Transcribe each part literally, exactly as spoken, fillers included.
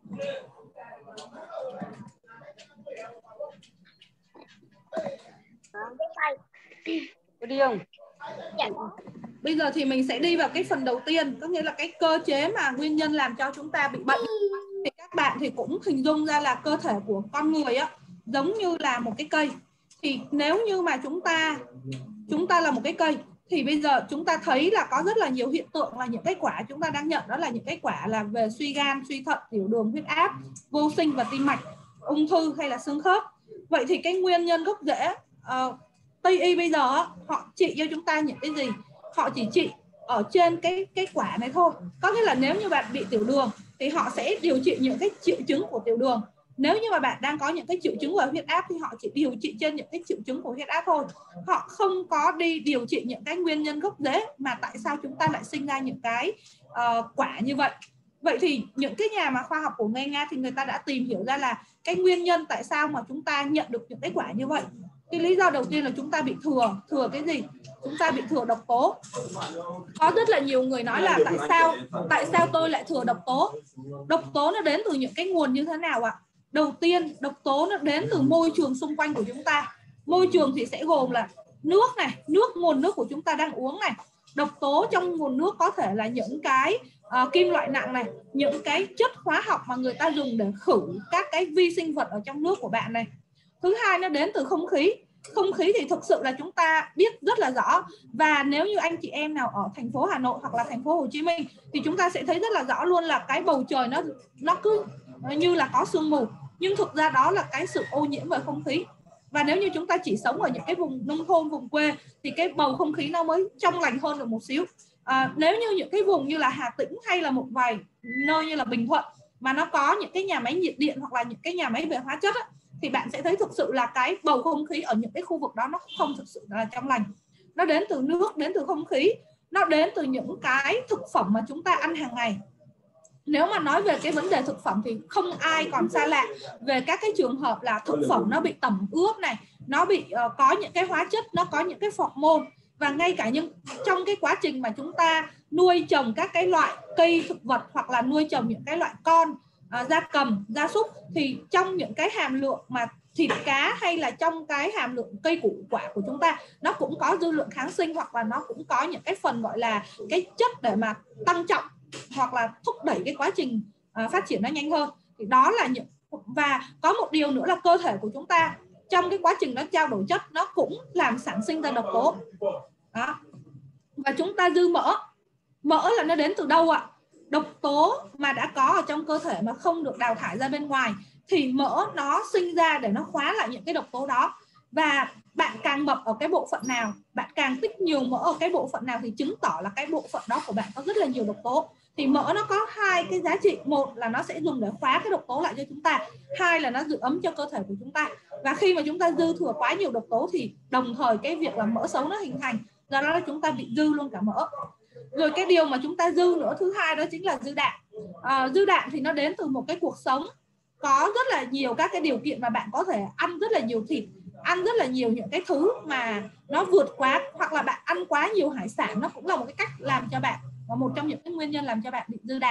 Có đi không? Dạ. Bây giờ thì mình sẽ đi vào cái phần đầu tiên, có nghĩa là cái cơ chế mà nguyên nhân làm cho chúng ta bị bệnh. Thì các bạn thì cũng hình dung ra là cơ thể của con người á giống như là một cái cây. Thì nếu như mà chúng ta chúng ta là một cái cây thì bây giờ chúng ta thấy là có rất là nhiều hiện tượng là những cái quả chúng ta đang nhận, đó là những cái quả là về suy gan, suy thận, tiểu đường, huyết áp, vô sinh và tim mạch, ung thư hay là xương khớp. Vậy thì cái nguyên nhân gốc rễ, uh, Tây y bây giờ họ trị cho chúng ta những cái gì? Họ chỉ trị ở trên cái cái quả này thôi. Có nghĩa là nếu như bạn bị tiểu đường thì họ sẽ điều trị những cái triệu chứng của tiểu đường. Nếu như mà bạn đang có những cái triệu chứng của huyết áp thì họ chỉ điều trị trên những cái triệu chứng của huyết áp thôi. Họ không có đi điều trị những cái nguyên nhân gốc rễ mà tại sao chúng ta lại sinh ra những cái uh, quả như vậy. Vậy thì những cái nhà mà khoa học của Nga Nga thì người ta đã tìm hiểu ra là cái nguyên nhân tại sao mà chúng ta nhận được những cái quả như vậy. Cái lý do đầu tiên là chúng ta bị thừa. Thừa cái gì? Chúng ta bị thừa độc tố. Có rất là nhiều người nói là tại sao tại sao tôi lại thừa độc tố. Độc tố nó đến từ những cái nguồn như thế nào ạ? Đầu tiên, độc tố nó đến từ môi trường xung quanh của chúng ta. Môi trường thì sẽ gồm là nước này, nước nguồn nước của chúng ta đang uống này. Độc tố trong nguồn nước có thể là những cái uh, kim loại nặng này, những cái chất hóa học mà người ta dùng để khử các cái vi sinh vật ở trong nước của bạn này. Thứ hai, nó đến từ không khí. Không khí thì thực sự là chúng ta biết rất là rõ. Và nếu như anh chị em nào ở thành phố Hà Nội hoặc là thành phố Hồ Chí Minh thì chúng ta sẽ thấy rất là rõ luôn là cái bầu trời nó nó cứ như là có sương mù. Nhưng thực ra đó là cái sự ô nhiễm về không khí. Và nếu như chúng ta chỉ sống ở những cái vùng nông thôn, vùng quê thì cái bầu không khí nó mới trong lành hơn được một xíu. À, nếu như những cái vùng như là Hà Tĩnh hay là một vài nơi như là Bình Thuận mà nó có những cái nhà máy nhiệt điện hoặc là những cái nhà máy về hóa chất á, thì bạn sẽ thấy thực sự là cái bầu không khí ở những cái khu vực đó nó không thực sự là trong lành. Nó đến từ nước, đến từ không khí, nó đến từ những cái thực phẩm mà chúng ta ăn hàng ngày. Nếu mà nói về cái vấn đề thực phẩm thì không ai còn xa lạ về các cái trường hợp là thực phẩm nó bị tẩm ướp này, nó bị uh, có những cái hóa chất, nó có những cái hormone. Và ngay cả những trong cái quá trình mà chúng ta nuôi trồng các cái loại cây thực vật hoặc là nuôi trồng những cái loại con uh, gia cầm, gia súc thì trong những cái hàm lượng mà thịt cá hay là trong cái hàm lượng cây củ quả của chúng ta nó cũng có dư lượng kháng sinh hoặc là nó cũng có những cái phần gọi là cái chất để mà tăng trọng hoặc là thúc đẩy cái quá trình uh, phát triển nó nhanh hơn. Thì đó là những, và có một điều nữa là cơ thể của chúng ta trong cái quá trình nó trao đổi chất nó cũng làm sản sinh ra độc tố đó. Và chúng ta dư mỡ. Mỡ là nó đến từ đâu ạ? Độc tố mà đã có ở trong cơ thể mà không được đào thải ra bên ngoài thì mỡ nó sinh ra để nó khóa lại những cái độc tố đó. Và bạn càng mập ở cái bộ phận nào, bạn càng tích nhiều mỡ ở cái bộ phận nào thì chứng tỏ là cái bộ phận đó của bạn có rất là nhiều độc tố. Thì mỡ nó có hai cái giá trị. Một là nó sẽ dùng để khóa cái độc tố lại cho chúng ta. Hai là nó giữ ấm cho cơ thể của chúng ta. Và khi mà chúng ta dư thừa quá nhiều độc tố thì đồng thời cái việc là mỡ xấu nó hình thành. Do đó là chúng ta bị dư luôn cả mỡ. Rồi cái điều mà chúng ta dư nữa thứ hai đó chính là dư đạm. À, dư đạm thì nó đến từ một cái cuộc sống có rất là nhiều các cái điều kiện mà bạn có thể ăn rất là nhiều thịt, ăn rất là nhiều những cái thứ mà nó vượt quá, hoặc là bạn ăn quá nhiều hải sản, nó cũng là một cái cách làm cho bạn, và một trong những cái nguyên nhân làm cho bạn bị dư đạm.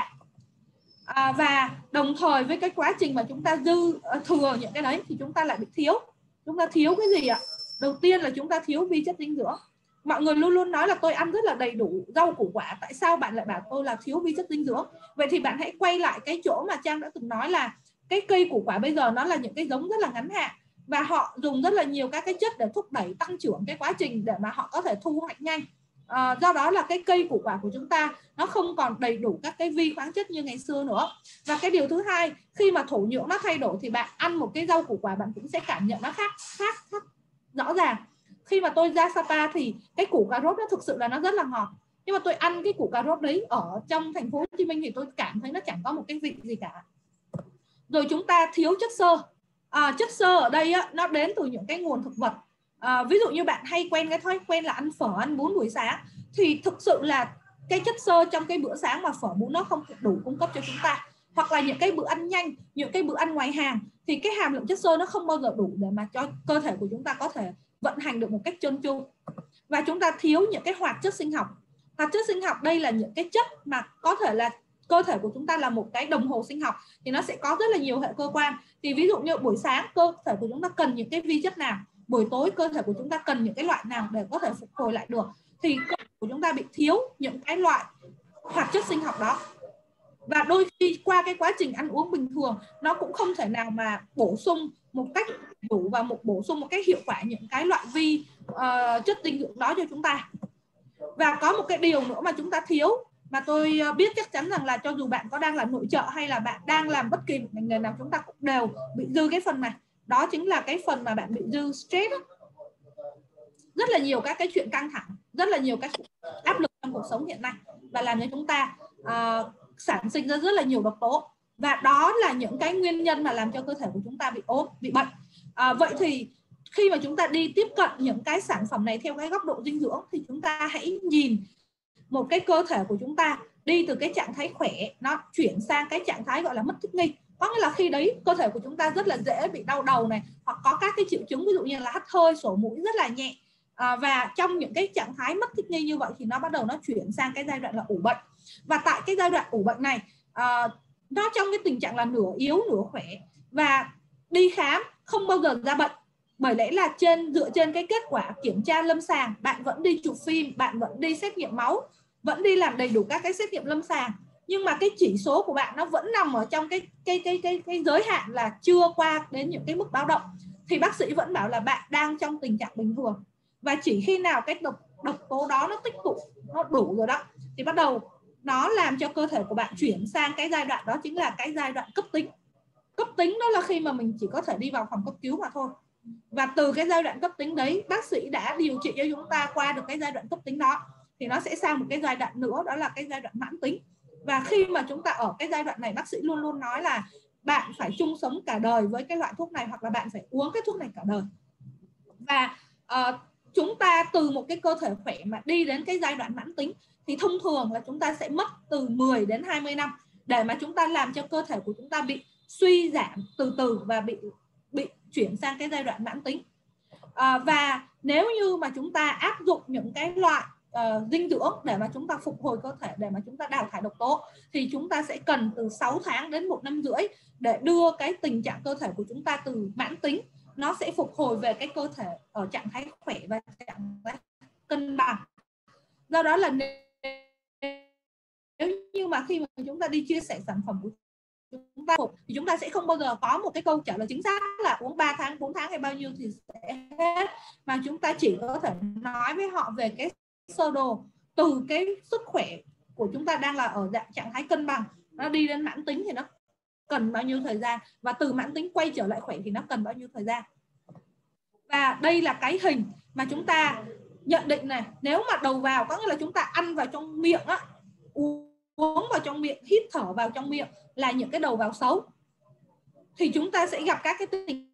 À, và đồng thời với cái quá trình mà chúng ta dư thừa những cái đấy thì chúng ta lại bị thiếu. Chúng ta thiếu cái gì ạ? Đầu tiên là chúng ta thiếu vi chất dinh dưỡng. Mọi người luôn luôn nói là tôi ăn rất là đầy đủ rau củ quả, tại sao bạn lại bảo tôi là thiếu vi chất dinh dưỡng? Vậy thì bạn hãy quay lại cái chỗ mà Trang đã từng nói là cái cây củ quả bây giờ nó là những cái giống rất là ngắn hạn và họ dùng rất là nhiều các cái chất để thúc đẩy tăng trưởng cái quá trình để mà họ có thể thu hoạch nhanh. À, do đó là cái cây củ quả của chúng ta nó không còn đầy đủ các cái vi khoáng chất như ngày xưa nữa. Và cái điều thứ hai, khi mà thổ nhưỡng nó thay đổi thì bạn ăn một cái rau củ quả bạn cũng sẽ cảm nhận nó khác khác, khác rõ ràng. Khi mà tôi ra Sapa thì cái củ cà rốt nó thực sự là nó rất là ngọt, nhưng mà tôi ăn cái củ cà rốt đấy ở trong thành phố Hồ Chí Minh thì tôi cảm thấy nó chẳng có một cái vị gì cả. Rồi chúng ta thiếu chất xơ. À, chất xơ ở đây á, nó đến từ những cái nguồn thực vật. À, ví dụ như bạn hay quen cái thói quen là ăn phở, ăn bún buổi sáng thì thực sự là cái chất xơ trong cái bữa sáng mà phở bún nó không đủ cung cấp cho chúng ta. Hoặc là những cái bữa ăn nhanh, những cái bữa ăn ngoài hàng thì cái hàm lượng chất xơ nó không bao giờ đủ để mà cho cơ thể của chúng ta có thể vận hành được một cách trơn tru. Và chúng ta thiếu những cái hoạt chất sinh học. Hoạt chất sinh học đây là những cái chất mà có thể là cơ thể của chúng ta là một cái đồng hồ sinh học thì nó sẽ có rất là nhiều hệ cơ quan. Thì ví dụ như buổi sáng cơ thể của chúng ta cần những cái vi chất nào, buổi tối cơ thể của chúng ta cần những cái loại nào để có thể phục hồi lại được, thì cơ thể của chúng ta bị thiếu những cái loại hoạt chất sinh học đó. Và đôi khi qua cái quá trình ăn uống bình thường nó cũng không thể nào mà bổ sung một cách đủ và một bổ sung một cách hiệu quả những cái loại vi uh, chất dinh dưỡng đó cho chúng ta. Và có một cái điều nữa mà chúng ta thiếu, mà tôi biết chắc chắn rằng là cho dù bạn có đang là nội trợ hay là bạn đang làm bất kỳ một ngành nghề nào, chúng ta cũng đều bị dư cái phần này. Đó chính là cái phần mà bạn bị dư stress đó. Rất là nhiều các cái chuyện căng thẳng, rất là nhiều các áp lực trong cuộc sống hiện nay, và làm cho chúng ta uh, sản sinh ra rất là nhiều độc tố. Và đó là những cái nguyên nhân mà làm cho cơ thể của chúng ta bị ốm, bị bệnh. À, vậy thì khi mà chúng ta đi tiếp cận những cái sản phẩm này theo cái góc độ dinh dưỡng, thì chúng ta hãy nhìn một cái cơ thể của chúng ta đi từ cái trạng thái khỏe nó chuyển sang cái trạng thái gọi là mất thích nghi. Có nghĩa là khi đấy cơ thể của chúng ta rất là dễ bị đau đầu này, hoặc có các cái triệu chứng ví dụ như là hắt hơi, sổ mũi rất là nhẹ. À, và trong những cái trạng thái mất thích nghi như vậy thì nó bắt đầu nó chuyển sang cái giai đoạn là ủ bệnh. Và tại cái giai đoạn ủ bệnh này à, nó trong cái tình trạng là nửa yếu nửa khỏe, và đi khám không bao giờ ra bệnh, bởi lẽ là trên dựa trên cái kết quả kiểm tra lâm sàng, bạn vẫn đi chụp phim, bạn vẫn đi xét nghiệm máu, vẫn đi làm đầy đủ các cái xét nghiệm lâm sàng, nhưng mà cái chỉ số của bạn nó vẫn nằm ở trong cái cái cái cái, cái giới hạn là chưa qua đến những cái mức báo động, thì bác sĩ vẫn bảo là bạn đang trong tình trạng bình thường. Và chỉ khi nào cái độc, độc tố đó nó tích tụ, nó đủ rồi đó, thì bắt đầu nó làm cho cơ thể của bạn chuyển sang cái giai đoạn đó chính là cái giai đoạn cấp tính. Cấp tính đó là khi mà mình chỉ có thể đi vào phòng cấp cứu mà thôi. Và từ cái giai đoạn cấp tính đấy, bác sĩ đã điều trị cho chúng ta qua được cái giai đoạn cấp tính đó, thì nó sẽ sang một cái giai đoạn nữa, đó là cái giai đoạn mãn tính. Và khi mà chúng ta ở cái giai đoạn này, bác sĩ luôn luôn nói là bạn phải chung sống cả đời với cái loại thuốc này, hoặc là bạn phải uống cái thuốc này cả đời. Và uh, chúng ta từ một cái cơ thể khỏe mà đi đến cái giai đoạn mãn tính thì thông thường là chúng ta sẽ mất từ mười đến hai mươi năm để mà chúng ta làm cho cơ thể của chúng ta bị suy giảm từ từ và bị bị chuyển sang cái giai đoạn mãn tính. À, và nếu như mà chúng ta áp dụng những cái loại uh, dinh dưỡng để mà chúng ta phục hồi cơ thể, để mà chúng ta đào thải độc tố, thì chúng ta sẽ cần từ sáu tháng đến một năm rưỡi để đưa cái tình trạng cơ thể của chúng ta từ mãn tính nó sẽ phục hồi về cái cơ thể ở trạng thái khỏe và trạng thái cân bằng. Do đó là nếu như mà khi mà chúng ta đi chia sẻ sản phẩm của chúng ta thì chúng ta sẽ không bao giờ có một cái câu trả lời chính xác là uống ba tháng, bốn tháng hay bao nhiêu thì sẽ hết, mà chúng ta chỉ có thể nói với họ về cái sơ đồ từ cái sức khỏe của chúng ta đang là ở dạng trạng thái cân bằng, nó đi đến mãn tính thì nó cần bao nhiêu thời gian, và từ mãn tính quay trở lại khỏe thì nó cần bao nhiêu thời gian. Và đây là cái hình mà chúng ta nhận định này. Nếu mà đầu vào có nghĩa là chúng ta ăn vào trong miệng á, uống vào trong miệng, hít thở vào trong miệng là những cái đầu vào xấu, thì chúng ta sẽ gặp các cái tình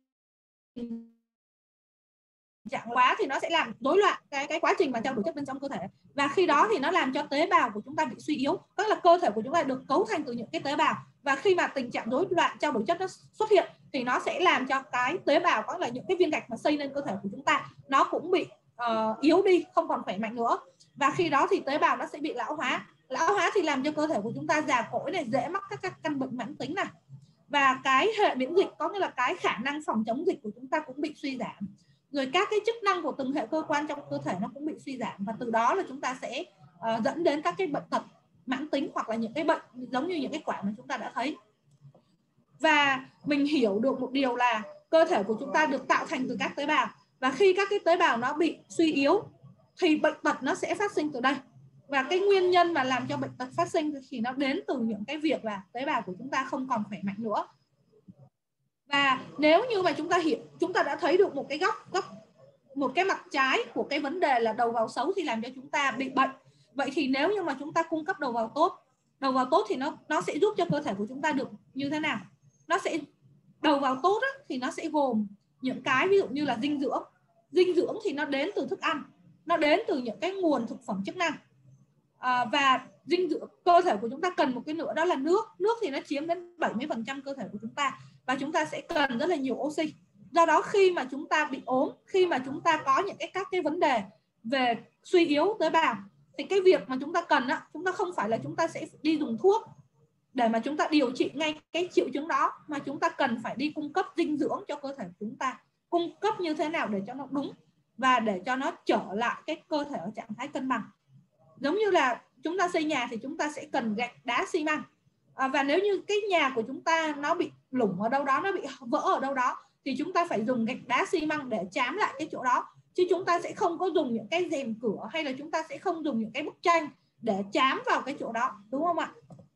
trạng quá, thì nó sẽ làm rối loạn cái cái quá trình mà trao đổi chất bên trong cơ thể, và khi đó thì nó làm cho tế bào của chúng ta bị suy yếu. Tức là cơ thể của chúng ta được cấu thành từ những cái tế bào, và khi mà tình trạng rối loạn trao đổi chất nó xuất hiện thì nó sẽ làm cho cái tế bào, có là những cái viên gạch mà xây lên cơ thể của chúng ta, nó cũng bị uh, yếu đi, không còn khỏe mạnh nữa, và khi đó thì tế bào nó sẽ bị lão hóa. Lão hóa thì làm cho cơ thể của chúng ta già cỗi này, dễ mắc các, các căn bệnh mãn tính này, và cái hệ miễn dịch, có nghĩa là cái khả năng phòng chống dịch của chúng ta cũng bị suy giảm, rồi các cái chức năng của từng hệ cơ quan trong cơ thể nó cũng bị suy giảm, và từ đó là chúng ta sẽ uh, dẫn đến các cái bệnh tật mãn tính, hoặc là những cái bệnh giống như những cái quả mà chúng ta đã thấy. Và mình hiểu được một điều là cơ thể của chúng ta được tạo thành từ các tế bào, và khi các cái tế bào nó bị suy yếu thì bệnh tật nó sẽ phát sinh từ đây. Và cái nguyên nhân mà làm cho bệnh tật phát sinh thì nó đến từ những cái việc là tế bào của chúng ta không còn khỏe mạnh nữa. Và nếu như mà chúng ta hiểu, chúng ta đã thấy được một cái góc góc một cái mặt trái của cái vấn đề là đầu vào xấu thì làm cho chúng ta bị bệnh. Vậy thì nếu như mà chúng ta cung cấp đầu vào tốt, đầu vào tốt thì nó nó sẽ giúp cho cơ thể của chúng ta được như thế nào? Nó sẽ đầu vào tốt á, thì nó sẽ gồm những cái ví dụ như là dinh dưỡng. Dinh dưỡng thì nó đến từ thức ăn, nó đến từ những cái nguồn thực phẩm chức năng. À, và dinh dưỡng, cơ thể của chúng ta cần một cái nữa đó là nước. Nước thì nó chiếm đến bảy mươi phần trăm cơ thể của chúng ta, và chúng ta sẽ cần rất là nhiều oxy. Do đó khi mà chúng ta bị ốm, khi mà chúng ta có những cái các cái vấn đề về suy yếu tế bào, thì cái việc mà chúng ta cần á, chúng ta không phải là chúng ta sẽ đi dùng thuốc để mà chúng ta điều trị ngay cái triệu chứng đó, mà chúng ta cần phải đi cung cấp dinh dưỡng cho cơ thể của chúng ta. Cung cấp như thế nào để cho nó đúng và để cho nó trở lại cái cơ thể ở trạng thái cân bằng. Giống như là chúng ta xây nhà thì chúng ta sẽ cần gạch đá xi măng, à, và nếu như cái nhà của chúng ta nó bị lủng ở đâu đó, nó bị vỡ ở đâu đó, thì chúng ta phải dùng gạch đá xi măng để chám lại cái chỗ đó, chứ chúng ta sẽ không có dùng những cái rèm cửa hay là chúng ta sẽ không dùng những cái bức tranh để chám vào cái chỗ đó, đúng không ạ?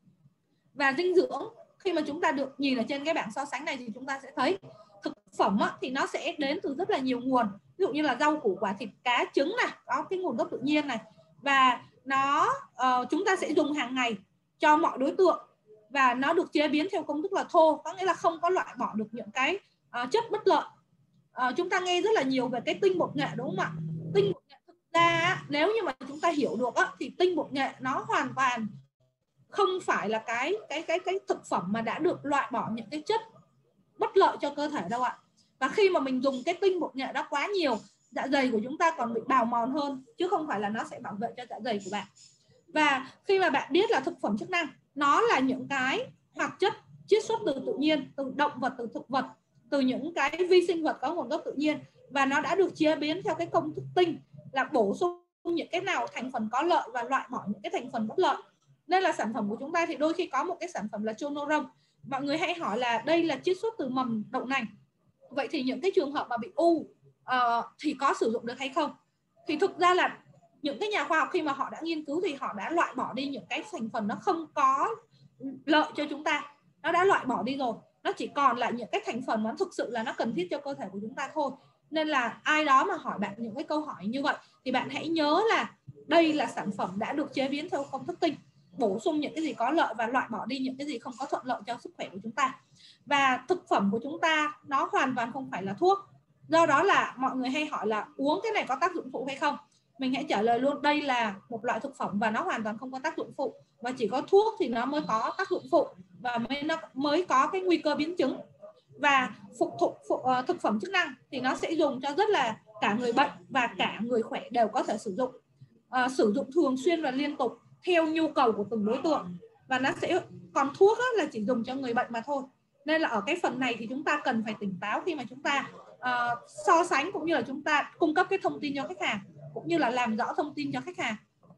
Và dinh dưỡng, khi mà chúng ta được nhìn ở trên cái bảng so sánh này thì chúng ta sẽ thấy thực phẩm á, thì nó sẽ đến từ rất là nhiều nguồn, ví dụ như là rau củ quả thịt cá trứng này, có cái nguồn gốc tự nhiên này, và nó uh, chúng ta sẽ dùng hàng ngày cho mọi đối tượng, và nó được chế biến theo công thức là thô, có nghĩa là không có loại bỏ được những cái uh, chất bất lợi. Uh, chúng ta nghe rất là nhiều về cái tinh bột nghệ, đúng không ạ? Tinh bột nghệ thực ra nếu như mà chúng ta hiểu được á, thì tinh bột nghệ nó hoàn toàn không phải là cái cái cái cái thực phẩm mà đã được loại bỏ những cái chất bất lợi cho cơ thể đâu ạ. Và khi mà mình dùng cái tinh bột nghệ đó quá nhiều, dạ dày của chúng ta còn bị bào mòn hơn, chứ không phải là nó sẽ bảo vệ cho dạ dày của bạn. Và khi mà bạn biết là thực phẩm chức năng nó là những cái hoạt chất chiết xuất từ tự nhiên, từ động vật, từ thực vật, từ những cái vi sinh vật có nguồn gốc tự nhiên, và nó đã được chế biến theo cái công thức tinh là bổ sung những cái nào thành phần có lợi và loại bỏ những cái thành phần bất lợi. Nên là sản phẩm của chúng ta thì đôi khi có một cái sản phẩm là chonorong, mọi người hay hỏi là đây là chiết xuất từ mầm đậu nành, vậy thì những cái trường hợp mà bị u uh, thì có sử dụng được hay không? Thì thực ra là những cái nhà khoa học khi mà họ đã nghiên cứu thì họ đã loại bỏ đi những cái thành phần nó không có lợi cho chúng ta, nó đã loại bỏ đi rồi, nó chỉ còn lại những cái thành phần nó thực sự là nó cần thiết cho cơ thể của chúng ta thôi. Nên là ai đó mà hỏi bạn những cái câu hỏi như vậy thì bạn hãy nhớ là đây là sản phẩm đã được chế biến theo công thức tinh, bổ sung những cái gì có lợi và loại bỏ đi những cái gì không có thuận lợi cho sức khỏe của chúng ta. Và thực phẩm của chúng ta nó hoàn toàn không phải là thuốc. Do đó là mọi người hay hỏi là uống cái này có tác dụng phụ hay không? Mình hãy trả lời luôn, đây là một loại thực phẩm và nó hoàn toàn không có tác dụng phụ, và chỉ có thuốc thì nó mới có tác dụng phụ và mới nó mới có cái nguy cơ biến chứng. Và phục thụ, phục, uh, thực phẩm chức năng thì nó sẽ dùng cho rất là cả người bệnh và cả người khỏe đều có thể sử dụng, uh, sử dụng thường xuyên và liên tục theo nhu cầu của từng đối tượng. Và nó sẽ còn thuốc là chỉ dùng cho người bệnh mà thôi. Nên là ở cái phần này thì chúng ta cần phải tỉnh táo khi mà chúng ta uh, so sánh, cũng như là chúng ta cung cấp cái thông tin cho khách hàng, cũng như là làm rõ thông tin cho khách hàng.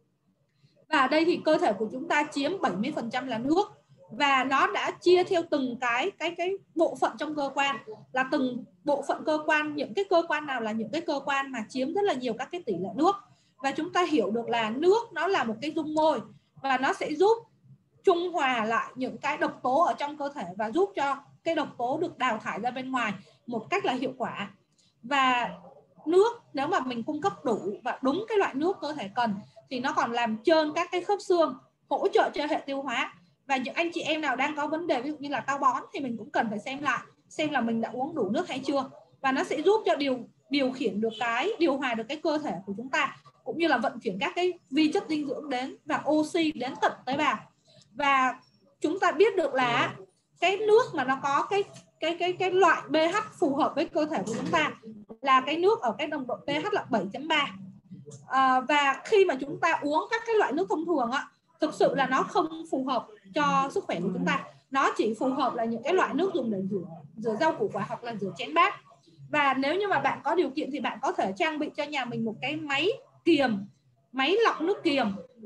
Và ở đây thì cơ thể của chúng ta chiếm bảy mươi phần trăm là nước, và nó đã chia theo từng cái cái cái bộ phận trong cơ quan, là từng bộ phận cơ quan, những cái cơ quan nào là những cái cơ quan mà chiếm rất là nhiều các cái tỷ lệ nước. Và chúng ta hiểu được là nước nó là một cái dung môi, và nó sẽ giúp trung hòa lại những cái độc tố ở trong cơ thể và giúp cho cái độc tố được đào thải ra bên ngoài một cách là hiệu quả. Và nước nếu mà mình cung cấp đủ và đúng cái loại nước cơ thể cần thì nó còn làm trơn các cái khớp xương, hỗ trợ cho hệ tiêu hóa. Và những anh chị em nào đang có vấn đề ví dụ như là táo bón thì mình cũng cần phải xem lại xem là mình đã uống đủ nước hay chưa, và nó sẽ giúp cho điều điều khiển được cái điều hòa được cái cơ thể của chúng ta, cũng như là vận chuyển các cái vi chất dinh dưỡng đến và oxy đến tận tế bào. Và chúng ta biết được là cái nước mà nó có cái cái cái cái loại pH phù hợp với cơ thể của chúng ta là cái nước ở cái nồng độ pH là bảy chấm ba. À, và khi mà chúng ta uống các cái loại nước thông thường á, thực sự là nó không phù hợp cho sức khỏe của chúng ta. Nó chỉ phù hợp là những cái loại nước dùng để rửa rửa rau củ quả hoặc là rửa chén bát. Và nếu như mà bạn có điều kiện thì bạn có thể trang bị cho nhà mình một cái máy kiềm, máy lọc nước kiềm,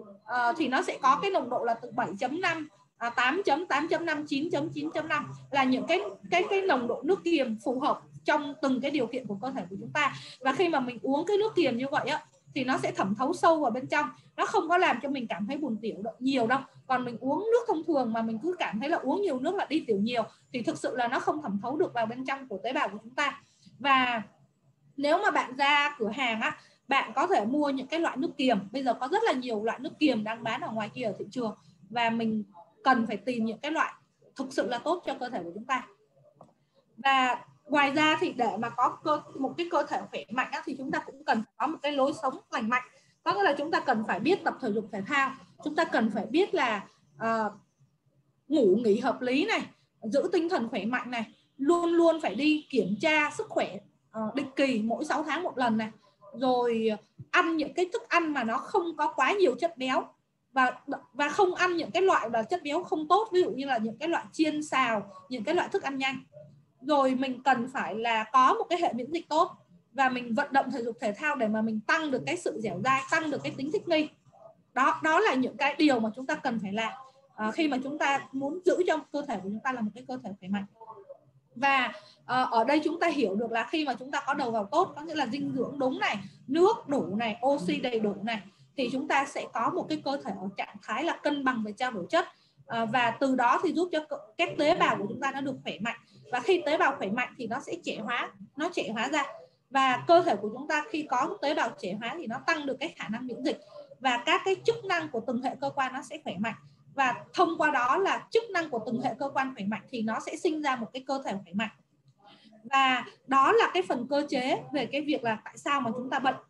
à, thì nó sẽ có cái nồng độ là từ bảy chấm năm, à, tám chấm tám chấm năm, chín chấm chín chấm năm là những cái cái cái nồng độ nước kiềm phù hợp trong từng cái điều kiện của cơ thể của chúng ta. Và khi mà mình uống cái nước kiềm như vậy á thì nó sẽ thẩm thấu sâu vào bên trong, nó không có làm cho mình cảm thấy buồn tiểu nhiều đâu. Còn mình uống nước thông thường mà mình cứ cảm thấy là uống nhiều nước là đi tiểu nhiều thì thực sự là nó không thẩm thấu được vào bên trong của tế bào của chúng ta. Và nếu mà bạn ra cửa hàng á, bạn có thể mua những cái loại nước kiềm. Bây giờ có rất là nhiều loại nước kiềm đang bán ở ngoài kia ở thị trường, và mình cần phải tìm những cái loại thực sự là tốt cho cơ thể của chúng ta. Và ngoài ra thì để mà có cơ, một cái cơ thể khỏe mạnh á, thì chúng ta cũng cần có một cái lối sống lành mạnh. Có nghĩa là chúng ta cần phải biết tập thể dục thể thao, chúng ta cần phải biết là uh, ngủ nghỉ hợp lý này, giữ tinh thần khỏe mạnh này, luôn luôn phải đi kiểm tra sức khỏe uh, định kỳ mỗi sáu tháng một lần này, rồi ăn những cái thức ăn mà nó không có quá nhiều chất béo, và và không ăn những cái loại là chất béo không tốt, ví dụ như là những cái loại chiên xào, những cái loại thức ăn nhanh. Rồi mình cần phải là có một cái hệ miễn dịch tốt, và mình vận động thể dục thể thao để mà mình tăng được cái sự dẻo dai, tăng được cái tính thích nghi. Đó đó là những cái điều mà chúng ta cần phải làm à, khi mà chúng ta muốn giữ cho cơ thể của chúng ta là một cái cơ thể khỏe mạnh. Và uh, ở đây chúng ta hiểu được là khi mà chúng ta có đầu vào tốt, có nghĩa là dinh dưỡng đúng này, nước đủ này, oxy đầy đủ này, thì chúng ta sẽ có một cái cơ thể ở trạng thái là cân bằng về trao đổi chất, uh, và từ đó thì giúp cho các tế bào của chúng ta nó được khỏe mạnh. Và khi tế bào khỏe mạnh thì nó sẽ trẻ hóa, nó trẻ hóa ra, và cơ thể của chúng ta khi có tế bào trẻ hóa thì nó tăng được cái khả năng miễn dịch, và các cái chức năng của từng hệ cơ quan nó sẽ khỏe mạnh. Và thông qua đó là chức năng của từng hệ cơ quan khỏe mạnh thì nó sẽ sinh ra một cái cơ thể khỏe mạnh. Và đó là cái phần cơ chế về cái việc là tại sao mà chúng ta bệnh.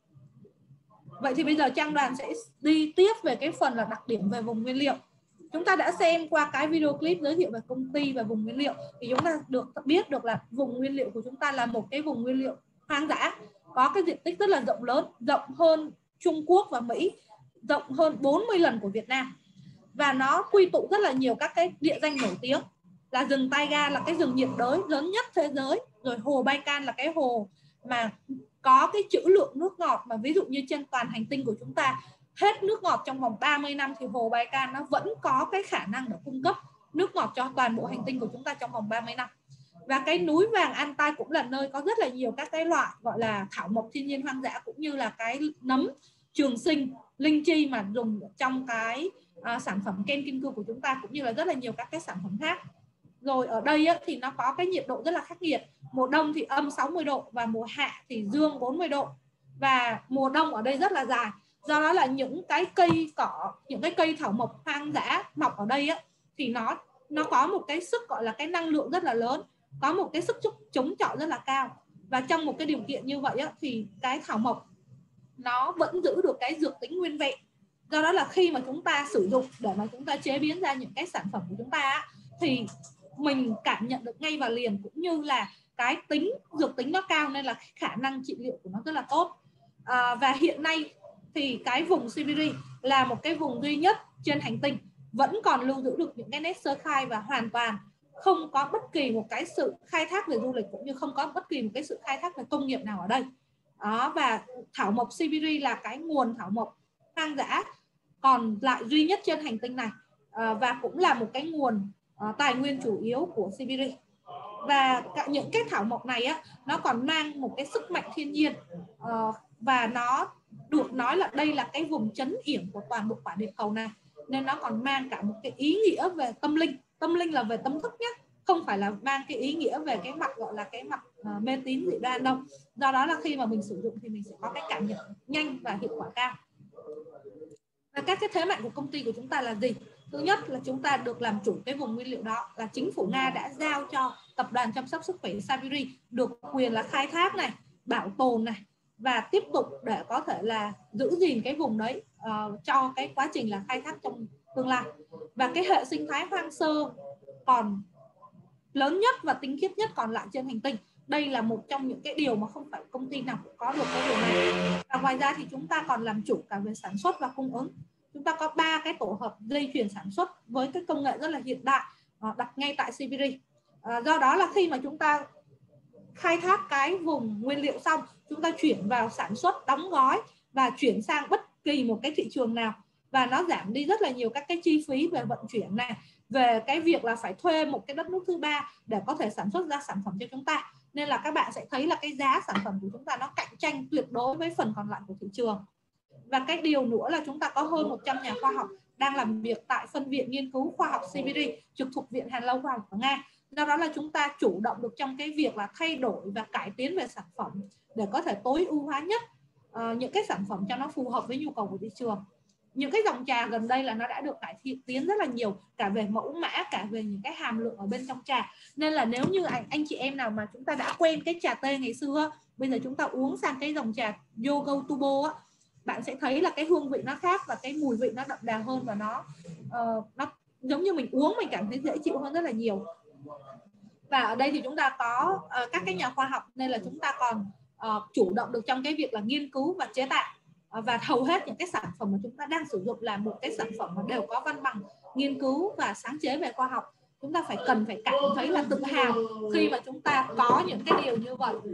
Vậy thì bây giờ Trang Đoàn sẽ đi tiếp về cái phần là đặc điểm về vùng nguyên liệu. Chúng ta đã xem qua cái video clip giới thiệu về công ty và vùng nguyên liệu, thì chúng ta được biết được là vùng nguyên liệu của chúng ta là một cái vùng nguyên liệu hoang dã, có cái diện tích rất là rộng lớn, rộng hơn Trung Quốc và Mỹ, rộng hơn bốn mươi lần của Việt Nam. Và nó quy tụ rất là nhiều các cái địa danh nổi tiếng, là rừng Taiga là cái rừng nhiệt đới lớn nhất thế giới, rồi hồ Baikal là cái hồ mà có cái trữ lượng nước ngọt mà ví dụ như trên toàn hành tinh của chúng ta hết nước ngọt trong vòng ba mươi năm thì hồ Baikal nó vẫn có cái khả năng để cung cấp nước ngọt cho toàn bộ hành tinh của chúng ta trong vòng ba mươi năm. Và cái núi vàng Altai cũng là nơi có rất là nhiều các cái loại gọi là thảo mộc thiên nhiên hoang dã, cũng như là cái nấm trường sinh, linh chi mà dùng trong cái à, sản phẩm kem kim cương của chúng ta, cũng như là rất là nhiều các cái sản phẩm khác. Rồi ở đây á, thì nó có cái nhiệt độ rất là khắc nghiệt. Mùa đông thì âm sáu mươi độ và mùa hạ thì dương bốn mươi độ. Và mùa đông ở đây rất là dài. Do đó là những cái cây cỏ, những cái cây thảo mộc hoang dã mọc ở đây á, thì nó nó có một cái sức gọi là cái năng lượng rất là lớn, có một cái sức chống chọi rất là cao. Và trong một cái điều kiện như vậy á, thì cái thảo mộc nó vẫn giữ được cái dược tính nguyên vẹn. Do đó là khi mà chúng ta sử dụng để mà chúng ta chế biến ra những cái sản phẩm của chúng ta á, thì mình cảm nhận được ngay và liền, cũng như là cái tính dược tính nó cao nên là khả năng trị liệu của nó rất là tốt. À, và hiện nay thì cái vùng Siberia là một cái vùng duy nhất trên hành tinh vẫn còn lưu giữ được những cái nét sơ khai và hoàn toàn không có bất kỳ một cái sự khai thác về du lịch, cũng như không có bất kỳ một cái sự khai thác về công nghiệp nào ở đây. Đó, và thảo mộc Siberia là cái nguồn thảo mộc hoang dã còn lại duy nhất trên hành tinh này, à, và cũng là một cái nguồn uh, tài nguyên chủ yếu của Siberia. Và cả những cái thảo mộc này á, nó còn mang một cái sức mạnh thiên nhiên, uh, và nó được nói là đây là cái vùng trấn yểm của toàn bộ quả địa cầu này, nên nó còn mang cả một cái ý nghĩa về tâm linh. Tâm linh là về tâm thức nhé, không phải là mang cái ý nghĩa về cái mặt gọi là cái mặt uh, mê tín dị đoan đâu. Do đó là khi mà mình sử dụng thì mình sẽ có cái cảm nhận nhanh và hiệu quả cao. Và các cái thế mạnh của công ty của chúng ta là gì? Thứ nhất là chúng ta được làm chủ cái vùng nguyên liệu đó, là chính phủ Nga đã giao cho tập đoàn chăm sóc sức khỏe Siberia được quyền là khai thác này, bảo tồn này, và tiếp tục để có thể là giữ gìn cái vùng đấy uh, cho cái quá trình là khai thác trong tương lai. Và cái hệ sinh thái hoang sơ còn lớn nhất và tinh khiết nhất còn lại trên hành tinh. Đây là một trong những cái điều mà không phải công ty nào cũng có được cái điều này. Và ngoài ra thì chúng ta còn làm chủ cả về sản xuất và cung ứng. Chúng ta có ba cái tổ hợp dây chuyền sản xuất với cái công nghệ rất là hiện đại đặt ngay tại Siberia. À, do đó là khi mà chúng ta khai thác cái vùng nguyên liệu xong, chúng ta chuyển vào sản xuất, đóng gói và chuyển sang bất kỳ một cái thị trường nào, và nó giảm đi rất là nhiều các cái chi phí về vận chuyển này, về cái việc là phải thuê một cái đất nước thứ ba để có thể sản xuất ra sản phẩm cho chúng ta. Nên là các bạn sẽ thấy là cái giá sản phẩm của chúng ta nó cạnh tranh tuyệt đối với phần còn lại của thị trường. Và cái điều nữa là chúng ta có hơn một trăm nhà khoa học đang làm việc tại phân viện nghiên cứu khoa học Siberia trực thuộc Viện Hàn Lâm Khoa học của Nga. Do đó là chúng ta chủ động được trong cái việc là thay đổi và cải tiến về sản phẩm để có thể tối ưu hóa nhất uh, những cái sản phẩm cho nó phù hợp với nhu cầu của thị trường. Những cái dòng trà gần đây là nó đã được cải tiến rất là nhiều, cả về mẫu mã, cả về những cái hàm lượng ở bên trong trà. Nên là nếu như anh, anh chị em nào mà chúng ta đã quen cái trà tê ngày xưa, bây giờ chúng ta uống sang cái dòng trà Yogo Tubo á, bạn sẽ thấy là cái hương vị nó khác và cái mùi vị nó đậm đà hơn, và nó uh, nó giống như mình uống mình cảm thấy dễ chịu hơn rất là nhiều. Và ở đây thì chúng ta có uh, các cái nhà khoa học, nên là chúng ta còn uh, chủ động được trong cái việc là nghiên cứu và chế tạo và hầu hết những cái sản phẩm mà chúng ta đang sử dụng là một cái sản phẩm mà đều có văn bằng nghiên cứu và sáng chế về khoa học. Chúng ta phải cần phải cảm thấy là tự hào khi mà chúng ta có những cái điều như vậy.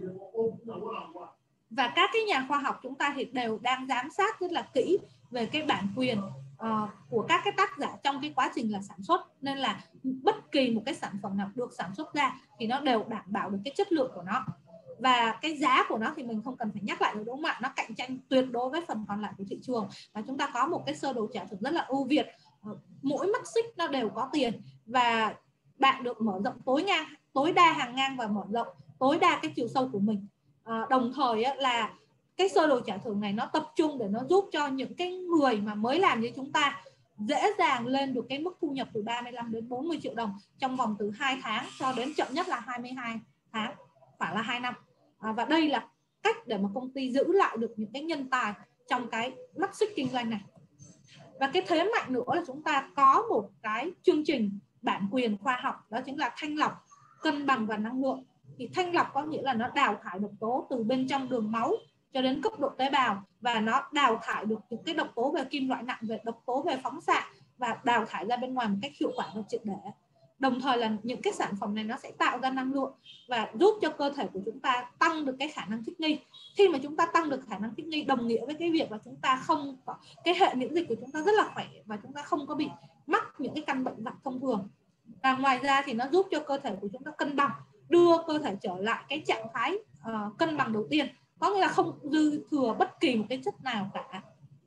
Và các cái nhà khoa học chúng ta thì đều đang giám sát rất là kỹ về cái bản quyền uh, của các cái tác giả trong cái quá trình là sản xuất, nên là bất kỳ một cái sản phẩm nào được sản xuất ra thì nó đều đảm bảo được cái chất lượng của nó. Và cái giá của nó thì mình không cần phải nhắc lại nữa, đúng không ạ? Nó cạnh tranh tuyệt đối với phần còn lại của thị trường, và chúng ta có một cái sơ đồ trả thưởng rất là ưu việt. Mỗi mắt xích nó đều có tiền, và bạn được mở rộng tối ngang, tối đa hàng ngang và mở rộng tối đa cái chiều sâu của mình. À, đồng thời á, là cái sơ đồ trả thưởng này nó tập trung để nó giúp cho những cái người mà mới làm như chúng ta dễ dàng lên được cái mức thu nhập từ ba mươi lăm đến bốn mươi triệu đồng trong vòng từ hai tháng cho đến chậm nhất là hai mươi hai tháng, khoảng là hai năm. À, và đây là cách để mà công ty giữ lại được những cái nhân tài trong cái mắt xích kinh doanh này. Và cái thế mạnh nữa là chúng ta có một cái chương trình bản quyền khoa học, đó chính là thanh lọc, cân bằng và năng lượng. Thì thanh lọc có nghĩa là nó đào thải độc tố từ bên trong đường máu cho đến cấp độ tế bào, và nó đào thải được những cái độc tố về kim loại nặng, về độc tố về phóng xạ, và đào thải ra bên ngoài một cách hiệu quả và triệt để. Đồng thời là những cái sản phẩm này nó sẽ tạo ra năng lượng và giúp cho cơ thể của chúng ta tăng được cái khả năng thích nghi. Khi mà chúng ta tăng được khả năng thích nghi đồng nghĩa với cái việc là chúng ta không có, cái hệ miễn dịch của chúng ta rất là khỏe, và chúng ta không có bị mắc những cái căn bệnh vặt thông thường. Và ngoài ra thì nó giúp cho cơ thể của chúng ta cân bằng, đưa cơ thể trở lại cái trạng thái uh, cân bằng đầu tiên, có nghĩa là không dư thừa bất kỳ một cái chất nào cả.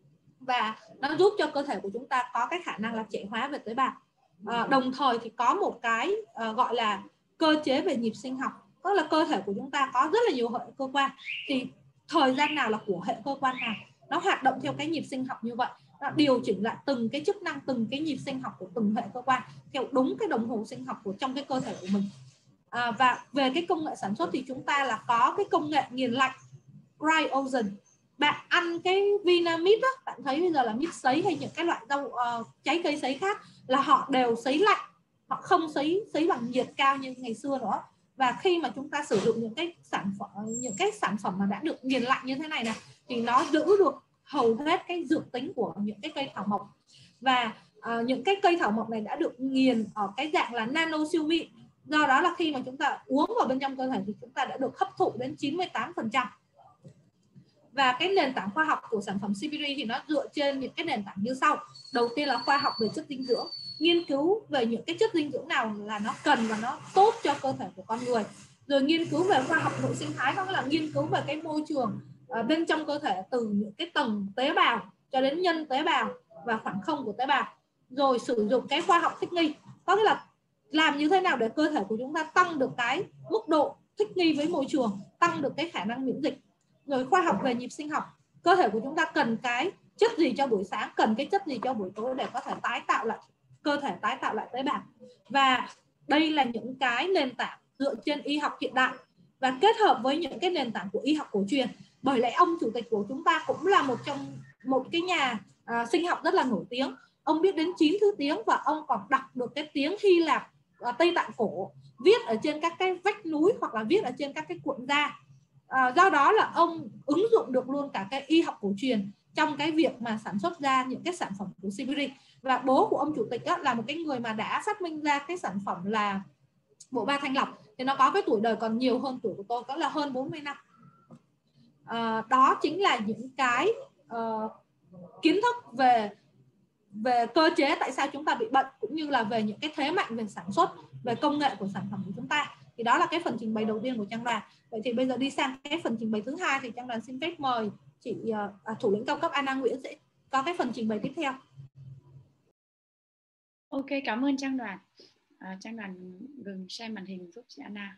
Và nó giúp cho cơ thể của chúng ta có cái khả năng là trẻ hóa về tế bào. À, đồng thời thì có một cái uh, gọi là cơ chế về nhịp sinh học, tức là cơ thể của chúng ta có rất là nhiều hệ cơ quan, thì thời gian nào là của hệ cơ quan nào nó hoạt động theo cái nhịp sinh học như vậy, nó điều chỉnh lại từng cái chức năng, từng cái nhịp sinh học của từng hệ cơ quan theo đúng cái đồng hồ sinh học của trong cái cơ thể của mình. À, và về cái công nghệ sản xuất thì chúng ta là có cái công nghệ nghiền lạnh cryogen. Bạn ăn cái Vinamilk á, bạn thấy bây giờ là mít sấy hay những cái loại rau uh, trái cây sấy khác là họ đều sấy lạnh, họ không sấy sấy bằng nhiệt cao như ngày xưa nữa. Và khi mà chúng ta sử dụng những cái sản phẩm những cái sản phẩm mà đã được nghiền lạnh như thế này này thì nó giữ được hầu hết cái dược tính của những cái cây thảo mộc. Và uh, những cái cây thảo mộc này đã được nghiền ở cái dạng là nano siêu mịn. Do đó là khi mà chúng ta uống vào bên trong cơ thể thì chúng ta đã được hấp thụ đến chín mươi tám phần trăm. Và cái nền tảng khoa học của sản phẩm xê pê rờ thì nó dựa trên những cái nền tảng như sau. Đầu tiên là khoa học về chất dinh dưỡng, nghiên cứu về những cái chất dinh dưỡng nào là nó cần và nó tốt cho cơ thể của con người. Rồi nghiên cứu về khoa học nội sinh thái, đó là nghiên cứu về cái môi trường uh, bên trong cơ thể, từ những cái tầng tế bào cho đến nhân tế bào và khoảng không của tế bào. Rồi sử dụng cái khoa học thích nghi, có nghĩa là làm như thế nào để cơ thể của chúng ta tăng được cái mức độ thích nghi với môi trường, tăng được cái khả năng miễn dịch. Rồi khoa học về nhịp sinh học, cơ thể của chúng ta cần cái chất gì cho buổi sáng, cần cái chất gì cho buổi tối để có thể tái tạo lại cơ thể, tái tạo lại tế bào. Và đây là những cái nền tảng dựa trên y học hiện đại và kết hợp với những cái nền tảng của y học cổ truyền. Bởi lẽ ông chủ tịch của chúng ta cũng là một trong một cái nhà à, sinh học rất là nổi tiếng. Ông biết đến chín thứ tiếng và ông còn đọc được cái tiếng Hy Lạp, à, Tây Tạng cổ, viết ở trên các cái vách núi hoặc là viết ở trên các cái cuộn da. À, do đó là ông ứng dụng được luôn cả cái y học cổ truyền trong cái việc mà sản xuất ra những cái sản phẩm của xê pê rờ. Và bố của ông chủ tịch đó là một cái người mà đã phát minh ra cái sản phẩm là bộ ba thanh lọc, thì nó có cái tuổi đời còn nhiều hơn tuổi của tôi, có là hơn bốn mươi năm. À, đó chính là những cái uh, kiến thức về về cơ chế tại sao chúng ta bị bệnh, cũng như là về những cái thế mạnh về sản xuất, về công nghệ của sản phẩm của chúng ta. Thì đó là cái phần trình bày đầu tiên của Trang Đoàn. Vậy thì bây giờ đi sang cái phần trình bày thứ hai thì Trang Đoàn xin phép mời chị uh, thủ lĩnh cao cấp Anna Nguyễn sẽ có cái phần trình bày tiếp theo. Ok, cảm ơn Trang Đoàn. À, Trang Đoàn ngừng share màn hình giúp chị Anna.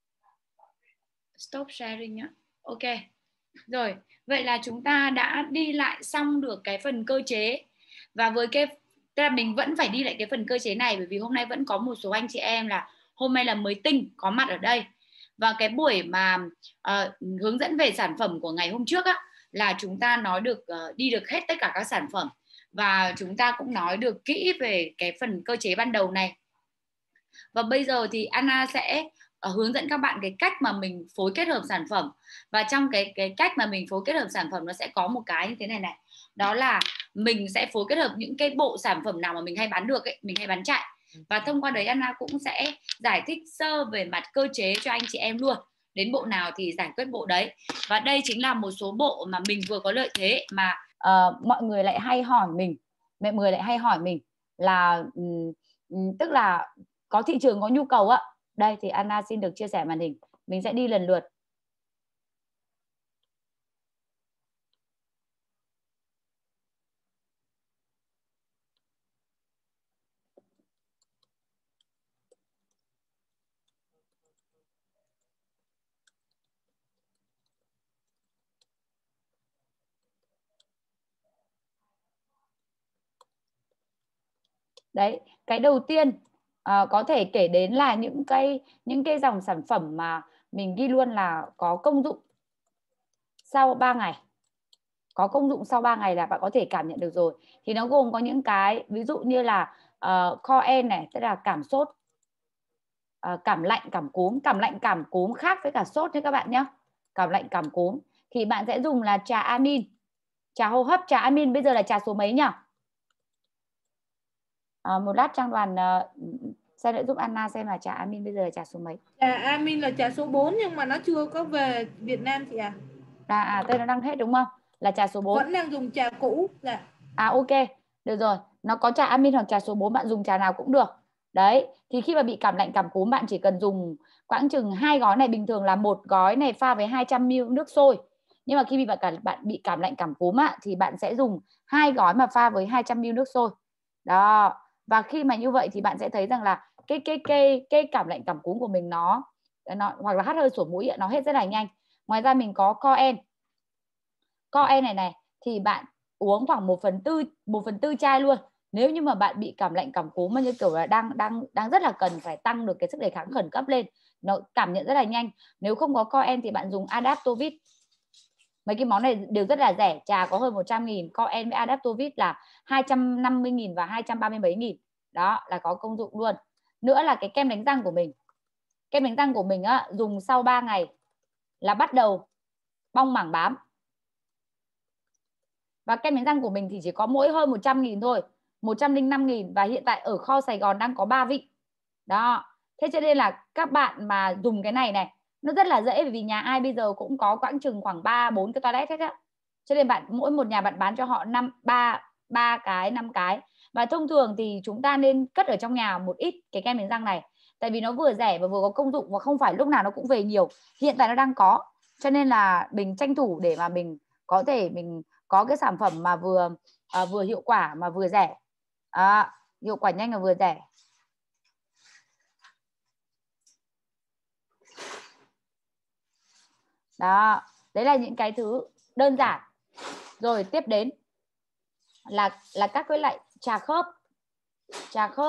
Stop sharing nhé. Ok. Rồi, vậy là chúng ta đã đi lại xong được cái phần cơ chế. Và với cái, tức là mình vẫn phải đi lại cái phần cơ chế này, bởi vì hôm nay vẫn có một số anh chị em là hôm nay là mới tinh có mặt ở đây. Và cái buổi mà uh, hướng dẫn về sản phẩm của ngày hôm trước á, là chúng ta nói được uh, đi được hết tất cả các sản phẩm. Và chúng ta cũng nói được kỹ về cái phần cơ chế ban đầu này. Và bây giờ thì Anna sẽ uh, hướng dẫn các bạn cái cách mà mình phối kết hợp sản phẩm. Và trong cái cái cách mà mình phối kết hợp sản phẩm nó sẽ có một cái như thế này này, đó là mình sẽ phối kết hợp những cái bộ sản phẩm nào mà mình hay bán được ấy, mình hay bán chạy. Và thông qua đấy Anna cũng sẽ giải thích sơ về mặt cơ chế cho anh chị em luôn, đến bộ nào thì giải quyết bộ đấy. Và đây chính là một số bộ mà mình vừa có lợi thế mà uh, mọi người lại hay hỏi mình mọi người lại hay hỏi mình là um, um, tức là có thị trường có nhu cầu á. Đây thì Anna xin được chia sẻ màn hình, mình sẽ đi lần lượt. Đấy, cái đầu tiên à, có thể kể đến là những cái những cái dòng sản phẩm mà mình ghi luôn là có công dụng sau ba ngày. Có công dụng sau ba ngày là bạn có thể cảm nhận được rồi. Thì nó gồm có những cái ví dụ như là uh, Core N này, tức là cảm sốt, uh, cảm lạnh, cảm cúm. Cảm lạnh, cảm cúm khác với cả sốt nhé các bạn nhé. Cảm lạnh, cảm cúm thì bạn sẽ dùng là trà amin, trà hô hấp. Trà amin bây giờ là trà số mấy nhỉ? À, một lát Trang Đoàn uh, sẽ lại giúp Anna xem là trà amin bây giờ là trà số mấy. Trà amin là trà số bốn nhưng mà nó chưa có về Việt Nam chị à. À, à tên nó đang hết đúng không? Là trà số bốn. Vẫn đang dùng trà cũ. Dạ. À ok, được rồi. Nó có trà amin hoặc trà số bốn, bạn dùng trà nào cũng được. Đấy, thì khi mà bị cảm lạnh cảm cúm bạn chỉ cần dùng khoảng chừng hai gói này, bình thường là một gói này pha với hai trăm mi li lít nước sôi. Nhưng mà khi bị bạn bạn bị cảm lạnh cảm cúm á, thì bạn sẽ dùng hai gói mà pha với hai trăm mi li lít nước sôi. Đó. Và khi mà như vậy thì bạn sẽ thấy rằng là cái cái cái cái cảm lạnh cảm cúm của mình nó nó hoặc là hắt hơi sổ mũi nó hết rất là nhanh. Ngoài ra mình có Core N. Core N này này thì bạn uống khoảng một phần tư một phần tư chai luôn. Nếu như mà bạn bị cảm lạnh cảm cúm mà như kiểu là đang đang đang rất là cần phải tăng được cái sức đề kháng khẩn cấp lên, nó cảm nhận rất là nhanh. Nếu không có Core N thì bạn dùng Adaptovit. Mấy cái món này đều rất là rẻ, trà có hơn một trăm nghìn, Core N với Adaptovit là hai trăm năm mươi nghìn và hai trăm ba mươi mấy nghìn. Đó là có công dụng luôn. Nữa là cái kem đánh răng của mình. Kem đánh răng của mình á, dùng sau ba ngày là bắt đầu bong mảng bám. Và kem đánh răng của mình thì chỉ có mỗi hơn một trăm nghìn thôi, một trăm lẻ năm nghìn, và hiện tại ở kho Sài Gòn đang có ba vị. Đó. Thế cho nên là các bạn mà dùng cái này này, nó rất là dễ, bởi vì nhà ai bây giờ cũng có quãng chừng khoảng ba bốn cái toilet hết á. Cho nên bạn mỗi một nhà bạn bán cho họ năm ba ba cái, năm cái. Và thông thường thì chúng ta nên cất ở trong nhà một ít cái kem đánh răng này, tại vì nó vừa rẻ và vừa có công dụng, và không phải lúc nào nó cũng về nhiều. Hiện tại nó đang có, cho nên là mình tranh thủ để mà mình có thể mình có cái sản phẩm mà vừa à, vừa hiệu quả mà vừa rẻ. À, hiệu quả nhanh và vừa rẻ. Đó, đấy là những cái thứ đơn giản. Rồi tiếp đến là là các cái loại trà khớp. Trà khớp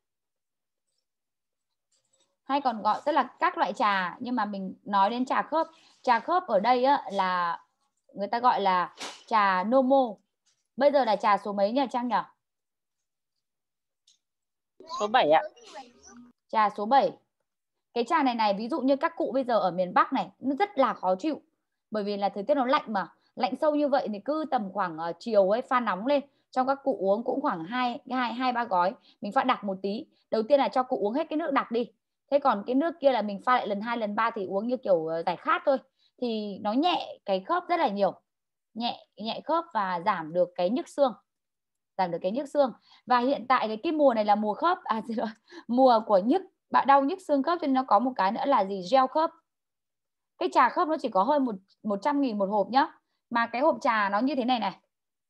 hay còn gọi tức là các loại trà, nhưng mà mình nói đến trà khớp. Trà khớp ở đây á, là người ta gọi là trà Nomo. Bây giờ là trà số mấy nhỉ Trang nhỉ? Số bảy ạ. Trà số bảy. Cái trà này này, ví dụ như các cụ bây giờ ở miền Bắc này, nó rất là khó chịu. Bởi vì là thời tiết nó lạnh mà. Lạnh sâu như vậy thì cứ tầm khoảng uh, chiều ấy pha nóng lên, cho các cụ uống cũng khoảng hai hai ba gói. Mình pha đặc một tí. Đầu tiên là cho cụ uống hết cái nước đặc đi. Thế còn cái nước kia là mình pha lại lần hai lần ba thì uống như kiểu uh, giải khát thôi. Thì nó nhẹ cái khớp rất là nhiều. Nhẹ nhẹ khớp và giảm được cái nhức xương. Giảm được cái nhức xương. Và hiện tại cái, cái mùa này là mùa khớp, à mùa của nhức, bạn đau nhức xương khớp, cho nên nó có một cái nữa là gì? Gel khớp. Cái trà khớp nó chỉ có hơn một, một trăm nghìn một hộp nhá. Mà cái hộp trà nó như thế này này.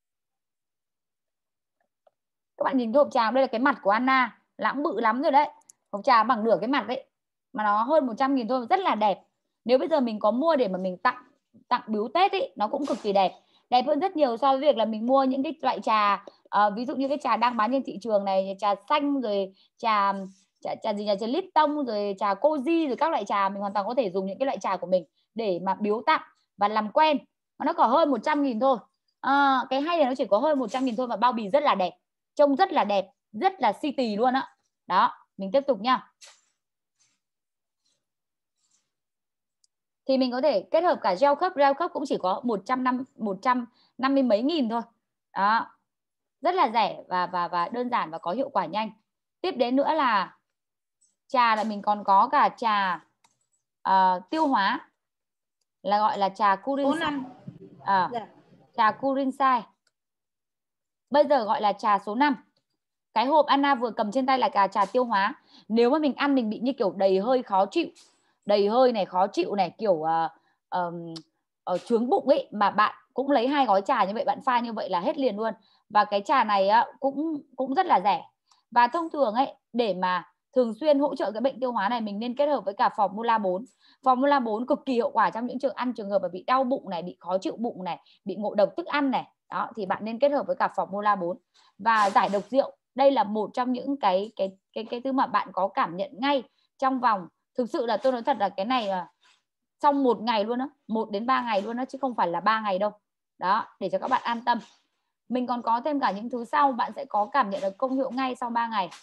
Các bạn nhìn cái hộp trà, đây là cái mặt của Anna, lãng bự lắm rồi đấy. Hộp trà bằng nửa cái mặt đấy. Mà nó hơn một trăm nghìn thôi, rất là đẹp. Nếu bây giờ mình có mua để mà mình tặng tặng biếu Tết ấy, nó cũng cực kỳ đẹp. Đẹp hơn rất nhiều so với việc là mình mua những cái loại trà uh, ví dụ như cái trà đang bán trên thị trường này, trà xanh rồi trà trà, trà gì nhà trà Lipton rồi trà Koji rồi các loại trà. Mình hoàn toàn có thể dùng những cái loại trà của mình để mà biếu tặng và làm quen, mà nó có hơn một trăm nghìn thôi. À, cái hay là nó chỉ có hơn một trăm nghìn thôi, mà bao bì rất là đẹp, trông rất là đẹp, rất là si tì luôn á. Đó, mình tiếp tục nha. thì mình có thể kết hợp cả gel cup. Gel cup cũng chỉ có một trăm năm mươi mấy nghìn thôi. Đó. Rất là rẻ và và và đơn giản và có hiệu quả nhanh. Tiếp đến nữa là trà, là mình còn có cả trà uh, tiêu hóa, là gọi là trà Kurinsai. À, dạ. Trà Kurinsai. Bây giờ gọi là trà số năm. Cái hộp Anna vừa cầm trên tay là cả trà tiêu hóa. Nếu mà mình ăn mình bị như kiểu đầy hơi khó chịu, đầy hơi này, khó chịu này, kiểu uh, um, uh, chướng bụng ấy, mà bạn cũng lấy hai gói trà như vậy, bạn pha như vậy là hết liền luôn. Và cái trà này uh, cũng cũng rất là rẻ. Và thông thường ấy, để mà thường xuyên hỗ trợ cái bệnh tiêu hóa này, mình nên kết hợp với cả Formula bốn. Formula bốn cực kỳ hiệu quả trong những trường ăn trường hợp mà bị đau bụng này, bị khó chịu bụng này, bị ngộ độc thức ăn này. Đó, thì bạn nên kết hợp với cả Formula bốn. Và giải độc rượu, đây là một trong những cái cái cái cái thứ mà bạn có cảm nhận ngay trong vòng, thực sự là tôi nói thật là cái này là trong một ngày luôn đó, một đến ba ngày luôn đó, chứ không phải là ba ngày đâu. Đó, để cho các bạn an tâm. Mình còn có thêm cả những thứ sau, bạn sẽ có cảm nhận được công hiệu ngay sau ba ngày.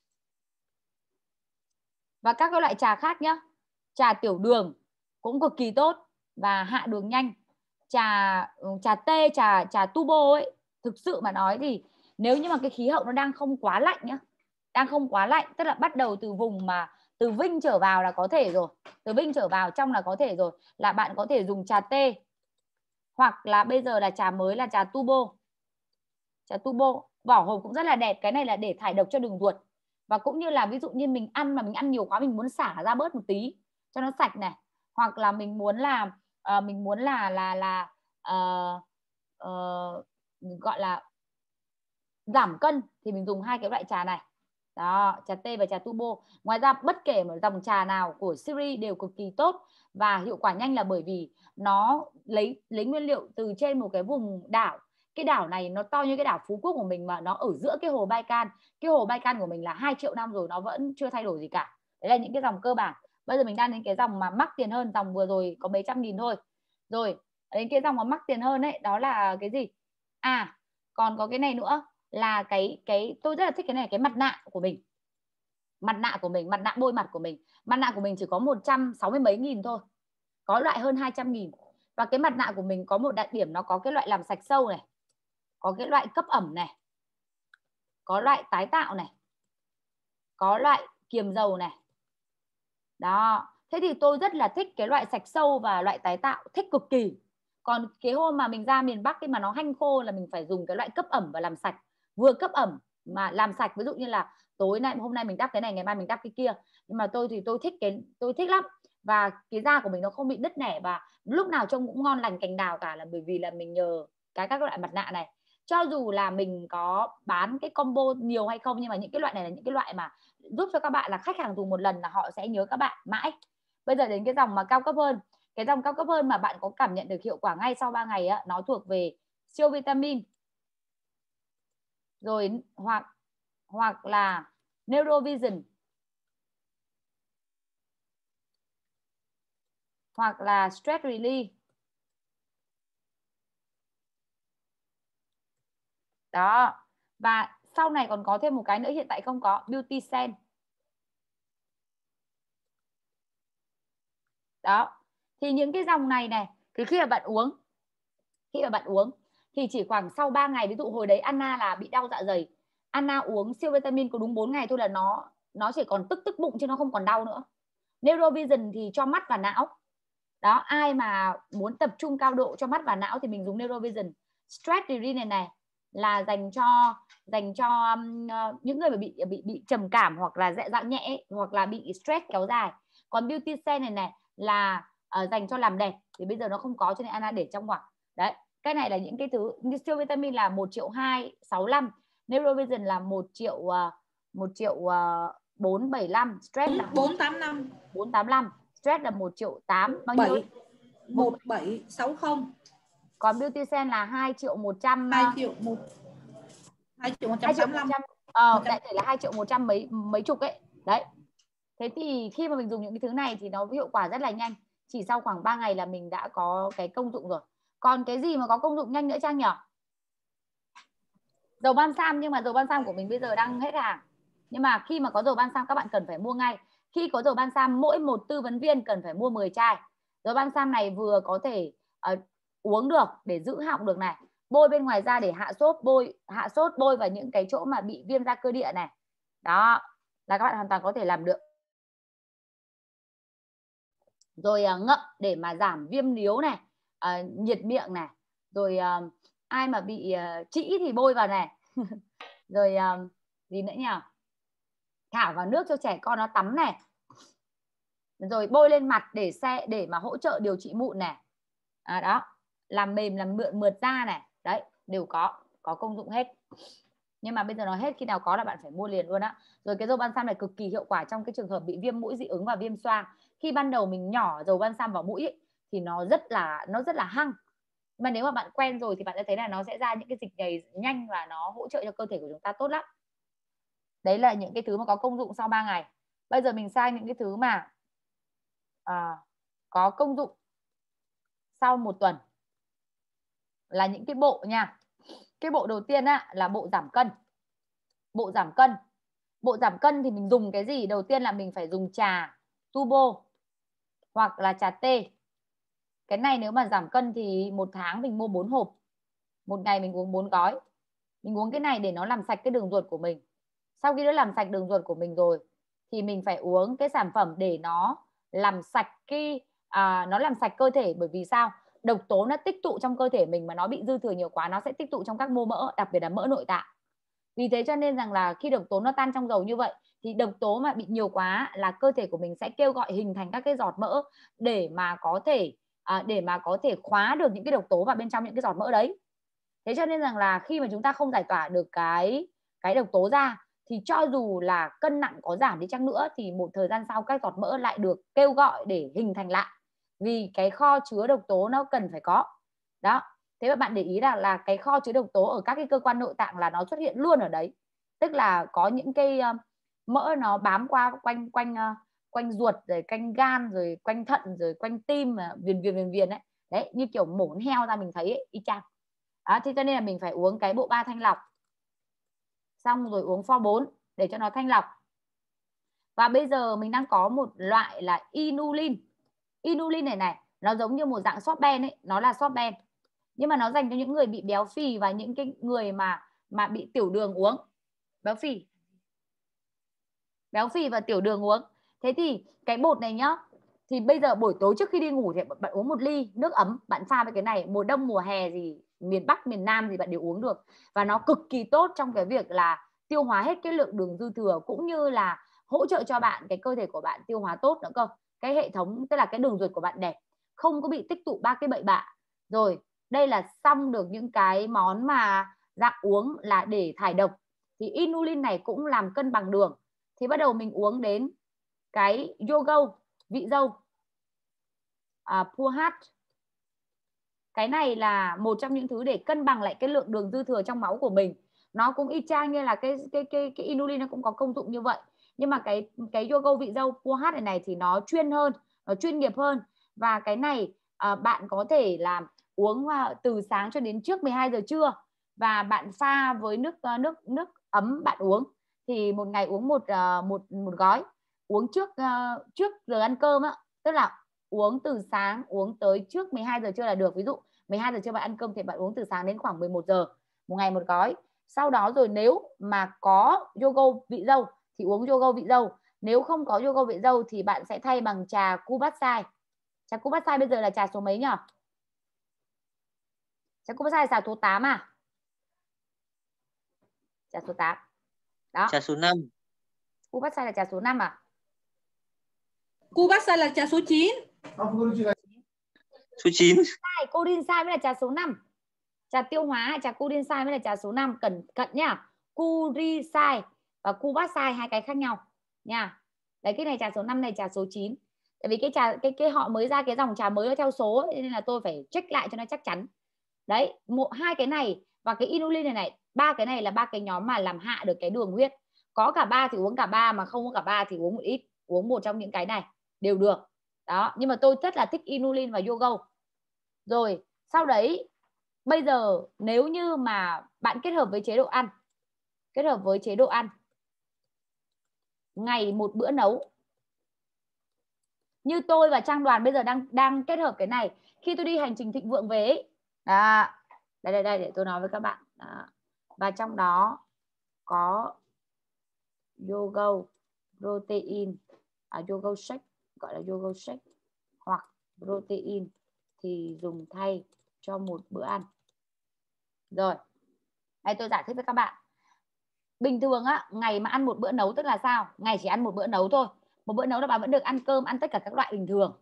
Và các cái loại trà khác nhá. Trà tiểu đường cũng cực kỳ tốt và hạ đường nhanh. Trà trà tê, trà trà tubo ấy, thực sự mà nói thì nếu như mà cái khí hậu nó đang không quá lạnh nhá, đang không quá lạnh, tức là bắt đầu từ vùng mà từ Vinh trở vào là có thể rồi, từ Vinh trở vào trong là có thể rồi, là bạn có thể dùng trà tê, hoặc là bây giờ là trà mới là trà tubo. Trà tubo vỏ hộp cũng rất là đẹp. Cái này là để thải độc cho đường ruột. Và cũng như là ví dụ như mình ăn mà mình ăn nhiều quá, mình muốn xả ra bớt một tí cho nó sạch này, hoặc là mình muốn là uh, mình muốn là là là uh, uh, gọi là giảm cân, thì mình dùng hai cái loại trà này. Đó, trà tê và trà tubo. Ngoài ra bất kể một dòng trà nào của series đều cực kỳ tốt và hiệu quả nhanh, là bởi vì nó lấy lấy nguyên liệu từ trên một cái vùng đảo. Cái đảo này nó to như cái đảo Phú Quốc của mình, mà nó ở giữa cái hồ Baikal. Cái hồ Baikal của mình là hai triệu năm rồi, nó vẫn chưa thay đổi gì cả. Đấy là những cái dòng cơ bản. Bây giờ mình đang đến cái dòng mà mắc tiền hơn, dòng vừa rồi có mấy trăm nghìn thôi. Rồi, đến cái dòng mà mắc tiền hơn ấy, đó là cái gì? À, còn có cái này nữa, là cái cái tôi rất là thích cái này, cái mặt nạ của mình. Mặt nạ của mình, mặt nạ bôi mặt của mình. Mặt nạ của mình chỉ có một trăm sáu mươi mấy nghìn thôi. Có loại hơn hai trăm nghìn. Và cái mặt nạ của mình có một đặc điểm, nó có cái loại làm sạch sâu này, có cái loại cấp ẩm này, có loại tái tạo này, có loại kiềm dầu này. Đó. Thế thì tôi rất là thích cái loại sạch sâu và loại tái tạo, thích cực kỳ. Còn cái hôm mà mình ra miền Bắc khi mà nó hanh khô là mình phải dùng cái loại cấp ẩm và làm sạch. Vừa cấp ẩm mà làm sạch, ví dụ như là tối nay hôm nay mình đắp cái này, ngày mai mình đắp cái kia. Nhưng mà tôi thì tôi thích cái tôi thích lắm. Và cái da của mình nó không bị nứt nẻ và lúc nào trông cũng ngon lành cành đào cả, là bởi vì là mình nhờ cái các loại mặt nạ này. Cho dù là mình có bán cái combo nhiều hay không, nhưng mà những cái loại này là những cái loại mà giúp cho các bạn là khách hàng dùng một lần là họ sẽ nhớ các bạn mãi. Bây giờ đến cái dòng mà cao cấp hơn. Cái dòng cao cấp hơn mà bạn có cảm nhận được hiệu quả ngay sau ba ngày á, nó thuộc về siêu vitamin. Rồi hoặc hoặc là Neurovision, hoặc là Stress Relief. Đó. Và sau này còn có thêm một cái nữa, hiện tại không có, Beauty Sen. Đó. Thì những cái dòng này này, thì khi mà bạn uống, khi mà bạn uống thì chỉ khoảng sau ba ngày, ví dụ hồi đấy Anna là bị đau dạ dày, Anna uống siêu vitamin có đúng bốn ngày thôi là nó nó chỉ còn tức tức bụng chứ nó không còn đau nữa. Neurovision thì cho mắt và não. Đó, ai mà muốn tập trung cao độ cho mắt và não thì mình dùng Neurovision. Stress Relief này này là dành cho dành cho um, những người mà bị bị bị trầm cảm hoặc là dạ dạo nhẹ, hoặc là bị stress kéo dài. Còn Beauty Sen này này là uh, dành cho làm đẹp, thì bây giờ nó không có cho nên Anna để trong ngoặc. Đấy, cái này là những cái thứ. Siêu vitamin là một triệu hai sáu lăm, Neurovision là một triệu uh, một triệu uh, bốn bảy lăm, stress là bốn tám năm, bốn tám lăm, stress là một triệu tám, bao nhiêu? một bảy sáu không. Còn Beauty Sen là hai triệu một trăm, hai triệu một hai triệu một trăm tám mươi lăm. Ờ, đại thể là hai triệu một trăm mấy mấy chục ấy. Đấy. Thế thì khi mà mình dùng những cái thứ này thì nó hiệu quả rất là nhanh. Chỉ sau khoảng ba ngày là mình đã có cái công dụng rồi. Còn cái gì mà có công dụng nhanh nữa Trang nhỉ? Dầu balsam, nhưng mà dầu balsam của mình bây giờ đang hết hàng. Nhưng mà khi mà có dầu balsam các bạn cần phải mua ngay. Khi có dầu balsam, mỗi một tư vấn viên cần phải mua mười chai. Rồi balsam này vừa có thể uh, uống được để giữ họng được này, bôi bên ngoài da để hạ sốt, bôi hạ sốt bôi vào những cái chỗ mà bị viêm da cơ địa này. Đó là các bạn hoàn toàn có thể làm được. Rồi uh, ngậm để mà giảm viêm níu này, uh, nhiệt miệng này. Rồi uh, ai mà bị uh, trĩ thì bôi vào này. Rồi uh, gì nữa nhỉ? Thả vào nước cho trẻ con nó tắm này. Rồi bôi lên mặt để xe để mà hỗ trợ điều trị mụn này. À, đó, làm mềm, làm mượt mượt da này. Đấy, đều có có công dụng hết. Nhưng mà bây giờ nó hết, khi nào có là bạn phải mua liền luôn á. Rồi cái dầu balsam này cực kỳ hiệu quả trong cái trường hợp bị viêm mũi dị ứng và viêm xoang. Khi ban đầu mình nhỏ dầu balsam vào mũi ấy, thì nó rất là nó rất là hăng. Mà nếu mà bạn quen rồi thì bạn sẽ thấy là nó sẽ ra những cái dịch nhầy nhanh và nó hỗ trợ cho cơ thể của chúng ta tốt lắm. Đấy là những cái thứ mà có công dụng sau ba ngày. Bây giờ mình sang những cái thứ mà à, có công dụng sau một tuần, là những cái bộ nha. Cái bộ đầu tiên á, là bộ giảm cân. Bộ giảm cân Bộ giảm cân thì mình dùng cái gì? Đầu tiên là mình phải dùng trà Tubo hoặc là trà tê. Cái này nếu mà giảm cân thì một tháng mình mua bốn hộp, một ngày mình uống bốn gói. Mình uống cái này để nó làm sạch cái đường ruột của mình. Sau khi nó làm sạch đường ruột của mình rồi thì mình phải uống cái sản phẩm để nó làm sạch cái à, nó làm sạch cơ thể. Bởi vì sao? Độc tố nó tích tụ trong cơ thể mình mà nó bị dư thừa nhiều quá, nó sẽ tích tụ trong các mô mỡ, đặc biệt là mỡ nội tạng. Vì thế cho nên rằng là khi độc tố nó tan trong dầu như vậy thì độc tố mà bị nhiều quá là cơ thể của mình sẽ kêu gọi hình thành các cái giọt mỡ để mà có thể à, để mà có thể khóa được những cái độc tố vào bên trong những cái giọt mỡ đấy. Thế cho nên rằng là khi mà chúng ta không giải tỏa được cái cái độc tố ra thì cho dù là cân nặng có giảm đi chăng nữa thì một thời gian sau các giọt mỡ lại được kêu gọi để hình thành lại, vì cái kho chứa độc tố nó cần phải có. Đó. Thế mà bạn để ý là là cái kho chứa độc tố ở các cái cơ quan nội tạng là nó xuất hiện luôn ở đấy. Tức là có những cái uh, mỡ nó bám qua quanh quanh uh, quanh ruột, rồi quanh gan, rồi quanh thận, rồi quanh tim, uh, viền viền viền viền ấy. Đấy, như kiểu mổ heo ra mình thấy ấy, y chang. Đó, thế cho nên là mình phải uống cái bộ ba thanh lọc, xong rồi uống pho bốn để cho nó thanh lọc. Và bây giờ mình đang có một loại là inulin. Inulin này này, nó giống như một dạng Sorben ấy, nó là Sorben. Nhưng mà nó dành cho những người bị béo phì và những cái người mà mà bị tiểu đường uống. Béo phì. Béo phì và tiểu đường uống. Thế thì cái bột này nhá, thì bây giờ buổi tối trước khi đi ngủ thì bạn uống một ly nước ấm, bạn pha với cái này, mùa đông mùa hè gì, miền Bắc miền Nam gì bạn đều uống được. Và nó cực kỳ tốt trong cái việc là tiêu hóa hết cái lượng đường dư thừa, cũng như là hỗ trợ cho bạn, cái cơ thể của bạn tiêu hóa tốt nữa cơ. Cái hệ thống, tức là cái đường ruột của bạn đẹp, không có bị tích tụ ba cái bậy bạ. Rồi, đây là xong được những cái món mà dạng uống là để thải độc. Thì inulin này cũng làm cân bằng đường. Thì bắt đầu mình uống đến cái yoga vị dâu à, Pure Heart. Cái này là một trong những thứ để cân bằng lại cái lượng đường dư thừa trong máu của mình. Nó cũng y chang như là cái cái cái cái inulin, nó cũng có công dụng như vậy. Nhưng mà cái cái yoga vị dâu Pure Heart này này thì nó chuyên hơn, nó chuyên nghiệp hơn. Và cái này à, bạn có thể làm uống từ sáng cho đến trước mười hai giờ trưa, và bạn pha với nước nước nước ấm bạn uống. Thì một ngày uống một một một gói, uống trước uh, trước giờ ăn cơm á, tức là uống từ sáng uống tới trước mười hai giờ trưa là được. Ví dụ mười hai giờ trưa bạn ăn cơm thì bạn uống từ sáng đến khoảng mười một giờ, một ngày một gói. Sau đó rồi nếu mà có yoga vị dâu thì uống yoga vị dâu. Nếu không có yoga vị dâu thì bạn sẽ thay bằng trà Kubasai. Trà Kubasai bây giờ là trà số mấy nhỉ? Trà Kubasai là trà số tám à? Trà số tám. Đó. Trà số năm. Kubasai là trà số năm à? Kubasai là trà số chín. Số chín. Kudinsai mới là trà số năm. Trà tiêu hóa, trà Kudinsai mới là trà số năm. Cẩn cận nhá. Kudinsai và Kubasai hai cái khác nhau nha. Đấy, cái này trà số năm, này trà số chín. Tại vì cái trà cái cái họ mới ra cái dòng trà mới nó theo số ấy, nên là tôi phải check lại cho nó chắc chắn. Đấy, một hai cái này và cái inulin này này, ba cái này là ba cái nhóm mà làm hạ được cái đường huyết. Có cả ba thì uống cả ba, mà không có cả ba thì uống một ít, uống một trong những cái này đều được. Đó, nhưng mà tôi rất là thích inulin và yoga. Rồi, sau đấy bây giờ nếu như mà bạn kết hợp với chế độ ăn, kết hợp với chế độ ăn ngày một bữa nấu, Như tôi và Trang Đoàn bây giờ đang đang kết hợp cái này. Khi tôi đi hành trình thịnh vượng về ấy, đó, đây đây đây để tôi nói với các bạn đó. Và trong đó có yoga protein, à, yoga shake, gọi là yoga shake hoặc protein thì dùng thay cho một bữa ăn. Rồi, đây tôi giải thích với các bạn. Bình thường á, ngày mà ăn một bữa nấu tức là sao? Ngày chỉ ăn một bữa nấu thôi. Một bữa nấu là bạn vẫn được ăn cơm, ăn tất cả các loại bình thường.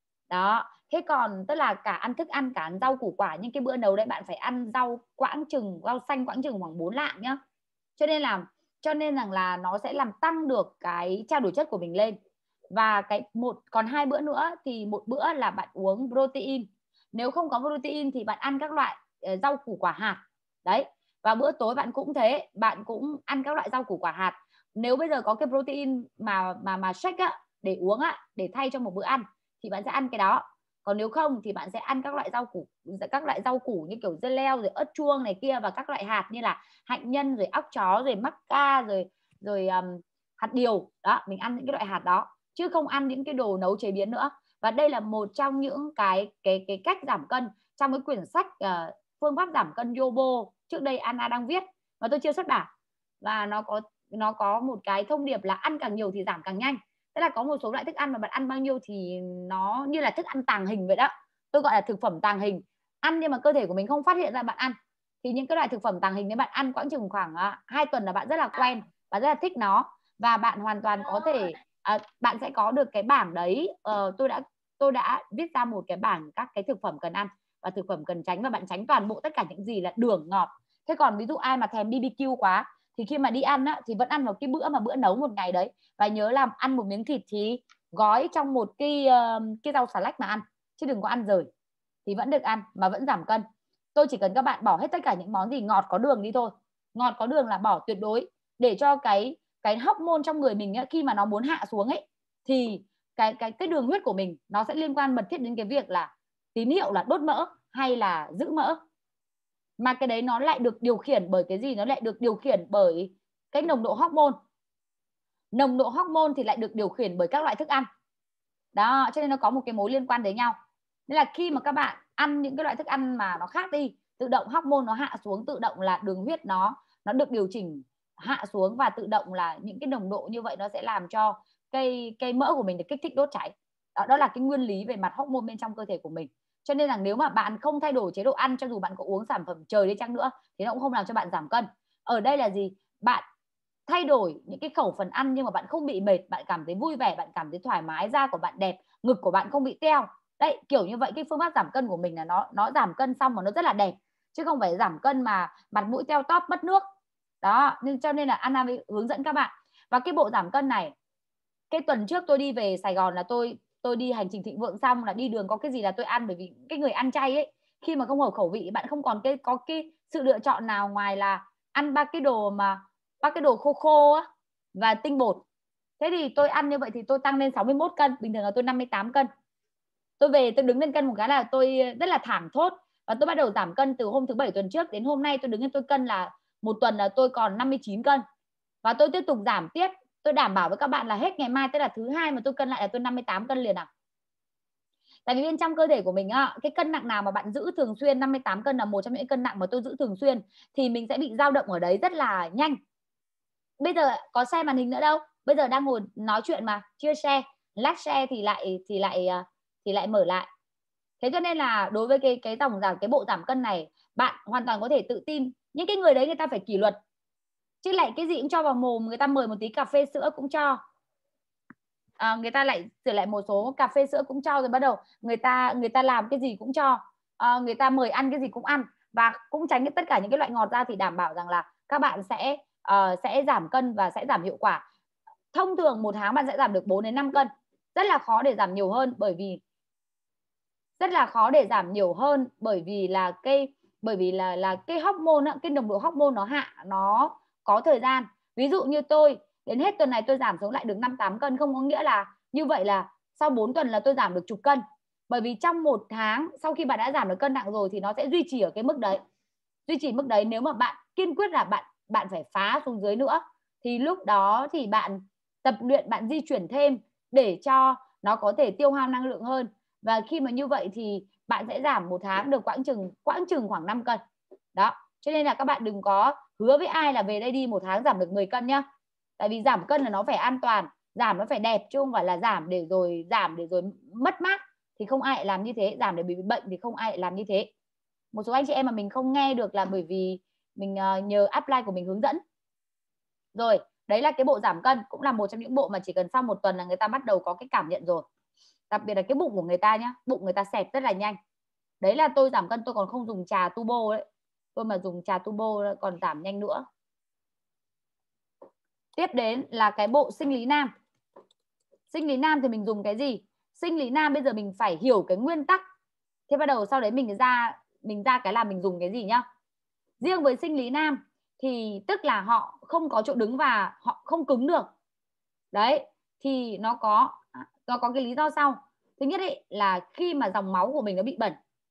Đó, thế còn tức là cả ăn thức ăn, cả ăn rau củ quả, nhưng cái bữa nấu đấy bạn phải ăn rau quãng chừng, rau xanh quãng chừng khoảng bốn lạng nhá. Cho nên là cho nên rằng là nó sẽ làm tăng được cái trao đổi chất của mình lên. Và cái một còn hai bữa nữa thì một bữa là bạn uống protein. Nếu không có protein thì bạn ăn các loại uh, rau củ quả hạt. Đấy. Và bữa tối bạn cũng thế, bạn cũng ăn các loại rau củ quả hạt. Nếu bây giờ có cái protein mà mà mà shake á, để uống á, để thay cho một bữa ăn thì bạn sẽ ăn cái đó. Còn nếu không thì bạn sẽ ăn các loại rau củ, các loại rau củ như kiểu dưa leo rồi ớt chuông này kia, và các loại hạt như là hạnh nhân rồi óc chó rồi mắc ca rồi rồi um, hạt điều. Đó, mình ăn những cái loại hạt đó chứ không ăn những cái đồ nấu chế biến nữa. Và đây là một trong những cái cái cái cách giảm cân trong cái quyển sách uh, phương pháp giảm cân Yobo trước đây Anna đang viết mà tôi chưa xuất bản. Và nó có nó có một cái thông điệp là ăn càng nhiều thì giảm càng nhanh. Tức là có một số loại thức ăn mà bạn ăn bao nhiêu thì nó như là thức ăn tàng hình vậy đó. Tôi gọi là thực phẩm tàng hình. Ăn nhưng mà cơ thể của mình không phát hiện ra bạn ăn. Thì những cái loại thực phẩm tàng hình nếu bạn ăn quãng chừng khoảng uh, hai tuần là bạn rất là quen và rất là thích nó. Và bạn hoàn toàn có thể uh, bạn sẽ có được cái bảng đấy. uh, tôi đã tôi đã viết ra một cái bảng các cái thực phẩm cần ăn và thực phẩm cần tránh, và bạn tránh toàn bộ tất cả những gì là đường ngọt. Thế còn ví dụ ai mà thèm bê bê kiu quá thì khi mà đi ăn á, thì vẫn ăn vào cái bữa mà bữa nấu một ngày đấy. Và nhớ làm ăn một miếng thịt thì gói trong một cái uh, cái rau xà lách mà ăn, chứ đừng có ăn rời, thì vẫn được ăn mà vẫn giảm cân. Tôi chỉ cần các bạn bỏ hết tất cả những món gì ngọt có đường đi thôi. Ngọt có đường là bỏ tuyệt đối, để cho cái cái hormone trong người mình ấy, khi mà nó muốn hạ xuống ấy thì cái cái cái đường huyết của mình nó sẽ liên quan mật thiết đến cái việc là tín hiệu là đốt mỡ hay là giữ mỡ. Mà cái đấy nó lại được điều khiển bởi cái gì? Nó lại được điều khiển bởi cái nồng độ hormone. Nồng độ hormone thì lại được điều khiển bởi các loại thức ăn. Đó, cho nên nó có một cái mối liên quan đến nhau. Nên là khi mà các bạn ăn những cái loại thức ăn mà nó khác đi, tự động hormone nó hạ xuống, tự động là đường huyết nó nó được điều chỉnh hạ xuống, và tự động là những cái nồng độ như vậy nó sẽ làm cho cây cây mỡ của mình được kích thích đốt cháy. Đó, đó là cái nguyên lý về mặt hormone bên trong cơ thể của mình. Cho nên là nếu mà bạn không thay đổi chế độ ăn, cho dù bạn có uống sản phẩm trời đi chăng nữa thì nó cũng không làm cho bạn giảm cân. Ở đây là gì? Bạn thay đổi những cái khẩu phần ăn nhưng mà bạn không bị mệt, bạn cảm thấy vui vẻ, bạn cảm thấy thoải mái, da của bạn đẹp, ngực của bạn không bị teo. Đấy, kiểu như vậy cái phương pháp giảm cân của mình là nó nó giảm cân xong mà nó rất là đẹp, chứ không phải giảm cân mà mặt mũi teo tóp mất nước. Đó, nên cho nên là Anna mới hướng dẫn các bạn. Và cái bộ giảm cân này, cái tuần trước tôi đi về Sài Gòn là tôi tôi đi hành trình thịnh vượng xong là đi đường có cái gì là tôi ăn, bởi vì cái người ăn chay ấy, khi mà không hợp khẩu vị bạn không còn cái có cái sự lựa chọn nào ngoài là ăn ba cái đồ mà ba cái đồ khô khô á và tinh bột. Thế thì tôi ăn như vậy thì tôi tăng lên sáu mươi mốt cân, bình thường là tôi năm mươi tám cân. Tôi về tôi đứng lên cân một cái là tôi rất là thảng thốt, và tôi bắt đầu giảm cân từ hôm thứ bảy tuần trước đến hôm nay. Tôi đứng lên tôi cân là một tuần là tôi còn năm mươi chín cân, và tôi tiếp tục giảm tiếp. Tôi đảm bảo với các bạn là hết ngày mai, tức là thứ hai mà tôi cân lại là tôi năm mươi tám cân liền à. Tại vì bên trong cơ thể của mình á, cái cân nặng nào mà bạn giữ thường xuyên, năm mươi tám cân là một trong những cân nặng mà tôi giữ thường xuyên, thì mình sẽ bị dao động ở đấy rất là nhanh. Bây giờ có share màn hình nữa đâu, bây giờ đang ngồi nói chuyện mà chưa share, lát share thì lại thì lại thì lại mở lại. Thế cho nên là đối với cái cái dòng giảm cái bộ giảm cân này, bạn hoàn toàn có thể tự tin. Những cái người đấy người ta phải kỷ luật, chứ lại cái gì cũng cho vào mồm. Người ta mời một tí cà phê sữa cũng cho, à, người ta lại sửa lại một số cà phê sữa cũng cho, rồi bắt đầu người ta người ta làm cái gì cũng cho, à, người ta mời ăn cái gì cũng ăn, và cũng tránh tất cả những cái loại ngọt ra, thì đảm bảo rằng là các bạn sẽ uh, sẽ giảm cân và sẽ giảm hiệu quả. Thông thường một tháng bạn sẽ giảm được bốn đến năm cân. Rất là khó để giảm nhiều hơn, bởi vì rất là khó để giảm nhiều hơn bởi vì là cái bởi vì là là cái hormone, cái nồng độ hormone nó hạ, nó có thời gian. Ví dụ như tôi đến hết tuần này tôi giảm xuống lại được năm tám cân, không có nghĩa là như vậy là sau bốn tuần là tôi giảm được chục cân. Bởi vì trong một tháng sau khi bạn đã giảm được cân nặng rồi thì nó sẽ duy trì ở cái mức đấy. Duy trì mức đấy, nếu mà bạn kiên quyết là bạn bạn phải phá xuống dưới nữa, thì lúc đó thì bạn tập luyện, bạn di chuyển thêm để cho nó có thể tiêu hao năng lượng hơn. Và khi mà như vậy thì bạn sẽ giảm một tháng được quãng chừng quãng chừng khoảng năm cân. Đó, cho nên là các bạn đừng có hứa với ai là về đây đi một tháng giảm được mười cân nhá. Tại vì giảm cân là nó phải an toàn, giảm nó phải đẹp chứ không phải là giảm để rồi giảm để rồi mất mát, thì không ai lại làm như thế. Giảm để bị bệnh thì không ai lại làm như thế. Một số anh chị em mà mình không nghe được là bởi vì mình nhờ upline của mình hướng dẫn. Rồi, đấy là cái bộ giảm cân, cũng là một trong những bộ mà chỉ cần sau một tuần là người ta bắt đầu có cái cảm nhận rồi. Đặc biệt là cái bụng của người ta nhá, bụng người ta xẹp rất là nhanh. Đấy là tôi giảm cân tôi còn không dùng trà turbo đấy. Tôi mà dùng trà turbo còn giảm nhanh nữa. Tiếp đến là cái bộ sinh lý nam. Sinh lý nam thì mình dùng cái gì? Sinh lý nam bây giờ mình phải hiểu cái nguyên tắc. Thế bắt đầu sau đấy mình ra mình ra cái là mình dùng cái gì nhá. Riêng với sinh lý nam thì tức là họ không có chỗ đứng và họ không cứng được. Đấy, thì nó có nó có cái lý do sau. Thứ nhất ấy, là khi mà dòng máu của mình nó bị bẩn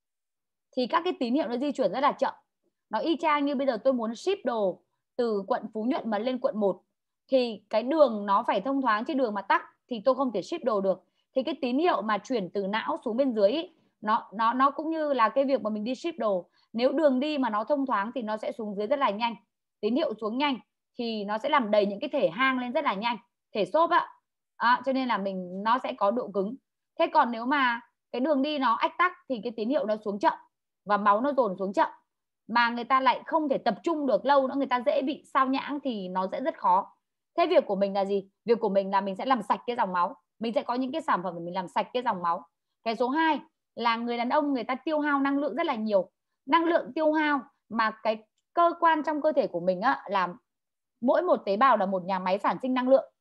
thì các cái tín hiệu nó di chuyển rất là chậm. Nó y chang như bây giờ tôi muốn ship đồ từ quận Phú Nhuận mà lên quận một thì cái đường nó phải thông thoáng, chứ đường mà tắc thì tôi không thể ship đồ được. Thì cái tín hiệu mà chuyển từ não xuống bên dưới ấy, nó nó nó cũng như là cái việc mà mình đi ship đồ. Nếu đường đi mà nó thông thoáng thì nó sẽ xuống dưới rất là nhanh. Tín hiệu xuống nhanh thì nó sẽ làm đầy những cái thể hang lên rất là nhanh, thể xốp ạ. À, cho nên là mình nó sẽ có độ cứng. Thế còn nếu mà cái đường đi nó ách tắc thì cái tín hiệu nó xuống chậm và máu nó dồn xuống chậm, mà người ta lại không thể tập trung được lâu nữa, người ta dễ bị sao nhãng thì nó sẽ rất khó. Thế việc của mình là gì? Việc của mình là mình sẽ làm sạch cái dòng máu. Mình sẽ có những cái sản phẩm để mình làm sạch cái dòng máu. Cái số hai là người đàn ông người ta tiêu hao năng lượng rất là nhiều. Năng lượng tiêu hao mà cái cơ quan trong cơ thể của mình á, là mỗi một tế bào là một nhà máy sản sinh năng lượng.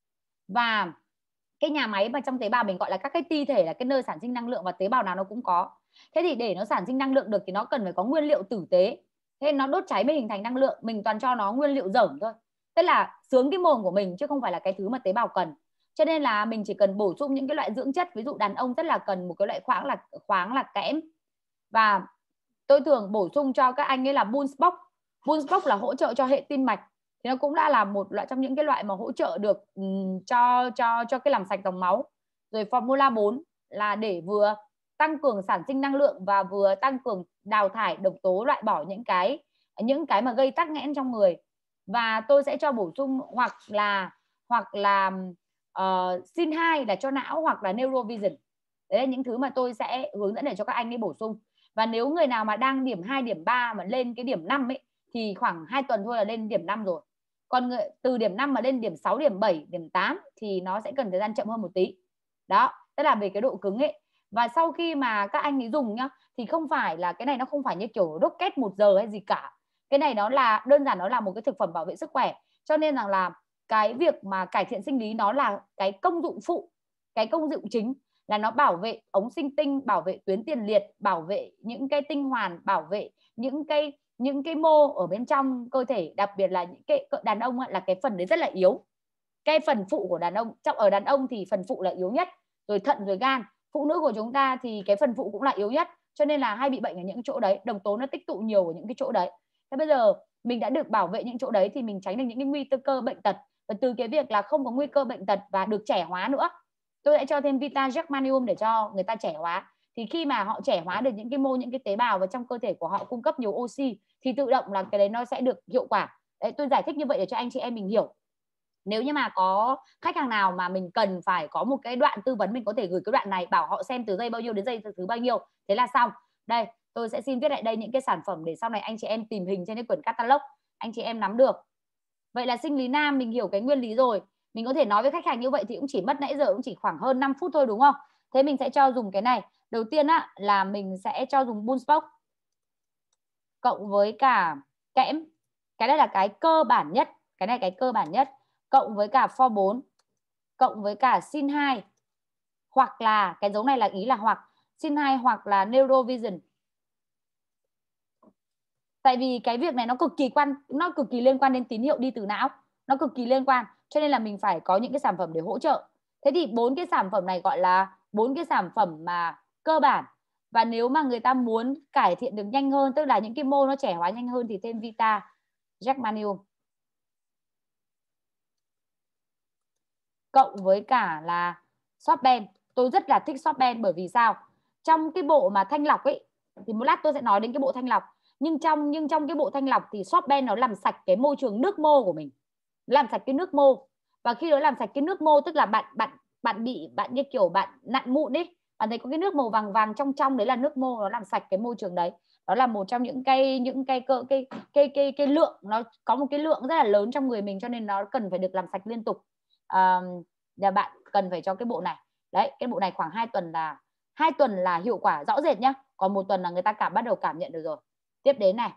Và cái nhà máy mà trong tế bào mình gọi là các cái ti thể, là cái nơi sản sinh năng lượng, và tế bào nào nó cũng có. Thế thì để nó sản sinh năng lượng được thì nó cần phải có nguyên liệu tử tế. Thế nó đốt cháy mới hình thành năng lượng. Mình toàn cho nó nguyên liệu dởm thôi, tức là sướng cái mồm của mình chứ không phải là cái thứ mà tế bào cần. Cho nên là mình chỉ cần bổ sung những cái loại dưỡng chất. Ví dụ đàn ông rất là cần một cái loại khoáng là khoáng là kẽm, và tôi thường bổ sung cho các anh ấy là Bullsbox. Bullsbox là hỗ trợ cho hệ tim mạch, thì nó cũng đã là một loại trong những cái loại mà hỗ trợ được um, cho cho cho cái làm sạch dòng máu. Rồi Formula bốn là để vừa tăng cường sản sinh năng lượng và vừa tăng cường đào thải độc tố, loại bỏ những cái những cái mà gây tắc nghẽn trong người. Và tôi sẽ cho bổ sung hoặc là hoặc là uh, sin hai là cho não, hoặc là Neurovision. Đấy là những thứ mà tôi sẽ hướng dẫn để cho các anh ấy bổ sung. Và nếu người nào mà đang điểm hai, điểm ba mà lên cái điểm năm ấy thì khoảng hai tuần thôi là lên điểm năm rồi. Còn người, từ điểm năm mà lên điểm sáu, điểm bảy, điểm tám thì nó sẽ cần thời gian chậm hơn một tí. Đó, tức là về cái độ cứng ấy. Và sau khi mà các anh ấy dùng nhá, thì không phải là cái này nó không phải như kiểu rocket một giờ hay gì cả. Cái này nó là đơn giản, nó là một cái thực phẩm bảo vệ sức khỏe. Cho nên rằng là cái việc mà cải thiện sinh lý nó là cái công dụng phụ. Cái công dụng chính là nó bảo vệ ống sinh tinh, bảo vệ tuyến tiền liệt, bảo vệ những cái tinh hoàn, bảo vệ những cái những cái mô ở bên trong cơ thể. Đặc biệt là những cái đàn ông là cái phần đấy rất là yếu. Cái phần phụ của đàn ông, trong ở đàn ông thì phần phụ là yếu nhất, rồi thận, rồi gan. Phụ nữ của chúng ta thì cái phần phụ cũng là yếu nhất, cho nên là hay bị bệnh ở những chỗ đấy. Độc tố nó tích tụ nhiều ở những cái chỗ đấy. Thế bây giờ mình đã được bảo vệ những chỗ đấy thì mình tránh được những cái nguy cơ bệnh tật. Và từ cái việc là không có nguy cơ bệnh tật và được trẻ hóa nữa, tôi sẽ cho thêm Vita Germanium để cho người ta trẻ hóa. Thì khi mà họ trẻ hóa được những cái mô, những cái tế bào vào trong cơ thể của họ cung cấp nhiều oxy thì tự động là cái đấy nó sẽ được hiệu quả. Đấy, tôi giải thích như vậy để cho anh chị em mình hiểu. Nếu như mà có khách hàng nào mà mình cần phải có một cái đoạn tư vấn, mình có thể gửi cái đoạn này, bảo họ xem từ giây bao nhiêu đến giây thứ bao nhiêu, thế là xong. Đây, tôi sẽ xin viết lại đây những cái sản phẩm để sau này anh chị em tìm hình trên cái quyển catalog, anh chị em nắm được. Vậy là sinh lý nam mình hiểu cái nguyên lý rồi. Mình có thể nói với khách hàng như vậy thì cũng chỉ mất nãy giờ cũng chỉ khoảng hơn năm phút thôi, đúng không? Thế mình sẽ cho dùng cái này. Đầu tiên á, là mình sẽ cho dùng Bullsbox cộng với cả kẽm. Cái này là cái cơ bản nhất. Cái này cái cơ bản nhất. Cộng với cả For bốn, cộng với cả sin hai, hoặc là cái dấu này là ý là hoặc sin hai hoặc là Neurovision. Tại vì cái việc này nó cực kỳ quan nó cực kỳ liên quan đến tín hiệu đi từ não, nó cực kỳ liên quan, cho nên là mình phải có những cái sản phẩm để hỗ trợ. Thế thì bốn cái sản phẩm này gọi là bốn cái sản phẩm mà cơ bản. Và nếu mà người ta muốn cải thiện được nhanh hơn, tức là những cái mô nó trẻ hóa nhanh hơn, thì thêm Vita Germanium cộng với cả là Shop Ben. tôi rất là thích Sorben bởi vì sao? Trong cái bộ mà thanh lọc ấy thì một lát tôi sẽ nói đến cái bộ thanh lọc, nhưng trong nhưng trong cái bộ thanh lọc thì Sorben nó làm sạch cái môi trường nước mô của mình, làm sạch cái nước mô. Và khi nó làm sạch cái nước mô tức là bạn bạn bạn bị bạn như kiểu bạn nặn mụn ấy, bạn thấy có cái nước màu vàng vàng trong trong đấy là nước mô, nó làm sạch cái môi trường đấy. Đó là một trong những cây những cây cơ cây cây cây cây lượng, nó có một cái lượng rất là lớn trong người mình, cho nên nó cần phải được làm sạch liên tục. À, nhà bạn cần phải cho cái bộ này. Đấy, cái bộ này khoảng hai tuần là hai tuần là hiệu quả rõ rệt nhá. Còn một tuần là người ta cảm bắt đầu cảm nhận được rồi. Tiếp đến này.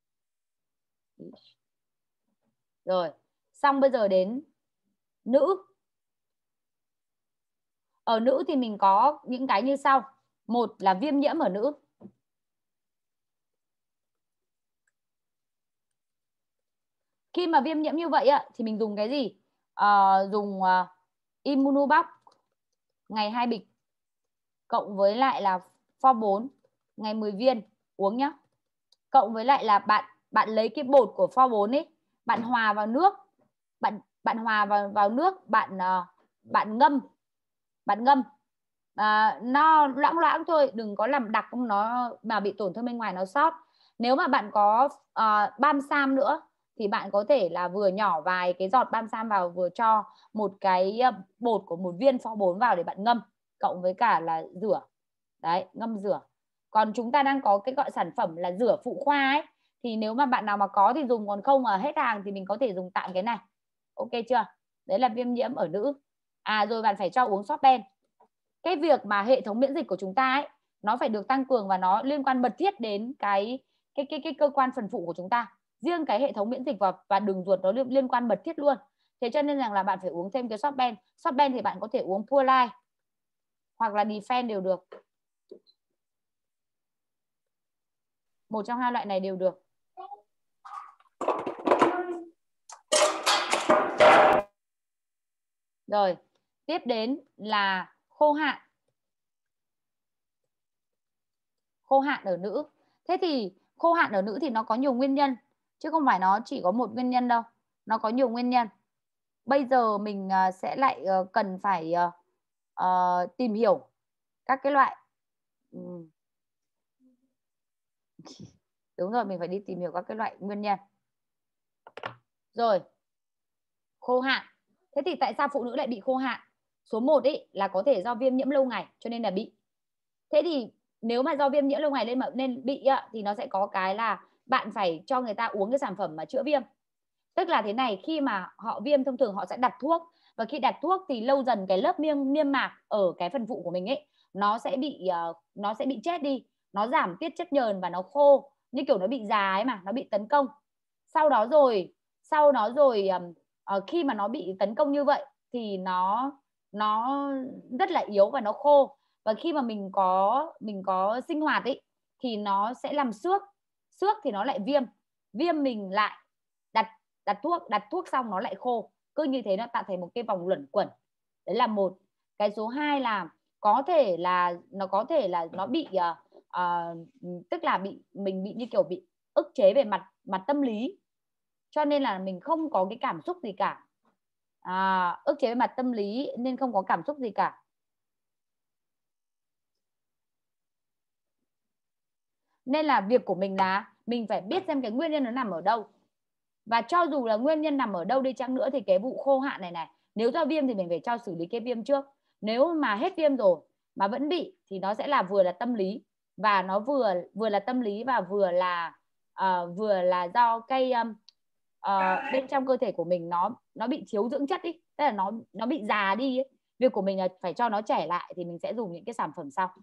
Rồi, xong bây giờ đến nữ. Ở nữ thì mình có những cái như sau. Một là viêm nhiễm ở nữ. Khi mà viêm nhiễm như vậy á, thì mình dùng cái gì? À, dùng uh, Immunobox ngày hai bịch cộng với lại là pho bốn ngày mười viên uống nhá. Cộng với lại là bạn bạn lấy cái bột của pho bốn ấy, bạn hòa vào nước, bạn bạn hòa vào vào nước, bạn uh, bạn ngâm, bạn ngâm à, nó loãng loãng thôi, đừng có làm đặc không nó mà bị tổn thương bên ngoài nó sót. Nếu mà bạn có uh, balsam nữa thì bạn có thể là vừa nhỏ vài cái giọt balsam vào, vừa cho một cái bột của một viên pho bốn vào để bạn ngâm, cộng với cả là rửa. Đấy, ngâm rửa. Còn chúng ta đang có cái gọi sản phẩm là rửa phụ khoa ấy, thì nếu mà bạn nào mà có thì dùng, còn không mà hết hàng thì mình có thể dùng tạm cái này. Ok chưa? Đấy là viêm nhiễm ở nữ. À rồi bạn phải cho uống Sorben. Cái việc mà hệ thống miễn dịch của chúng ta ấy, nó phải được tăng cường và nó liên quan mật thiết đến cái cái cái cái cơ quan phần phụ của chúng ta. Riêng cái hệ thống miễn dịch và và đường ruột nó liên, liên quan mật thiết luôn. Thế cho nên rằng là bạn phải uống thêm cái Sorben. Sorben thì bạn có thể uống Purolite hoặc là Defend đều được. Một trong hai loại này đều được. Rồi, tiếp đến là khô hạn. Khô hạn ở nữ. Thế thì khô hạn ở nữ thì nó có nhiều nguyên nhân, chứ không phải nó chỉ có một nguyên nhân đâu. Nó có nhiều nguyên nhân. Bây giờ mình sẽ lại cần phải uh, tìm hiểu các cái loại. Đúng rồi, mình phải đi tìm hiểu các cái loại nguyên nhân. Rồi, khô hạn. Thế thì tại sao phụ nữ lại bị khô hạn? Số một ý, là có thể do viêm nhiễm lâu ngày cho nên là bị. Thế thì nếu mà do viêm nhiễm lâu ngày lên mà nên bị thì nó sẽ có cái là bạn phải cho người ta uống cái sản phẩm mà chữa viêm. Tức là thế này, khi mà họ viêm thông thường họ sẽ đặt thuốc, và khi đặt thuốc thì lâu dần cái lớp niêm niêm mạc ở cái phần phụ của mình ấy nó sẽ bị uh, nó sẽ bị chết đi, nó giảm tiết chất nhờn và nó khô, như kiểu nó bị già ấy mà, nó bị tấn công. Sau đó rồi sau đó rồi um, uh, khi mà nó bị tấn công như vậy thì nó nó rất là yếu và nó khô, và khi mà mình có mình có sinh hoạt ấy thì nó sẽ làm xước, xước thì nó lại viêm, viêm mình lại đặt đặt thuốc, đặt thuốc xong nó lại khô, cứ như thế nó tạo thành một cái vòng luẩn quẩn. Đấy là một. Cái số hai là có thể là nó có thể là nó bị uh, uh, tức là bị mình bị như kiểu bị ức chế về mặt mặt tâm lý, cho nên là mình không có cái cảm xúc gì cả. À, ức chế về mặt tâm lý nên không có cảm xúc gì cả. Nên là việc của mình là mình phải biết xem cái nguyên nhân nó nằm ở đâu. Và cho dù là nguyên nhân nằm ở đâu đi chăng nữa thì cái vụ khô hạn này này, nếu do viêm thì mình phải cho xử lý cái viêm trước. Nếu mà hết viêm rồi mà vẫn bị thì nó sẽ là vừa là tâm lý, và nó vừa vừa là tâm lý và vừa là uh, vừa là do cái um, uh, bên trong cơ thể của mình nó nó bị thiếu dưỡng chất ý, tức là nó nó bị già đi ấy. Việc của mình là phải cho nó trẻ lại, thì mình sẽ dùng những cái sản phẩm sau.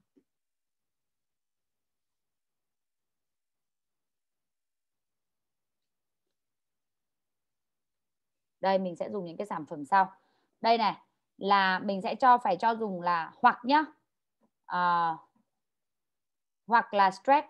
Đây mình sẽ dùng những cái sản phẩm sau. Đây này là mình sẽ cho phải cho dùng là hoặc nhá à, hoặc là stress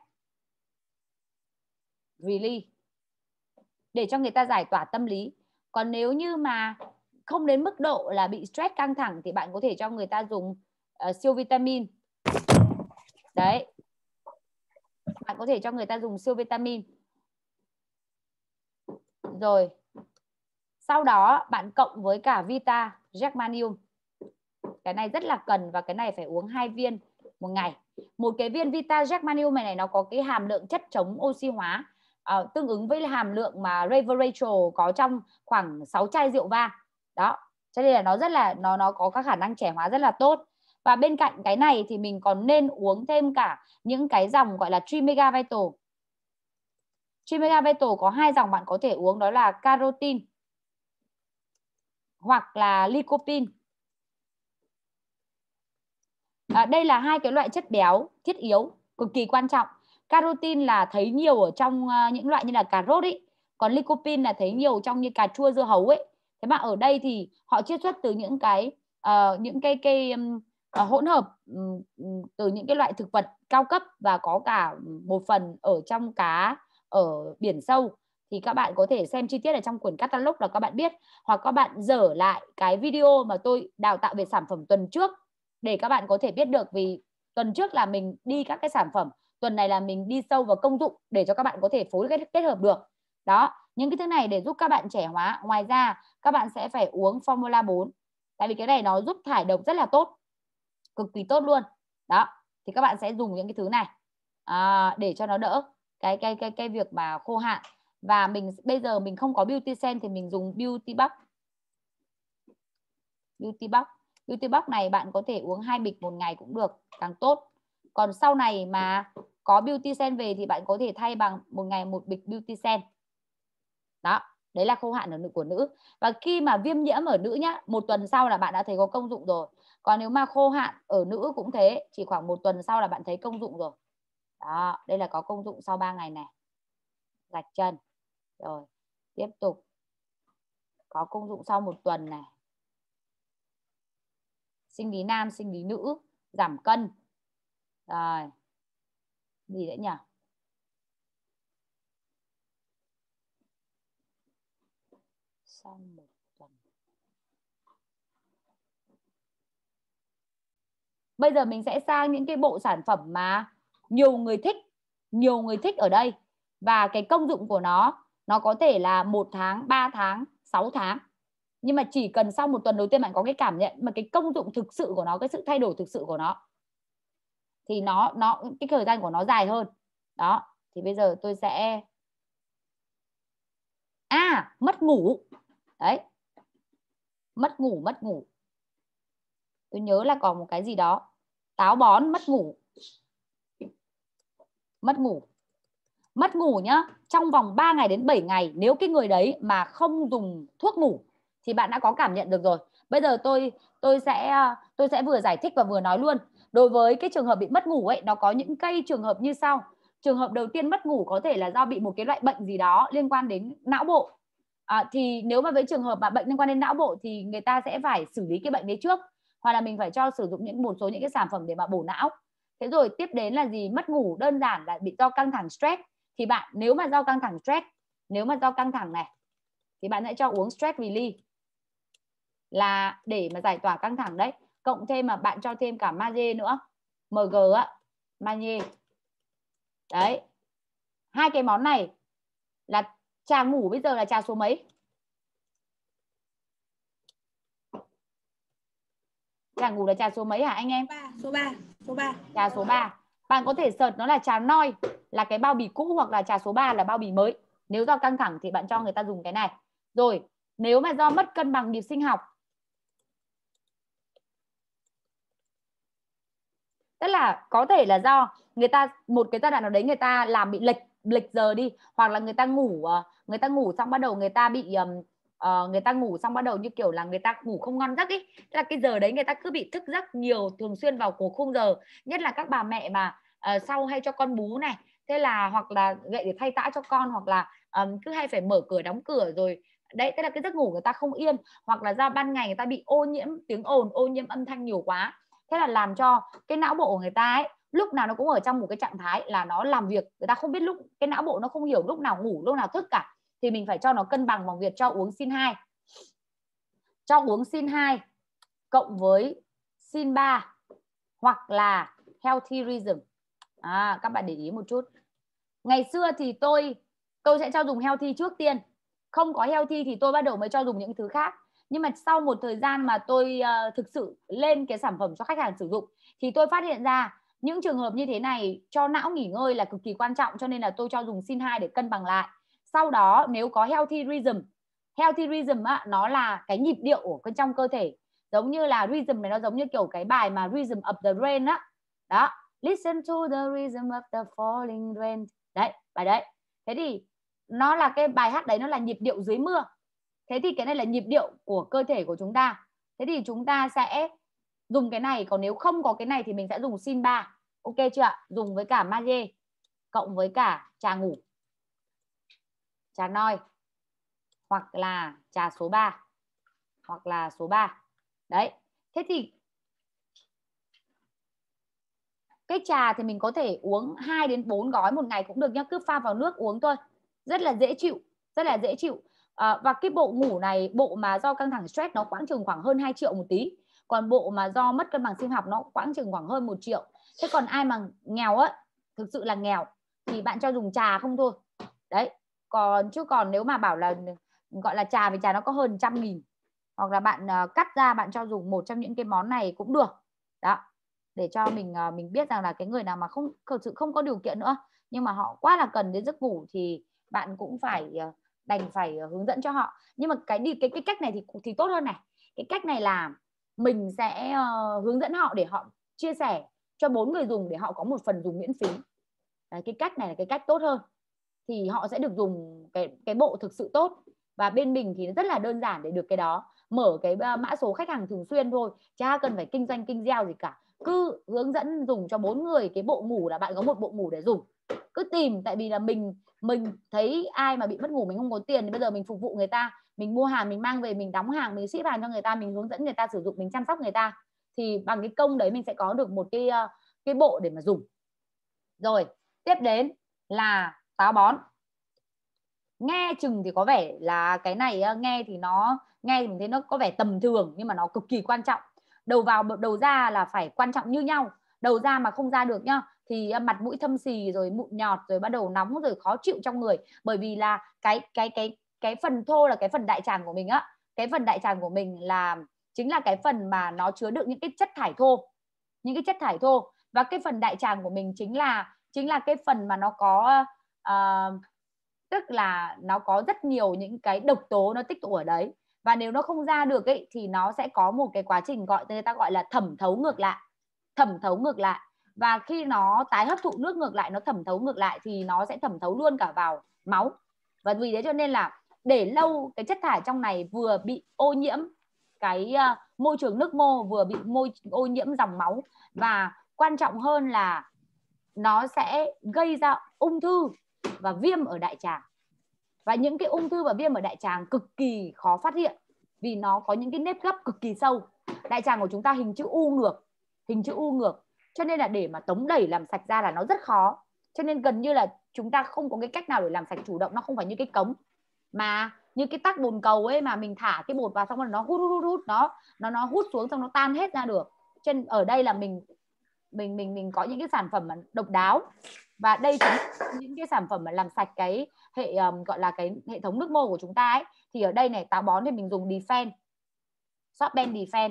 relief để cho người ta giải tỏa tâm lý. Còn nếu như mà không đến mức độ là bị stress căng thẳng thì bạn có thể cho người ta dùng uh, siêu vitamin. Đấy, bạn có thể cho người ta dùng siêu vitamin. Rồi sau đó bạn cộng với cả Vita Germanium. cái này rất là cần, và cái này phải uống hai viên một ngày. Một cái viên Vita Germanium này, này nó có cái hàm lượng chất chống oxy hóa uh, tương ứng với hàm lượng mà Resveratrol có trong khoảng sáu chai rượu vang. Đó, cho nên là nó rất là nó nó có các khả năng trẻ hóa rất là tốt. Và bên cạnh cái này thì mình còn nên uống thêm cả những cái dòng gọi là Trimega Vital. Trimega Vital có hai dòng bạn có thể uống, đó là Carotene hoặc là Lycopene. À, đây là hai cái loại chất béo thiết yếu cực kỳ quan trọng. Carotene là thấy nhiều ở trong uh, những loại như là cà rốt ấy, còn lycopene là thấy nhiều trong như cà chua, dưa hấu ấy. Thế mà ở đây thì họ chiết xuất từ những cái uh, những cái cây um, uh, hỗn hợp um, từ những cái loại thực vật cao cấp, và có cả một phần ở trong cá ở biển sâu. Thì các bạn có thể xem chi tiết ở trong quyển catalog là các bạn biết, hoặc các bạn dở lại cái video mà tôi đào tạo về sản phẩm tuần trước để các bạn có thể biết được. Vì tuần trước là mình đi các cái sản phẩm, tuần này là mình đi sâu vào công dụng để cho các bạn có thể phối kết, kết hợp được. Đó, những cái thứ này để giúp các bạn trẻ hóa. Ngoài ra các bạn sẽ phải uống Formula bốn, tại vì cái này nó giúp thải độc rất là tốt, cực kỳ tốt luôn. Đó, thì các bạn sẽ dùng những cái thứ này à, để cho nó đỡ cái cái cái cái việc mà khô hạn. Và mình bây giờ mình không có Beauty Sen thì mình dùng Beauty Box. Beauty Box Beauty Box này bạn có thể uống hai bịch một ngày cũng được, càng tốt. Còn sau này mà có Beauty Sen về thì bạn có thể thay bằng một ngày một bịch Beauty Sen. Đó, đấy là khô hạn ở nữ của nữ. Và khi mà viêm nhiễm ở nữ nhá, một tuần sau là bạn đã thấy có công dụng rồi. Còn nếu mà khô hạn ở nữ cũng thế, chỉ khoảng một tuần sau là bạn thấy công dụng rồi. Đó, đây là có công dụng sau ba ngày này. Gạch chân. Rồi, tiếp tục. Có công dụng sau một tuần này. Sinh lý nam, sinh lý nữ, giảm cân. Rồi. Gì nữa nhỉ? Sau một tuần. Bây giờ mình sẽ sang những cái bộ sản phẩm mà nhiều người thích. Nhiều người thích ở đây. Và cái công dụng của nó, nó có thể là một tháng, ba tháng, sáu tháng. Nhưng mà chỉ cần sau một tuần đầu tiên bạn có cái cảm nhận mà cái công dụng thực sự của nó, cái sự thay đổi thực sự của nó, thì nó nó cái thời gian của nó dài hơn. Đó, thì bây giờ tôi sẽ à mất ngủ. Đấy, mất ngủ, mất ngủ. Tôi nhớ là còn một cái gì đó, táo bón, mất ngủ. Mất ngủ. Mất ngủ nhá, trong vòng ba ngày đến bảy ngày, nếu cái người đấy mà không dùng thuốc ngủ thì bạn đã có cảm nhận được rồi. Bây giờ tôi tôi sẽ tôi sẽ vừa giải thích và vừa nói luôn. Đối với cái trường hợp bị mất ngủ ấy, nó có những cây trường hợp như sau. Trường hợp đầu tiên, mất ngủ có thể là do bị một cái loại bệnh gì đó liên quan đến não bộ. À, thì nếu mà với trường hợp mà bệnh liên quan đến não bộ thì người ta sẽ phải xử lý cái bệnh đấy trước, hoặc là mình phải cho sử dụng những một số những cái sản phẩm để mà bổ não. Thế rồi tiếp đến là gì? Mất ngủ đơn giản là bị do căng thẳng, stress. Thì bạn nếu mà do căng thẳng stress, nếu mà do căng thẳng này thì bạn hãy cho uống stress relief là để mà giải tỏa căng thẳng đấy. Cộng thêm mà bạn cho thêm cả magie nữa, em giê á, magie. Đấy. Hai cái món này là trà ngủ bây giờ là trà số mấy? Trà ngủ là trà số mấy hả anh em? Số ba, số ba. Trà số ba. Bạn có thể search nó là trà noi, là cái bao bì cũ, hoặc là trà số ba là bao bì mới. Nếu do căng thẳng thì bạn cho người ta dùng cái này. Rồi, nếu mà do mất cân bằng nhịp sinh học, tức là có thể là do người ta một cái giai đoạn nào đấy người ta làm bị lệch lệch giờ đi, hoặc là người ta ngủ người ta ngủ xong bắt đầu người ta bị uh, người ta ngủ xong bắt đầu như kiểu là người ta ngủ không ngon giấc ý, tức là cái giờ đấy người ta cứ bị thức giấc nhiều, thường xuyên vào cổ khung giờ, nhất là các bà mẹ mà uh, sau hay cho con bú này, thế là hoặc là dậy để thay tã cho con, hoặc là um, cứ hay phải mở cửa đóng cửa rồi đấy, tức là cái giấc ngủ người ta không yên, hoặc là do ban ngày người ta bị ô nhiễm tiếng ồn, ô nhiễm âm thanh nhiều quá, thế là làm cho cái não bộ của người ta ấy lúc nào nó cũng ở trong một cái trạng thái là nó làm việc, người ta không biết lúc, cái não bộ nó không hiểu lúc nào ngủ lúc nào thức cả. Thì mình phải cho nó cân bằng bằng việc cho uống sin hai, cho uống sin hai cộng với sin ba hoặc là healthy rhythm. À, các bạn để ý một chút, ngày xưa thì tôi tôi sẽ cho dùng healthy trước tiên, không có healthy thì tôi bắt đầu mới cho dùng những thứ khác. Nhưng mà sau một thời gian mà tôi uh, thực sự lên cái sản phẩm cho khách hàng sử dụng thì tôi phát hiện ra những trường hợp như thế này cho não nghỉ ngơi là cực kỳ quan trọng, cho nên là tôi cho dùng xê hai để cân bằng lại. Sau đó nếu có healthy rhythm, healthy rhythm á, nó là cái nhịp điệu ở bên trong cơ thể, giống như là rhythm này nó giống như kiểu cái bài mà Rhythm of the Rain á, đó, listen to the rhythm of the falling rain, đấy bài đấy. Thế thì nó là cái bài hát đấy, nó là nhịp điệu dưới mưa. Thế thì cái này là nhịp điệu của cơ thể của chúng ta. Thế thì chúng ta sẽ dùng cái này, còn nếu không có cái này thì mình sẽ dùng sin ba. Ok chưa ạ? Dùng với cả magie cộng với cả trà ngủ, trà noi, hoặc là trà số ba, hoặc là số ba. Đấy. Thế thì cái trà thì mình có thể uống hai đến bốn gói một ngày cũng được nhá, cứ pha vào nước uống thôi. Rất là dễ chịu, rất là dễ chịu. À, và cái bộ ngủ này, bộ mà do căng thẳng stress nó khoảng chừng khoảng hơn hai triệu một tí. Còn bộ mà do mất cân bằng sinh học nó khoảng chừng khoảng hơn một triệu. Thế còn ai mà nghèo á, thực sự là nghèo thì bạn cho dùng trà không thôi. Đấy. Còn chứ còn nếu mà bảo là gọi là trà, vì trà nó có hơn trăm nghìn, hoặc là bạn uh, cắt ra bạn cho dùng một trong những cái món này cũng được. Đó. Để cho mình uh, mình biết rằng là cái người nào mà không thực sự không có điều kiện nữa, nhưng mà họ quá là cần đến giấc ngủ thì bạn cũng phải uh, đành phải uh, hướng dẫn cho họ. Nhưng mà cái đi cái cái cách này thì thì tốt hơn này. Cái cách này là mình sẽ uh, hướng dẫn họ để họ chia sẻ cho bốn người dùng để họ có một phần dùng miễn phí. Đấy, cái cách này là cái cách tốt hơn, thì họ sẽ được dùng cái cái bộ thực sự tốt. Và bên mình thì rất là đơn giản để được cái đó, mở cái mã số khách hàng thường xuyên thôi, chả cần phải kinh doanh kinh gieo gì cả, cứ hướng dẫn dùng cho bốn người cái bộ ngủ là bạn có một bộ ngủ để dùng. Cứ tìm, tại vì là mình mình thấy ai mà bị mất ngủ, mình không có tiền thì bây giờ mình phục vụ người ta, mình mua hàng, mình mang về, mình đóng hàng, mình ship hàng cho người ta, mình hướng dẫn người ta sử dụng, mình chăm sóc người ta, thì bằng cái công đấy mình sẽ có được một cái cái bộ để mà dùng. Rồi tiếp đến là táo bón. Nghe chừng thì có vẻ là cái này nghe thì nó nghe thì mình thấy nó có vẻ tầm thường, nhưng mà nó cực kỳ quan trọng. Đầu vào đầu ra là phải quan trọng như nhau. Đầu ra mà không ra được nhá thì mặt mũi thâm xì, rồi mụn nhọt, rồi bắt đầu nóng, rồi khó chịu trong người. Bởi vì là cái cái cái cái phần thô là cái phần đại tràng của mình á. Cái phần đại tràng của mình là chính là cái phần mà nó chứa đựng những cái chất thải thô, những cái chất thải thô. Và cái phần đại tràng của mình chính là chính là cái phần mà nó có uh, tức là nó có rất nhiều những cái độc tố nó tích tụ ở đấy. Và nếu nó không ra được ấy, thì nó sẽ có một cái quá trình gọi người ta gọi là thẩm thấu ngược lại. Thẩm thấu ngược lại. Và khi nó tái hấp thụ nước ngược lại, nó thẩm thấu ngược lại thì nó sẽ thẩm thấu luôn cả vào máu. Và vì thế cho nên là để lâu cái chất thải trong này vừa bị ô nhiễm cái uh, môi trường nước mô, vừa bị môi ô nhiễm dòng máu, và quan trọng hơn là nó sẽ gây ra ung thư và viêm ở đại tràng. Và những cái ung thư và viêm ở đại tràng cực kỳ khó phát hiện vì nó có những cái nếp gấp cực kỳ sâu. Đại tràng của chúng ta hình chữ U ngược, hình chữ U ngược, cho nên là để mà tống đẩy làm sạch ra là nó rất khó. Cho nên gần như là chúng ta không có cái cách nào để làm sạch chủ động. Nó không phải như cái cống mà như cái tắc bồn cầu ấy, mà mình thả cái bột vào xong rồi nó hút hút hút nó nó nó hút xuống xong nó tan hết ra được. Cho nên ở đây là mình mình mình mình có những cái sản phẩm mà độc đáo, và đây chính là những cái sản phẩm mà làm sạch cái hệ um, gọi là cái hệ thống nước mô của chúng ta ấy. Thì ở đây này, táo bón thì mình dùng Defend, Shopben Defend,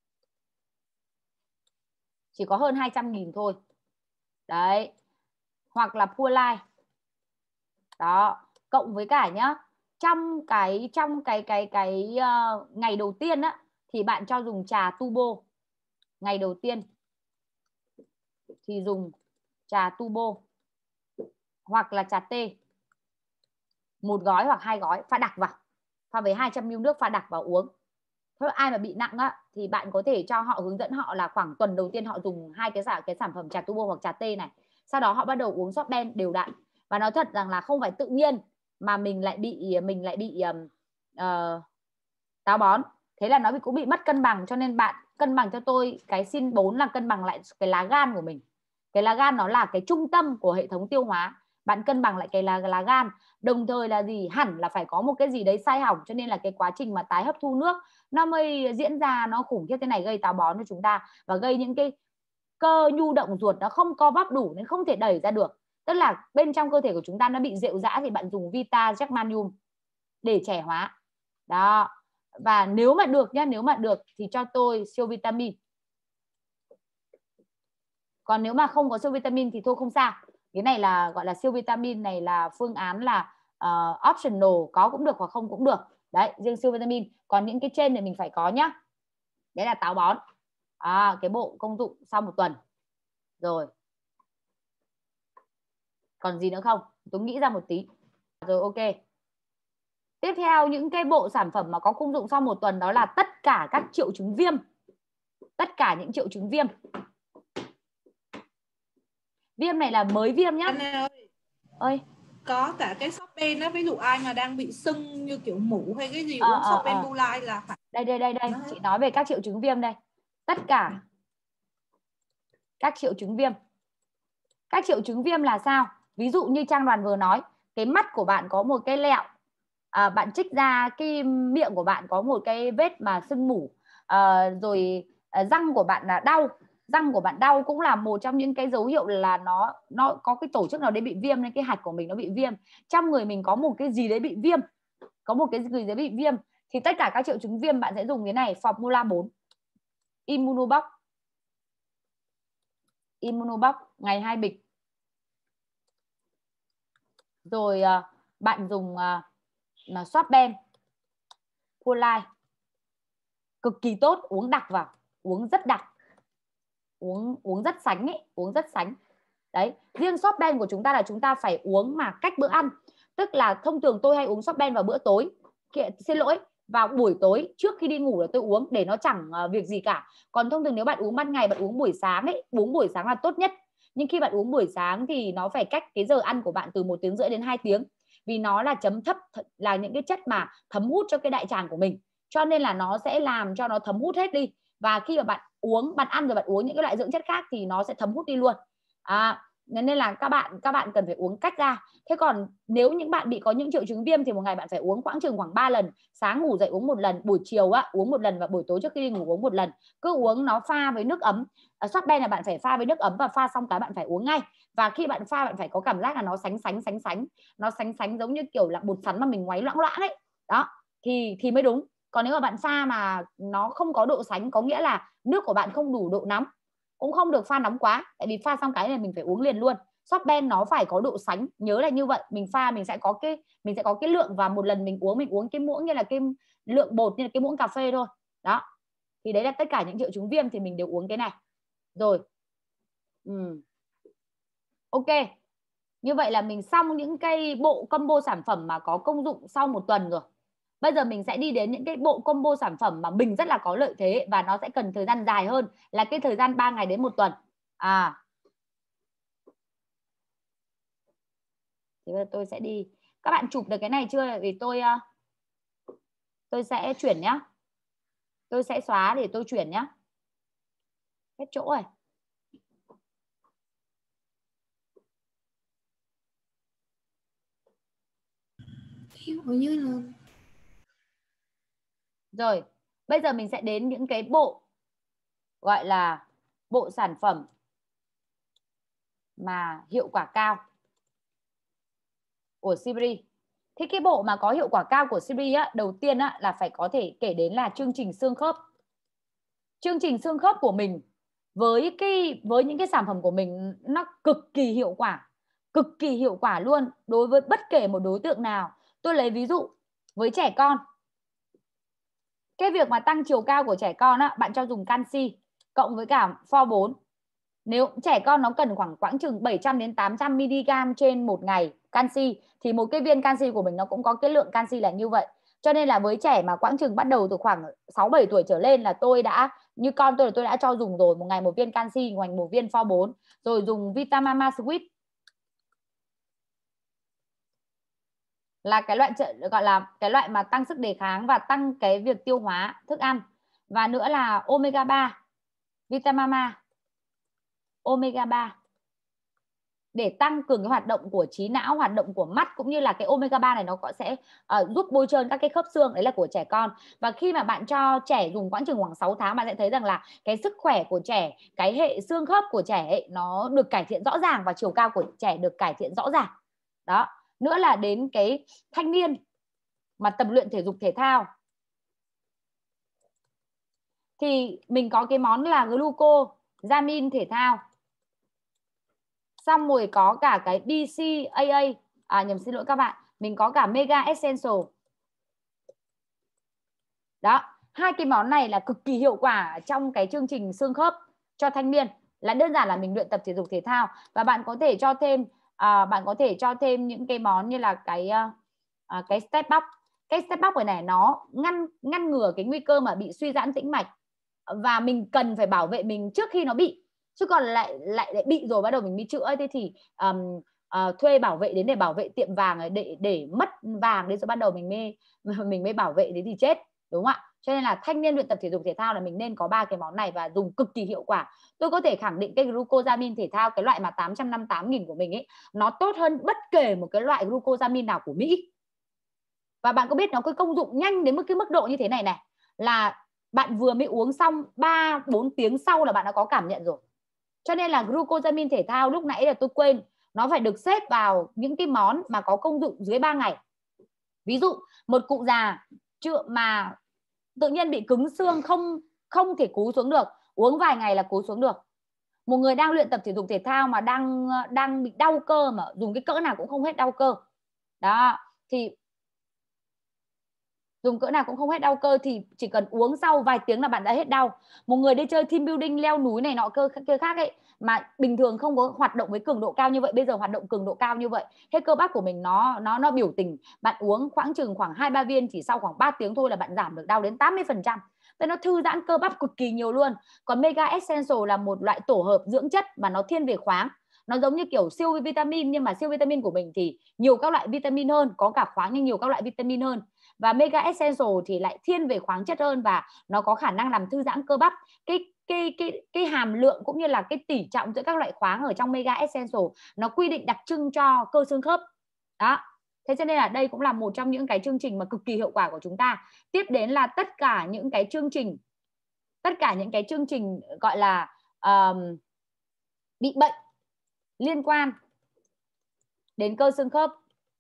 chỉ có hơn hai trăm nghìn thôi đấy, hoặc là Pure Life đó. Cộng với cả nhá, trong cái trong cái cái cái uh, ngày đầu tiên á thì bạn cho dùng trà Tubo. Ngày đầu tiên thì dùng trà Tubo hoặc là trà tê, một gói hoặc hai gói, pha đặc vào, pha với hai trăm mi li lít nước, pha đặc vào uống. Thế ai mà bị nặng á thì bạn có thể cho họ, hướng dẫn họ là khoảng tuần đầu tiên họ dùng hai cái sản cái sản phẩm trà Tubo hoặc trà tê này, sau đó họ bắt đầu uống Shopben đều đặn. Và nói thật rằng là không phải tự nhiên mà mình lại bị mình lại bị um, uh, táo bón. Thế là nó bị cũng bị mất cân bằng, cho nên bạn cân bằng cho tôi cái sin bốn là cân bằng lại cái lá gan của mình. Cái lá gan nó là cái trung tâm của hệ thống tiêu hóa. Bạn cân bằng lại cái lá, lá gan. Đồng thời là gì? Hẳn là phải có một cái gì đấy sai hỏng, cho nên là cái quá trình mà tái hấp thu nước nó mới diễn ra nó khủng khiếp thế này, gây táo bón cho chúng ta và gây những cái cơ nhu động ruột nó không co bắp đủ nên không thể đẩy ra được. Tức là bên trong cơ thể của chúng ta nó bị rệu rã thì bạn dùng Vita Jack Manium để trẻ hóa. Đó. Và nếu mà được nhá, nếu mà được thì cho tôi siêu vitamin. Còn nếu mà không có siêu vitamin thì thôi không sao. Cái này là gọi là siêu vitamin này là phương án là uh, optional, có cũng được hoặc không cũng được. Đấy, riêng siêu vitamin. Còn những cái trên này mình phải có nhá. Đấy là táo bón. À, cái bộ công dụng sau một tuần. Rồi. Còn gì nữa không? Tôi nghĩ ra một tí. Rồi, ok. Tiếp theo những cái bộ sản phẩm mà có công dụng sau một tuần đó là tất cả các triệu chứng viêm. Tất cả những triệu chứng viêm. Viêm này là mới viêm nhá. Anh ơi. Ơi. Có cả cái Shopben á, ví dụ ai mà đang bị sưng như kiểu mủ hay cái gì à, uống à, Shopben à. Blue Light là phải. Đây đây đây đây, chị nói về các triệu chứng viêm đây. Tất cả các triệu chứng viêm. Các triệu chứng viêm là sao? Ví dụ như Trang Đoàn vừa nói, cái mắt của bạn có một cái lẹo, à, bạn trích ra cái miệng của bạn có một cái vết mà sưng mủ, à, rồi à, răng của bạn là đau, răng của bạn đau cũng là một trong những cái dấu hiệu là nó nó có cái tổ chức nào đấy bị viêm, nên cái hạch của mình nó bị viêm. Trong người mình có một cái gì đấy bị viêm, có một cái gì đấy bị viêm, thì tất cả các triệu chứng viêm bạn sẽ dùng cái này, Formula bốn, Immunobox, Immunobox ngày hai bịch. Rồi uh, bạn dùng uh, Shopben Full cực kỳ tốt, uống đặc vào, uống rất đặc, uống uống rất sánh ấy, uống rất sánh. Đấy, riêng Shopben của chúng ta là chúng ta phải uống mà cách bữa ăn, tức là thông thường tôi hay uống Shopben vào bữa tối. Xin lỗi, vào buổi tối trước khi đi ngủ là tôi uống để nó chẳng uh, việc gì cả. Còn thông thường nếu bạn uống ban ngày, bạn uống buổi sáng ấy, uống buổi sáng là tốt nhất. Nhưng khi bạn uống buổi sáng thì nó phải cách cái giờ ăn của bạn từ một tiếng rưỡi đến hai tiếng. Vì nó là chấm thấp, là những cái chất mà thấm hút cho cái đại tràng của mình. Cho nên là nó sẽ làm cho nó thấm hút hết đi. Và khi mà bạn uống, bạn ăn rồi bạn uống những cái loại dưỡng chất khác thì nó sẽ thấm hút đi luôn. À, nên là các bạn các bạn cần phải uống cách ra. Thế còn nếu những bạn bị có những triệu chứng viêm thì một ngày bạn phải uống khoảng chừng khoảng ba lần. Sáng ngủ dậy uống một lần, buổi chiều á, uống một lần, và buổi tối trước khi đi ngủ uống một lần. Cứ uống nó pha với nước ấm. À, Shopben là bạn phải pha với nước ấm và pha xong cái bạn phải uống ngay. Và khi bạn pha bạn phải có cảm giác là nó sánh sánh sánh sánh, nó sánh sánh giống như kiểu là bột sắn mà mình ngoáy loãng loãng ấy. Đó, thì thì mới đúng. Còn nếu mà bạn pha mà nó không có độ sánh, có nghĩa là nước của bạn không đủ độ nóng, cũng không được pha nóng quá, tại vì pha xong cái này mình phải uống liền luôn. Shopben nó phải có độ sánh, nhớ là như vậy. Mình pha mình sẽ có cái mình sẽ có cái lượng, và một lần mình uống mình uống cái muỗng như là cái lượng bột như là cái muỗng cà phê thôi. Đó, thì đấy là tất cả những triệu chứng viêm thì mình đều uống cái này. Rồi, ừ. Ok, như vậy là mình xong những cái bộ combo sản phẩm mà có công dụng sau một tuần rồi. Bây giờ mình sẽ đi đến những cái bộ combo sản phẩm mà mình rất là có lợi thế và nó sẽ cần thời gian dài hơn, là cái thời gian ba ngày đến một tuần. À, thì bây giờ tôi sẽ đi. Các bạn chụp được cái này chưa? Vì tôi tôi sẽ chuyển nhá. Tôi sẽ xóa để tôi chuyển nhá. Hết chỗ rồi. Như là... Rồi, bây giờ mình sẽ đến những cái bộ gọi là bộ sản phẩm mà hiệu quả cao của Sibri. Thì cái bộ mà có hiệu quả cao của Sibri á, đầu tiên á, là phải có thể kể đến là chương trình xương khớp. Chương trình xương khớp của mình với cái với những cái sản phẩm của mình nó cực kỳ hiệu quả, cực kỳ hiệu quả luôn đối với bất kể một đối tượng nào. Tôi lấy ví dụ với trẻ con. Cái việc mà tăng chiều cao của trẻ con á, bạn cho dùng canxi cộng với cả pho bốn. Nếu trẻ con nó cần khoảng quãng chừng bảy trăm đến tám trăm mi-li-gam trên một ngày canxi, thì một cái viên canxi của mình nó cũng có cái lượng canxi là như vậy. Cho nên là với trẻ mà quãng chừng bắt đầu từ khoảng sáu bảy tuổi trở lên là tôi đã, như con tôi là tôi đã cho dùng rồi, một ngày một viên canxi, một ngày một viên pho bốn, rồi dùng Vitamama Sweet là cái loại gọi là cái loại mà tăng sức đề kháng và tăng cái việc tiêu hóa thức ăn. Và nữa là omega ba, Vitamama omega ba để tăng cường cái hoạt động của trí não, hoạt động của mắt, cũng như là cái omega ba này nó có sẽ uh, giúp bôi trơn các cái khớp xương, đấy là của trẻ con. Và khi mà bạn cho trẻ dùng quãng chừng khoảng sáu tháng, bạn sẽ thấy rằng là cái sức khỏe của trẻ, cái hệ xương khớp của trẻ ấy, nó được cải thiện rõ ràng và chiều cao của trẻ được cải thiện rõ ràng. Đó, nữa là đến cái thanh niên mà tập luyện thể dục thể thao thì mình có cái món là glucosamine thể thao, xong rồi có cả cái bê xê a a, à nhầm, xin lỗi các bạn, mình có cả Mega Essential. Đó, hai cái món này là cực kỳ hiệu quả trong cái chương trình xương khớp cho thanh niên. Là đơn giản là mình luyện tập thể dục thể thao, và bạn có thể cho thêm à, bạn có thể cho thêm những cái món như là cái à, cái step up. Cái step up này nó ngăn ngăn ngừa cái nguy cơ mà bị suy giãn tĩnh mạch, và mình cần phải bảo vệ mình trước khi nó bị, chứ còn lại lại lại bị rồi bắt đầu mình đi chữa. Thế thì um, uh, thuê bảo vệ đến để bảo vệ tiệm vàng để để mất vàng đến rồi bắt đầu mình mới mình mới bảo vệ, thế thì chết, đúng không ạ? Cho nên là thanh niên luyện tập thể dục thể thao là mình nên có ba cái món này và dùng cực kỳ hiệu quả. Tôi có thể khẳng định cái glucosamine thể thao, cái loại mà tám trăm năm mươi tám nghìn của mình ấy, nó tốt hơn bất kể một cái loại glucosamine nào của Mỹ. Và bạn có biết nó có công dụng nhanh đến mức cái mức độ như thế này này, là bạn vừa mới uống xong ba bốn tiếng sau là bạn đã có cảm nhận rồi. Cho nên là glucosamine thể thao lúc nãy là tôi quên, nó phải được xếp vào những cái món mà có công dụng dưới ba ngày. Ví dụ một cụ già chưa mà tự nhiên bị cứng xương, không không thể cúi xuống được, uống vài ngày là cúi xuống được. Một người đang luyện tập thể dục thể thao mà đang đang bị đau cơ mà dùng cái cỡ nào cũng không hết đau cơ. Đó, thì dùng cỡ nào cũng không hết đau cơ thì chỉ cần uống sau vài tiếng là bạn đã hết đau. Một người đi chơi team building, leo núi này nọ cơ kia khác ấy, mà bình thường không có hoạt động với cường độ cao như vậy, bây giờ hoạt động cường độ cao như vậy, hết cơ bắp của mình nó nó nó biểu tình. Bạn uống khoảng chừng khoảng hai ba viên, chỉ sau khoảng ba tiếng thôi là bạn giảm được đau đến tám mươi phần trăm. Nên nó thư giãn cơ bắp cực kỳ nhiều luôn. Còn Mega Essential là một loại tổ hợp dưỡng chất mà nó thiên về khoáng. Nó giống như kiểu siêu vitamin, nhưng mà siêu vitamin của mình thì nhiều các loại vitamin hơn, có cả khoáng nhưng nhiều các loại vitamin hơn. Và Mega Essential thì lại thiên về khoáng chất hơn, và nó có khả năng làm thư giãn cơ bắp. Cái cái cái cái hàm lượng cũng như là cái tỷ trọng giữa các loại khoáng ở trong Mega Essential nó quy định đặc trưng cho cơ xương khớp. Đó. Thế cho nên là đây cũng là một trong những cái chương trình mà cực kỳ hiệu quả của chúng ta. Tiếp đến là tất cả những cái chương trình tất cả những cái chương trình gọi là um, bị bệnh liên quan đến cơ xương khớp.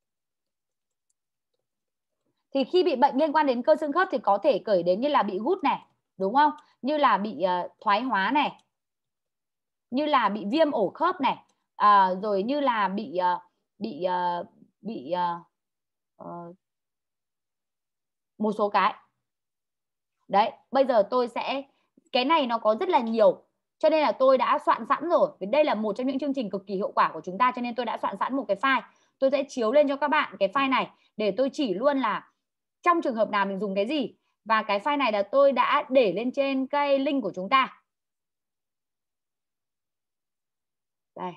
Thì khi bị bệnh liên quan đến cơ xương khớp thì có thể kể đến như là bị gút này, đúng không? Như là bị uh, thoái hóa này, như là bị viêm ổ khớp này, à, rồi như là bị uh, bị uh, bị uh, uh, một số cái. Đấy, bây giờ tôi sẽ, cái này nó có rất là nhiều, cho nên là tôi đã soạn sẵn rồi. Vì đây là một trong những chương trình cực kỳ hiệu quả của chúng ta, cho nên tôi đã soạn sẵn một cái file. Tôi sẽ chiếu lên cho các bạn cái file này để tôi chỉ luôn là trong trường hợp nào mình dùng cái gì. Và cái file này là tôi đã để lên trên cái link của chúng ta. Đây.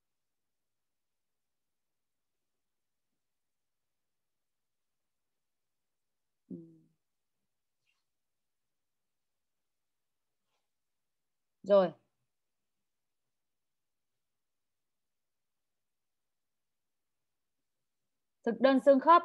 Rồi. Thực đơn xương khớp.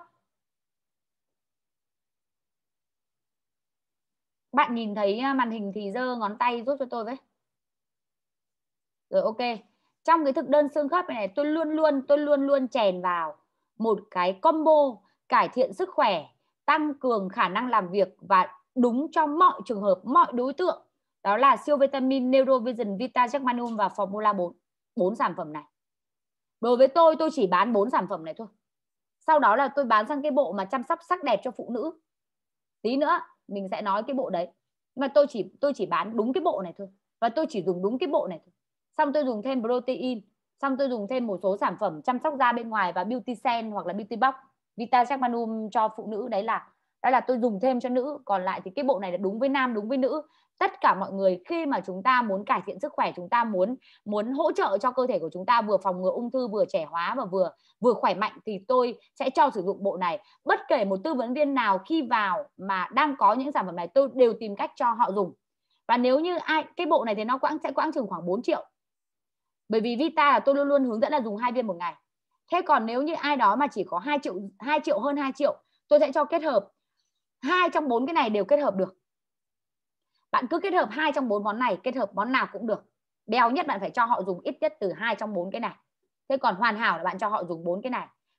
Bạn nhìn thấy màn hình thì giơ ngón tay giúp cho tôi với. Rồi, ok. Trong cái thực đơn xương khớp này, này tôi luôn luôn tôi luôn luôn chèn vào một cái combo cải thiện sức khỏe, tăng cường khả năng làm việc và đúng cho mọi trường hợp, mọi đối tượng. Đó là siêu vitamin, Neurovision, Vita Magnesium và Formula bốn. Bốn sản phẩm này. Đối với tôi, tôi chỉ bán bốn sản phẩm này thôi. Sau đó là tôi bán sang cái bộ mà chăm sóc sắc đẹp cho phụ nữ. Tí nữa mình sẽ nói cái bộ đấy. Nhưng mà tôi chỉ tôi chỉ bán đúng cái bộ này thôi. Và tôi chỉ dùng đúng cái bộ này thôi. Xong tôi dùng thêm protein, xong tôi dùng thêm một số sản phẩm chăm sóc da bên ngoài và beauty sen hoặc là beauty box, Vita Magnesium cho phụ nữ. Đấy là đó là tôi dùng thêm cho nữ. Còn lại thì cái bộ này là đúng với nam, đúng với nữ. Tất cả mọi người khi mà chúng ta muốn cải thiện sức khỏe, chúng ta muốn muốn hỗ trợ cho cơ thể của chúng ta vừa phòng ngừa ung thư, vừa trẻ hóa và vừa vừa khỏe mạnh, thì tôi sẽ cho sử dụng bộ này. Bất kể một tư vấn viên nào khi vào mà đang có những sản phẩm này, tôi đều tìm cách cho họ dùng. Và nếu như ai cái bộ này thì nó quãng sẽ quãng chừng khoảng bốn triệu. Bởi vì Vita là tôi luôn luôn hướng dẫn là dùng hai viên một ngày. Thế còn nếu như ai đó mà chỉ có hai triệu, hai triệu hơn hai triệu, tôi sẽ cho kết hợp hai trong bốn cái này đều kết hợp được. Bạn cứ kết hợp hai trong bốn món này, kết hợp món nào cũng được. Béo nhất bạn phải cho họ dùng ít nhất từ hai trong bốn cái này. Thế còn hoàn hảo là bạn cho họ dùng bốn cái này.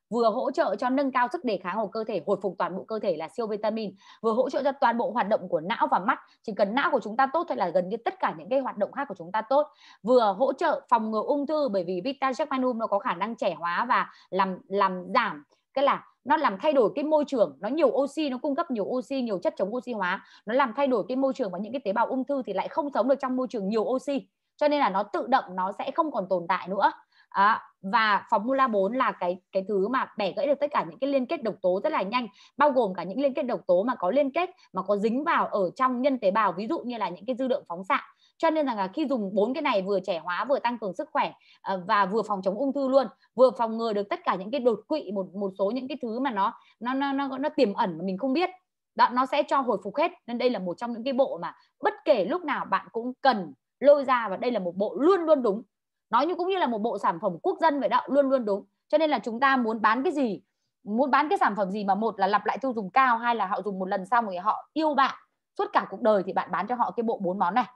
vừa hỗ trợ cho nâng cao sức đề kháng của cơ thể, hồi phục toàn bộ cơ thể là siêu vitamin, vừa hỗ trợ cho toàn bộ hoạt động của não và mắt. Chỉ cần não của chúng ta tốt thôi là gần như tất cả những cái hoạt động khác của chúng ta tốt. Vừa hỗ trợ phòng ngừa ung thư, bởi vì Vita Germanium nó có khả năng trẻ hóa và làm làm giảm cái là nó làm thay đổi cái môi trường, nó nhiều oxy, nó cung cấp nhiều oxy, nhiều chất chống oxy hóa, nó làm thay đổi cái môi trường, và những cái tế bào ung thư thì lại không sống được trong môi trường nhiều oxy, cho nên là nó tự động nó sẽ không còn tồn tại nữa. À, và Formula bốn là cái cái thứ mà bẻ gãy được tất cả những cái liên kết độc tố rất là nhanh, bao gồm cả những liên kết độc tố mà có liên kết mà có dính vào ở trong nhân tế bào, ví dụ như là những cái dư lượng phóng xạ. Cho nên rằng là khi dùng bốn cái này vừa trẻ hóa, vừa tăng cường sức khỏe và vừa phòng chống ung thư luôn, vừa phòng ngừa được tất cả những cái đột quỵ, một một số những cái thứ mà nó nó nó nó, nó tiềm ẩn mà mình không biết. Đó, nó sẽ cho hồi phục hết. Nên đây là một trong những cái bộ mà bất kể lúc nào bạn cũng cần lôi ra, và đây là một bộ luôn luôn đúng. Nói như cũng như là một bộ sản phẩm quốc dân vậy đó, luôn luôn đúng. Cho nên là chúng ta muốn bán cái gì, muốn bán cái sản phẩm gì mà một là lặp lại tiêu dùng cao, hai là họ dùng một lần xong thì họ yêu bạn suốt cả cuộc đời, thì bạn bán cho họ cái bộ bốn món này.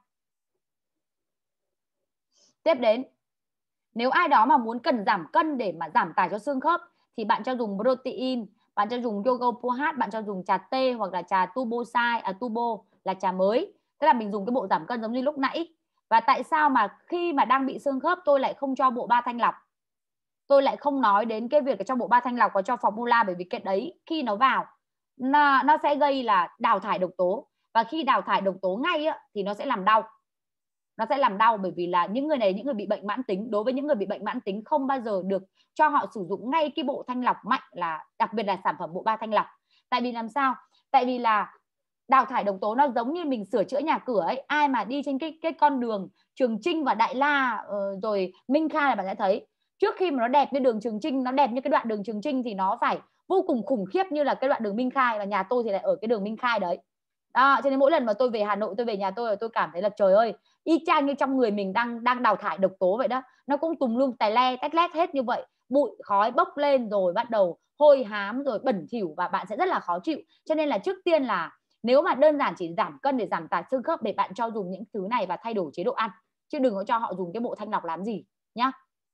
Tiếp đến, nếu ai đó mà muốn cần giảm cân để mà giảm tải cho xương khớp thì bạn cho dùng protein, bạn cho dùng yoga pohat, bạn cho dùng trà tê hoặc là trà turbo sai, à turbo là trà mới. Tức là mình dùng cái bộ giảm cân giống như lúc nãy. Và tại sao mà khi mà đang bị xương khớp tôi lại không cho bộ ba thanh lọc? Tôi lại không nói đến cái việc cho bộ ba thanh lọc và cho formula, bởi vì cái đấy khi nó vào nó, nó sẽ gây là đào thải độc tố, và khi đào thải độc tố ngay á, thì nó sẽ làm đau. Nó sẽ làm đau bởi vì là những người này, những người bị bệnh mãn tính, đối với những người bị bệnh mãn tính không bao giờ được cho họ sử dụng ngay cái bộ thanh lọc mạnh, là đặc biệt là sản phẩm bộ ba thanh lọc. Tại vì làm sao? Tại vì là đào thải độc tố nó giống như mình sửa chữa nhà cửa ấy. Ai mà đi trên cái cái con đường Trường Chinh và Đại La uh, rồi Minh Khai là bạn sẽ thấy, trước khi mà nó đẹp như đường Trường Chinh, nó đẹp như cái đoạn đường Trường Chinh thì nó phải vô cùng khủng khiếp như là cái đoạn đường Minh Khai, và nhà tôi thì lại ở cái đường Minh Khai đấy. Đó, cho nên mỗi lần mà tôi về Hà Nội, tôi về nhà tôi, tôi cảm thấy là trời ơi, y chang như trong người mình đang đang đào thải độc tố vậy đó. Nó cũng tùm lum tài le tách lét hết như vậy, bụi khói bốc lên rồi bắt đầu hôi hám rồi bẩn thỉu, và bạn sẽ rất là khó chịu. Cho nên là trước tiên là nếu mà đơn giản chỉ giảm cân để giảm tải xương khớp, để bạn cho dùng những thứ này và thay đổi chế độ ăn, chứ đừng có cho họ dùng cái bộ thanh lọc làm gì nhá.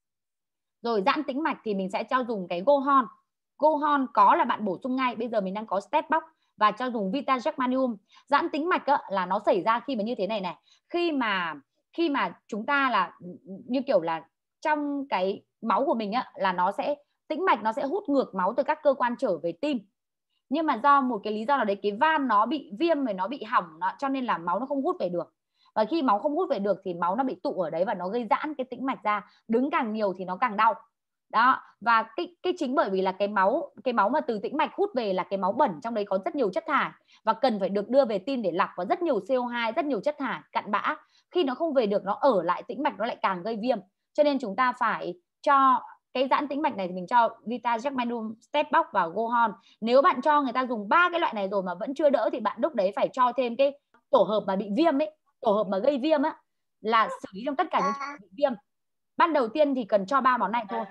Rồi giãn tĩnh mạch thì mình sẽ cho dùng cái Gohon. Gohon có là bạn bổ sung ngay. Bây giờ mình đang có Step Box và cho dùng Vita Germanium. Giãn tĩnh mạch á, là nó xảy ra khi mà như thế này này, khi mà khi mà chúng ta là như kiểu là trong cái máu của mình á, là nó sẽ tĩnh mạch nó sẽ hút ngược máu từ các cơ quan trở về tim. Nhưng mà do một cái lý do nào đấy, cái van nó bị viêm rồi nó bị hỏng, nó, cho nên là máu nó không hút về được. Và khi máu không hút về được thì máu nó bị tụ ở đấy và nó gây giãn cái tĩnh mạch ra, đứng càng nhiều thì nó càng đau. Đó, và cái cái chính bởi vì là cái máu cái máu mà từ tĩnh mạch hút về là cái máu bẩn, trong đấy có rất nhiều chất thải và cần phải được đưa về tim để lọc, và rất nhiều xê o hai, rất nhiều chất thải cặn bã. Khi nó không về được, nó ở lại tĩnh mạch, nó lại càng gây viêm. Cho nên chúng ta phải cho cái giãn tĩnh mạch này thì mình cho Vita Germanium, Step Box và Gohon. Nếu bạn cho người ta dùng ba cái loại này rồi mà vẫn chưa đỡ thì bạn lúc đấy phải cho thêm cái tổ hợp mà bị viêm ấy, tổ hợp mà gây viêm á, là xử lý trong tất cả những trường hợp bị viêm. Ban đầu tiên thì cần cho ba món này thôi.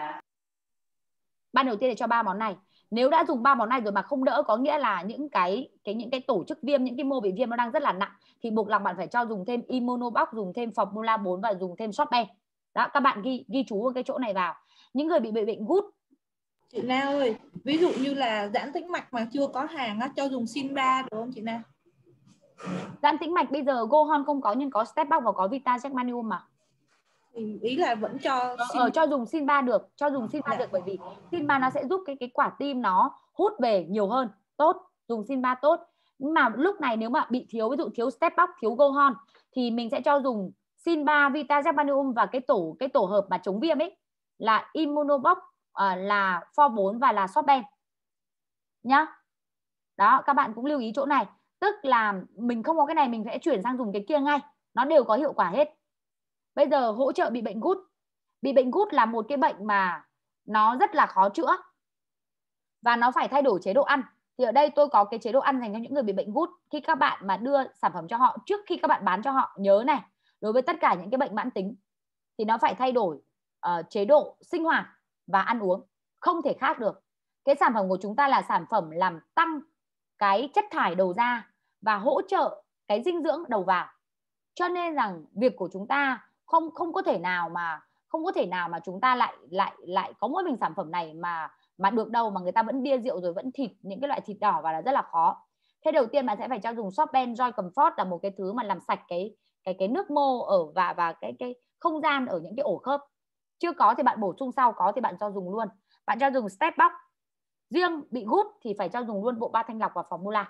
Ban đầu tiên thì cho ba món này. Nếu đã dùng ba món này rồi mà không đỡ, có nghĩa là những cái cái những cái tổ chức viêm, những cái mô bị viêm nó đang rất là nặng, thì buộc lòng bạn phải cho dùng thêm Immunobox, dùng thêm Formula bốn và dùng thêm Shotband. Đó, các bạn ghi ghi chú cái chỗ này vào. Những người bị bị bệnh gút. Chị Na ơi, ví dụ như là giãn tĩnh mạch mà chưa có hàng á, cho dùng Sinba được không chị Na? Giãn tĩnh mạch bây giờ Gohon không có, nhưng có Step Box và có Vita Germanium mà. Thì ý là vẫn cho ờ, ờ, cho dùng Sinba được, cho dùng Sinba được, bởi vì Sinba nó sẽ giúp cái cái quả tim nó hút về nhiều hơn, tốt, dùng Sinba tốt. Nhưng mà lúc này nếu mà bị thiếu, ví dụ thiếu Step Box, thiếu Gohon thì mình sẽ cho dùng Sinba, Vita Germanium và cái tổ cái tổ hợp mà chống viêm ấy là Immunobox, uh, là For bốn và là Shotband nhá. Đó, các bạn cũng lưu ý chỗ này, tức là mình không có cái này mình sẽ chuyển sang dùng cái kia ngay, nó đều có hiệu quả hết. Bây giờ hỗ trợ bị bệnh gút. Bị bệnh gút là một cái bệnh mà nó rất là khó chữa và nó phải thay đổi chế độ ăn. Thì ở đây tôi có cái chế độ ăn dành cho những người bị bệnh gút. Khi các bạn mà đưa sản phẩm cho họ, trước khi các bạn bán cho họ, nhớ này, đối với tất cả những cái bệnh mãn tính thì nó phải thay đổi uh, chế độ sinh hoạt và ăn uống, không thể khác được. Cái sản phẩm của chúng ta là sản phẩm làm tăng cái chất thải đầu ra và hỗ trợ cái dinh dưỡng đầu vào. Cho nên rằng việc của chúng ta không không có thể nào mà không có thể nào mà chúng ta lại lại lại có mỗi mình sản phẩm này mà mà được đâu mà người ta vẫn bia rượu rồi vẫn thịt những cái loại thịt đỏ vào là rất là khó. Thế đầu tiên bạn sẽ phải cho dùng Softband Joy Comfort là một cái thứ mà làm sạch cái cái cái nước mô ở và và cái cái không gian ở những cái ổ khớp. Chưa có thì bạn bổ sung sau, có thì bạn cho dùng luôn. Bạn cho dùng Step Box. Riêng bị gút thì phải cho dùng luôn bộ ba thanh lọc và Formula.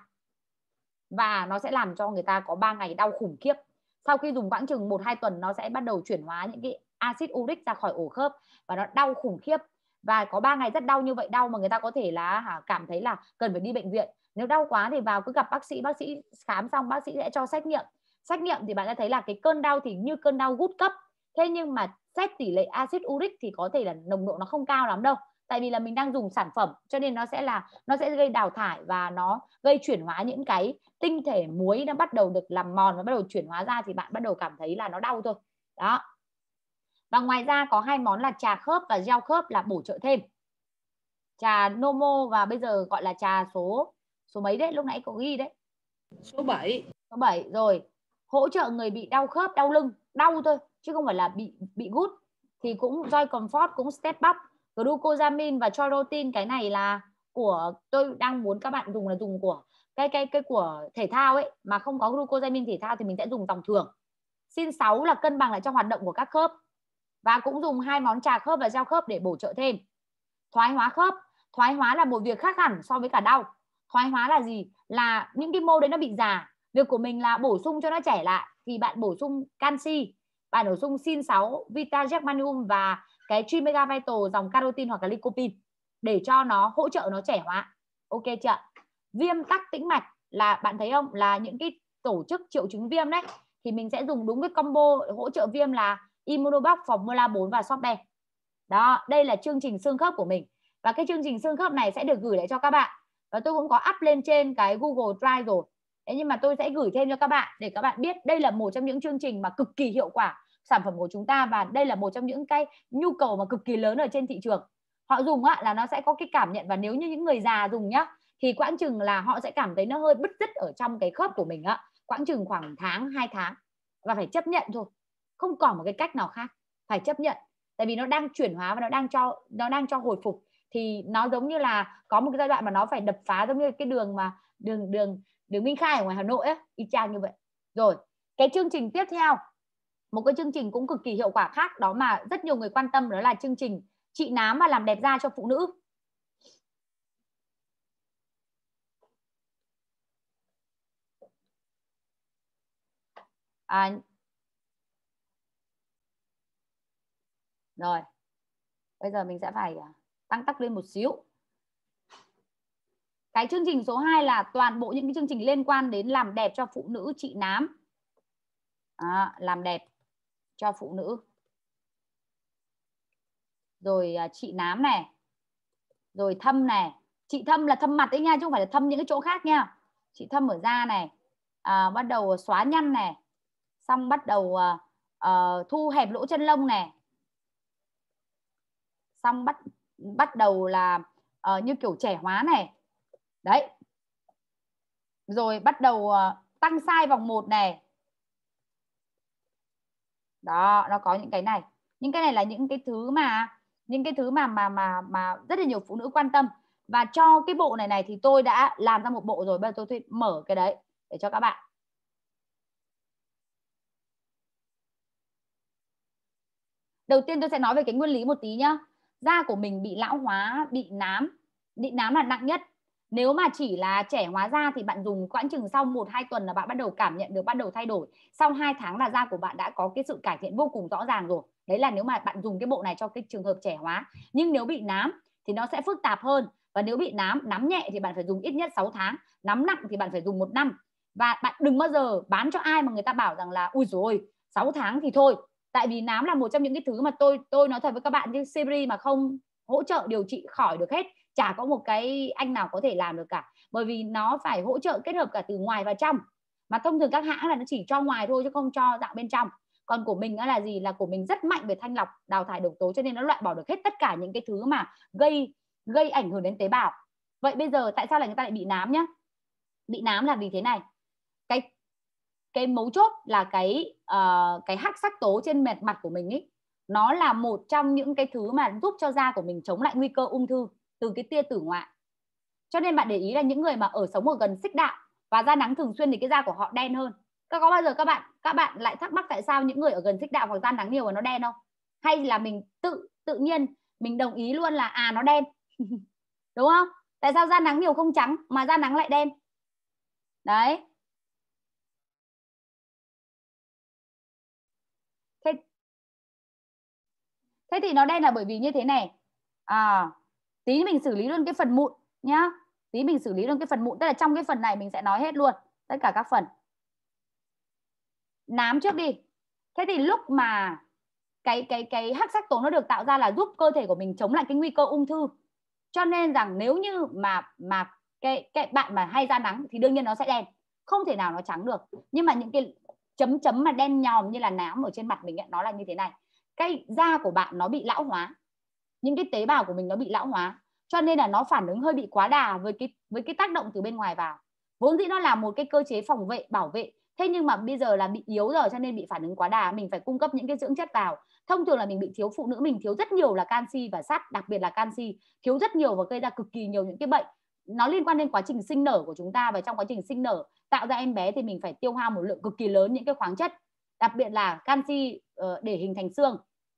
Và nó sẽ làm cho người ta có ba ngày đau khủng khiếp. Sau khi dùng khoảng chừng một hai tuần nó sẽ bắt đầu chuyển hóa những cái axit uric ra khỏi ổ khớp và nó đau khủng khiếp. Và có ba ngày rất đau như vậy, đau mà người ta có thể là cảm thấy là cần phải đi bệnh viện. Nếu đau quá thì vào cứ gặp bác sĩ, bác sĩ khám xong bác sĩ sẽ cho xét nghiệm. Xét nghiệm thì bạn sẽ thấy là cái cơn đau thì như cơn đau gút cấp. Thế nhưng mà xét tỷ lệ axit uric thì có thể là nồng độ nó không cao lắm đâu. Tại vì là mình đang dùng sản phẩm cho nên nó sẽ là nó sẽ gây đào thải và nó gây chuyển hóa những cái tinh thể muối nó bắt đầu được làm mòn và bắt đầu chuyển hóa ra thì bạn bắt đầu cảm thấy là nó đau thôi. Đó. Và ngoài ra có hai món là trà khớp và gel khớp là bổ trợ thêm. Trà Nomo và bây giờ gọi là trà số số mấy đấy, lúc nãy có ghi đấy. Số bảy. Số bảy rồi. Hỗ trợ người bị đau khớp, đau lưng, đau thôi chứ không phải là bị bị gút thì cũng Joy Comfort, cũng Step Up, Glucosamine và Chorotin. Cái này là của tôi đang muốn các bạn dùng là dùng của cái cái cái của thể thao ấy, mà không có Glucosamine thể thao thì mình sẽ dùng dòng thường. Sin sáu là cân bằng lại trong hoạt động của các khớp. Và cũng dùng hai món trà khớp và gel khớp để bổ trợ thêm. Thoái hóa khớp. Thoái hóa là một việc khác hẳn so với cả đau. Thoái hóa là gì? Là những cái mô đấy nó bị già. Việc của mình là bổ sung cho nó trẻ lại. Thì bạn bổ sung canxi, bạn bổ sung Sin sáu, Vita Germanium và cái ba mega Vital dòng carotin hoặc là lycopene để cho nó hỗ trợ nó trẻ hóa. Ok chưa? Viêm tắc tĩnh mạch là bạn thấy không? Là những cái tổ chức triệu chứng viêm đấy thì mình sẽ dùng đúng cái combo hỗ trợ viêm là Immunobox, Formula bốn và Softband. Đó, đây là chương trình xương khớp của mình. Và cái chương trình xương khớp này sẽ được gửi lại cho các bạn. Và tôi cũng có up lên trên cái Google Drive rồi. Thế nhưng mà tôi sẽ gửi thêm cho các bạn để các bạn biết đây là một trong những chương trình mà cực kỳ hiệu quả sản phẩm của chúng ta, và đây là một trong những cái nhu cầu mà cực kỳ lớn ở trên thị trường. Họ dùng á, là nó sẽ có cái cảm nhận, và nếu như những người già dùng nhá thì quãng chừng là họ sẽ cảm thấy nó hơi bứt rứt ở trong cái khớp của mình á, quãng chừng khoảng tháng, hai tháng, và phải chấp nhận thôi, không còn một cái cách nào khác, phải chấp nhận. Tại vì nó đang chuyển hóa và nó đang cho nó đang cho hồi phục, thì nó giống như là có một cái giai đoạn mà nó phải đập phá, giống như cái đường mà đường đường đường Minh Khai ở ngoài Hà Nội ấy, y chang như vậy. Rồi, cái chương trình tiếp theo, một cái chương trình cũng cực kỳ hiệu quả khác đó mà rất nhiều người quan tâm, đó là chương trình trị nám và làm đẹp da cho phụ nữ. À, rồi, bây giờ mình sẽ phải tăng tốc lên một xíu. Cái chương trình số hai là toàn bộ những cái chương trình liên quan đến làm đẹp cho phụ nữ, trị nám. À, làm đẹp cho phụ nữ. Rồi trị nám này. Rồi thâm này. Trị thâm là thâm mặt đấy nha, chứ không phải là thâm những cái chỗ khác nha. Trị thâm ở da này. À, bắt đầu xóa nhăn này. Xong bắt đầu uh, uh, thu hẹp lỗ chân lông này. Xong bắt bắt đầu là uh, như kiểu trẻ hóa này. Đấy. Rồi bắt đầu uh, tăng size vòng một này. Đó, nó có những cái này. Những cái này là những cái thứ mà những cái thứ mà mà mà mà rất là nhiều phụ nữ quan tâm. Và cho cái bộ này này thì tôi đã làm ra một bộ rồi, bây giờ tôi, tôi mở cái đấy để cho các bạn. Đầu tiên tôi sẽ nói về cái nguyên lý một tí nhá. Da của mình bị lão hóa, bị nám. Bị nám là nặng nhất. Nếu mà chỉ là trẻ hóa da thì bạn dùng quãng chừng sau một hai tuần là bạn bắt đầu cảm nhận được, bắt đầu thay đổi. Sau hai tháng là da của bạn đã có cái sự cải thiện vô cùng rõ ràng rồi. Đấy là nếu mà bạn dùng cái bộ này cho cái trường hợp trẻ hóa. Nhưng nếu bị nám thì nó sẽ phức tạp hơn. Và nếu bị nám, nám nhẹ thì bạn phải dùng ít nhất sáu tháng. Nám nặng thì bạn phải dùng một năm. Và bạn đừng bao giờ bán cho ai mà người ta bảo rằng là ui dồi ôi, sáu tháng thì thôi. Tại vì nám là một trong những cái thứ mà tôi tôi nói thật với các bạn, cái series mà không hỗ trợ điều trị khỏi được hết, chả có một cái anh nào có thể làm được cả. Bởi vì nó phải hỗ trợ kết hợp cả từ ngoài và trong. Mà thông thường các hãng là nó chỉ cho ngoài thôi chứ không cho dạng bên trong. Còn của mình là gì? Là của mình rất mạnh về thanh lọc, đào thải độc tố, cho nên nó loại bỏ được hết tất cả những cái thứ mà gây gây ảnh hưởng đến tế bào. Vậy bây giờ tại sao là người ta lại bị nám nhá? Bị nám là vì thế này. Cái cái mấu chốt là cái uh, cái hắc sắc tố trên mặt mặt của mình ấy, nó là một trong những cái thứ mà giúp cho da của mình chống lại nguy cơ ung thư. từ cái tia tử ngoại. Cho nên bạn để ý là những người mà ở sống ở gần xích đạo và ra nắng thường xuyên thì cái da của họ đen hơn. Các có bao giờ các bạn các bạn lại thắc mắc tại sao những người ở gần xích đạo hoặc ra nắng nhiều và nó đen không? Hay là mình tự tự nhiên mình đồng ý luôn là à nó đen. Đúng không? Tại sao da nắng nhiều không trắng mà da nắng lại đen? Đấy. Thế, thế thì nó đen là bởi vì như thế này. À, tí mình xử lý luôn cái phần mụn nhá. Tí mình xử lý luôn cái phần mụn, tức là trong cái phần này mình sẽ nói hết luôn tất cả các phần. Nám trước đi. Thế thì lúc mà cái cái cái hắc sắc tố nó được tạo ra là giúp cơ thể của mình chống lại cái nguy cơ ung thư. Cho nên rằng nếu như mà mà cái cái bạn mà hay ra nắng thì đương nhiên nó sẽ đen, không thể nào nó trắng được. Nhưng mà những cái chấm chấm mà đen nhòm như là nám ở trên mặt mình ấy, nó là như thế này. Cái da của bạn nó bị lão hóa, những cái tế bào của mình nó bị lão hóa, cho nên là nó phản ứng hơi bị quá đà với cái với cái tác động từ bên ngoài vào. Vốn dĩ nó là một cái cơ chế phòng vệ bảo vệ, thế nhưng mà bây giờ là bị yếu rồi cho nên bị phản ứng quá đà, mình phải cung cấp những cái dưỡng chất vào. Thông thường là mình bị thiếu, phụ nữ mình thiếu rất nhiều là canxi và sắt, đặc biệt là canxi thiếu rất nhiều và gây ra cực kỳ nhiều những cái bệnh nó liên quan đến quá trình sinh nở của chúng ta. Và trong quá trình sinh nở tạo ra em bé thì mình phải tiêu hao một lượng cực kỳ lớn những cái khoáng chất, đặc biệt là canxi để hình thành xương.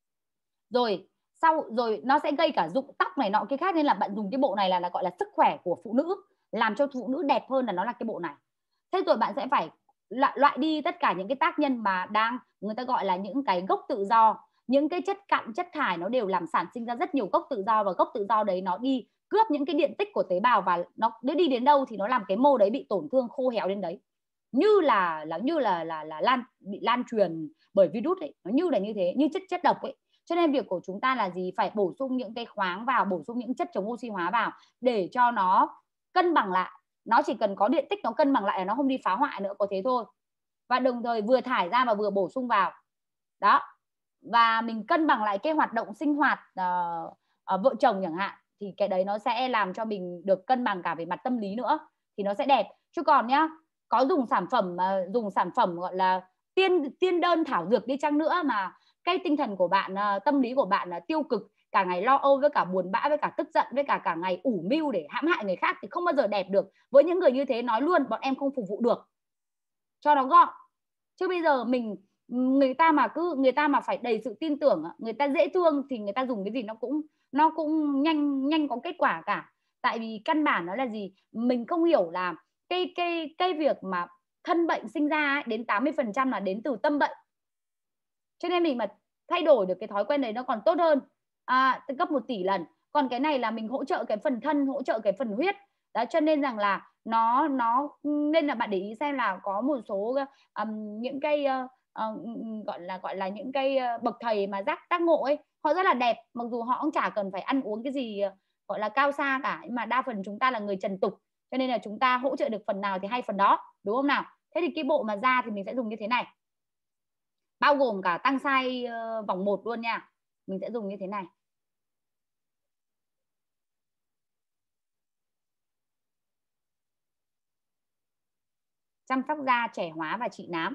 Rồi sau rồi nó sẽ gây cả rụng tóc này nọ cái khác, nên là bạn dùng cái bộ này là, là gọi là sức khỏe của phụ nữ, làm cho phụ nữ đẹp hơn là nó là cái bộ này. Thế rồi bạn sẽ phải loại, loại đi tất cả những cái tác nhân mà đang người ta gọi là những cái gốc tự do, những cái chất cặn chất thải nó đều làm sản sinh ra rất nhiều gốc tự do, và gốc tự do đấy nó đi cướp những cái điện tích của tế bào, và nó đi đến đâu thì nó làm cái mô đấy bị tổn thương khô héo đến đấy, như là là như là là là lan bị lan truyền bởi virus ấy, nó như là như thế, như chất chất độc ấy. Cho nên việc của chúng ta là gì? Phải bổ sung những cái khoáng vào, bổ sung những chất chống oxy hóa vào để cho nó cân bằng lại. Nó chỉ cần có điện tích nó cân bằng lại là nó không đi phá hoại nữa, có thế thôi. Và đồng thời vừa thải ra và vừa bổ sung vào. Đó. Và mình cân bằng lại cái hoạt động sinh hoạt uh, uh, vợ chồng chẳng hạn, thì cái đấy nó sẽ làm cho mình được cân bằng cả về mặt tâm lý nữa, thì nó sẽ đẹp. Chứ còn nhá, có dùng sản phẩm uh, dùng sản phẩm gọi là tiên tiên đơn thảo dược đi chăng nữa mà cái tinh thần của bạn, tâm lý của bạn là tiêu cực, cả ngày lo âu với cả buồn bã với cả tức giận với cả cả ngày ủ mưu để hãm hại người khác thì không bao giờ đẹp được. Với những người như thế nói luôn, bọn em không phục vụ được, cho nó gọn. Chứ bây giờ mình người ta mà cứ người ta mà phải đầy sự tin tưởng, người ta dễ thương thì người ta dùng cái gì nó cũng nó cũng nhanh nhanh có kết quả cả. Tại vì căn bản nó là gì? Mình không hiểu là cái cái cái việc mà thân bệnh sinh ra ấy, đến tám mươi phần trăm là đến từ tâm bệnh. Cho nên mình mà thay đổi được cái thói quen đấy nó còn tốt hơn à, gấp một tỷ lần. Còn cái này là mình hỗ trợ cái phần thân, hỗ trợ cái phần huyết. Đó, cho nên rằng là nó nó nên là bạn để ý xem là có một số um, những cái uh, uh, gọi là gọi là những cái uh, bậc thầy mà giác tác ngộ ấy, họ rất là đẹp, mặc dù họ cũng chả cần phải ăn uống cái gì uh, gọi là cao xa cả, nhưng mà đa phần chúng ta là người trần tục, cho nên là chúng ta hỗ trợ được phần nào thì hay phần đó, đúng không nào? Thế thì cái bộ mà da thì mình sẽ dùng như thế này, bao gồm cả tăng size uh, vòng một luôn nha. Mình sẽ dùng như thế này. Chăm sóc da, trẻ hóa và trị nám.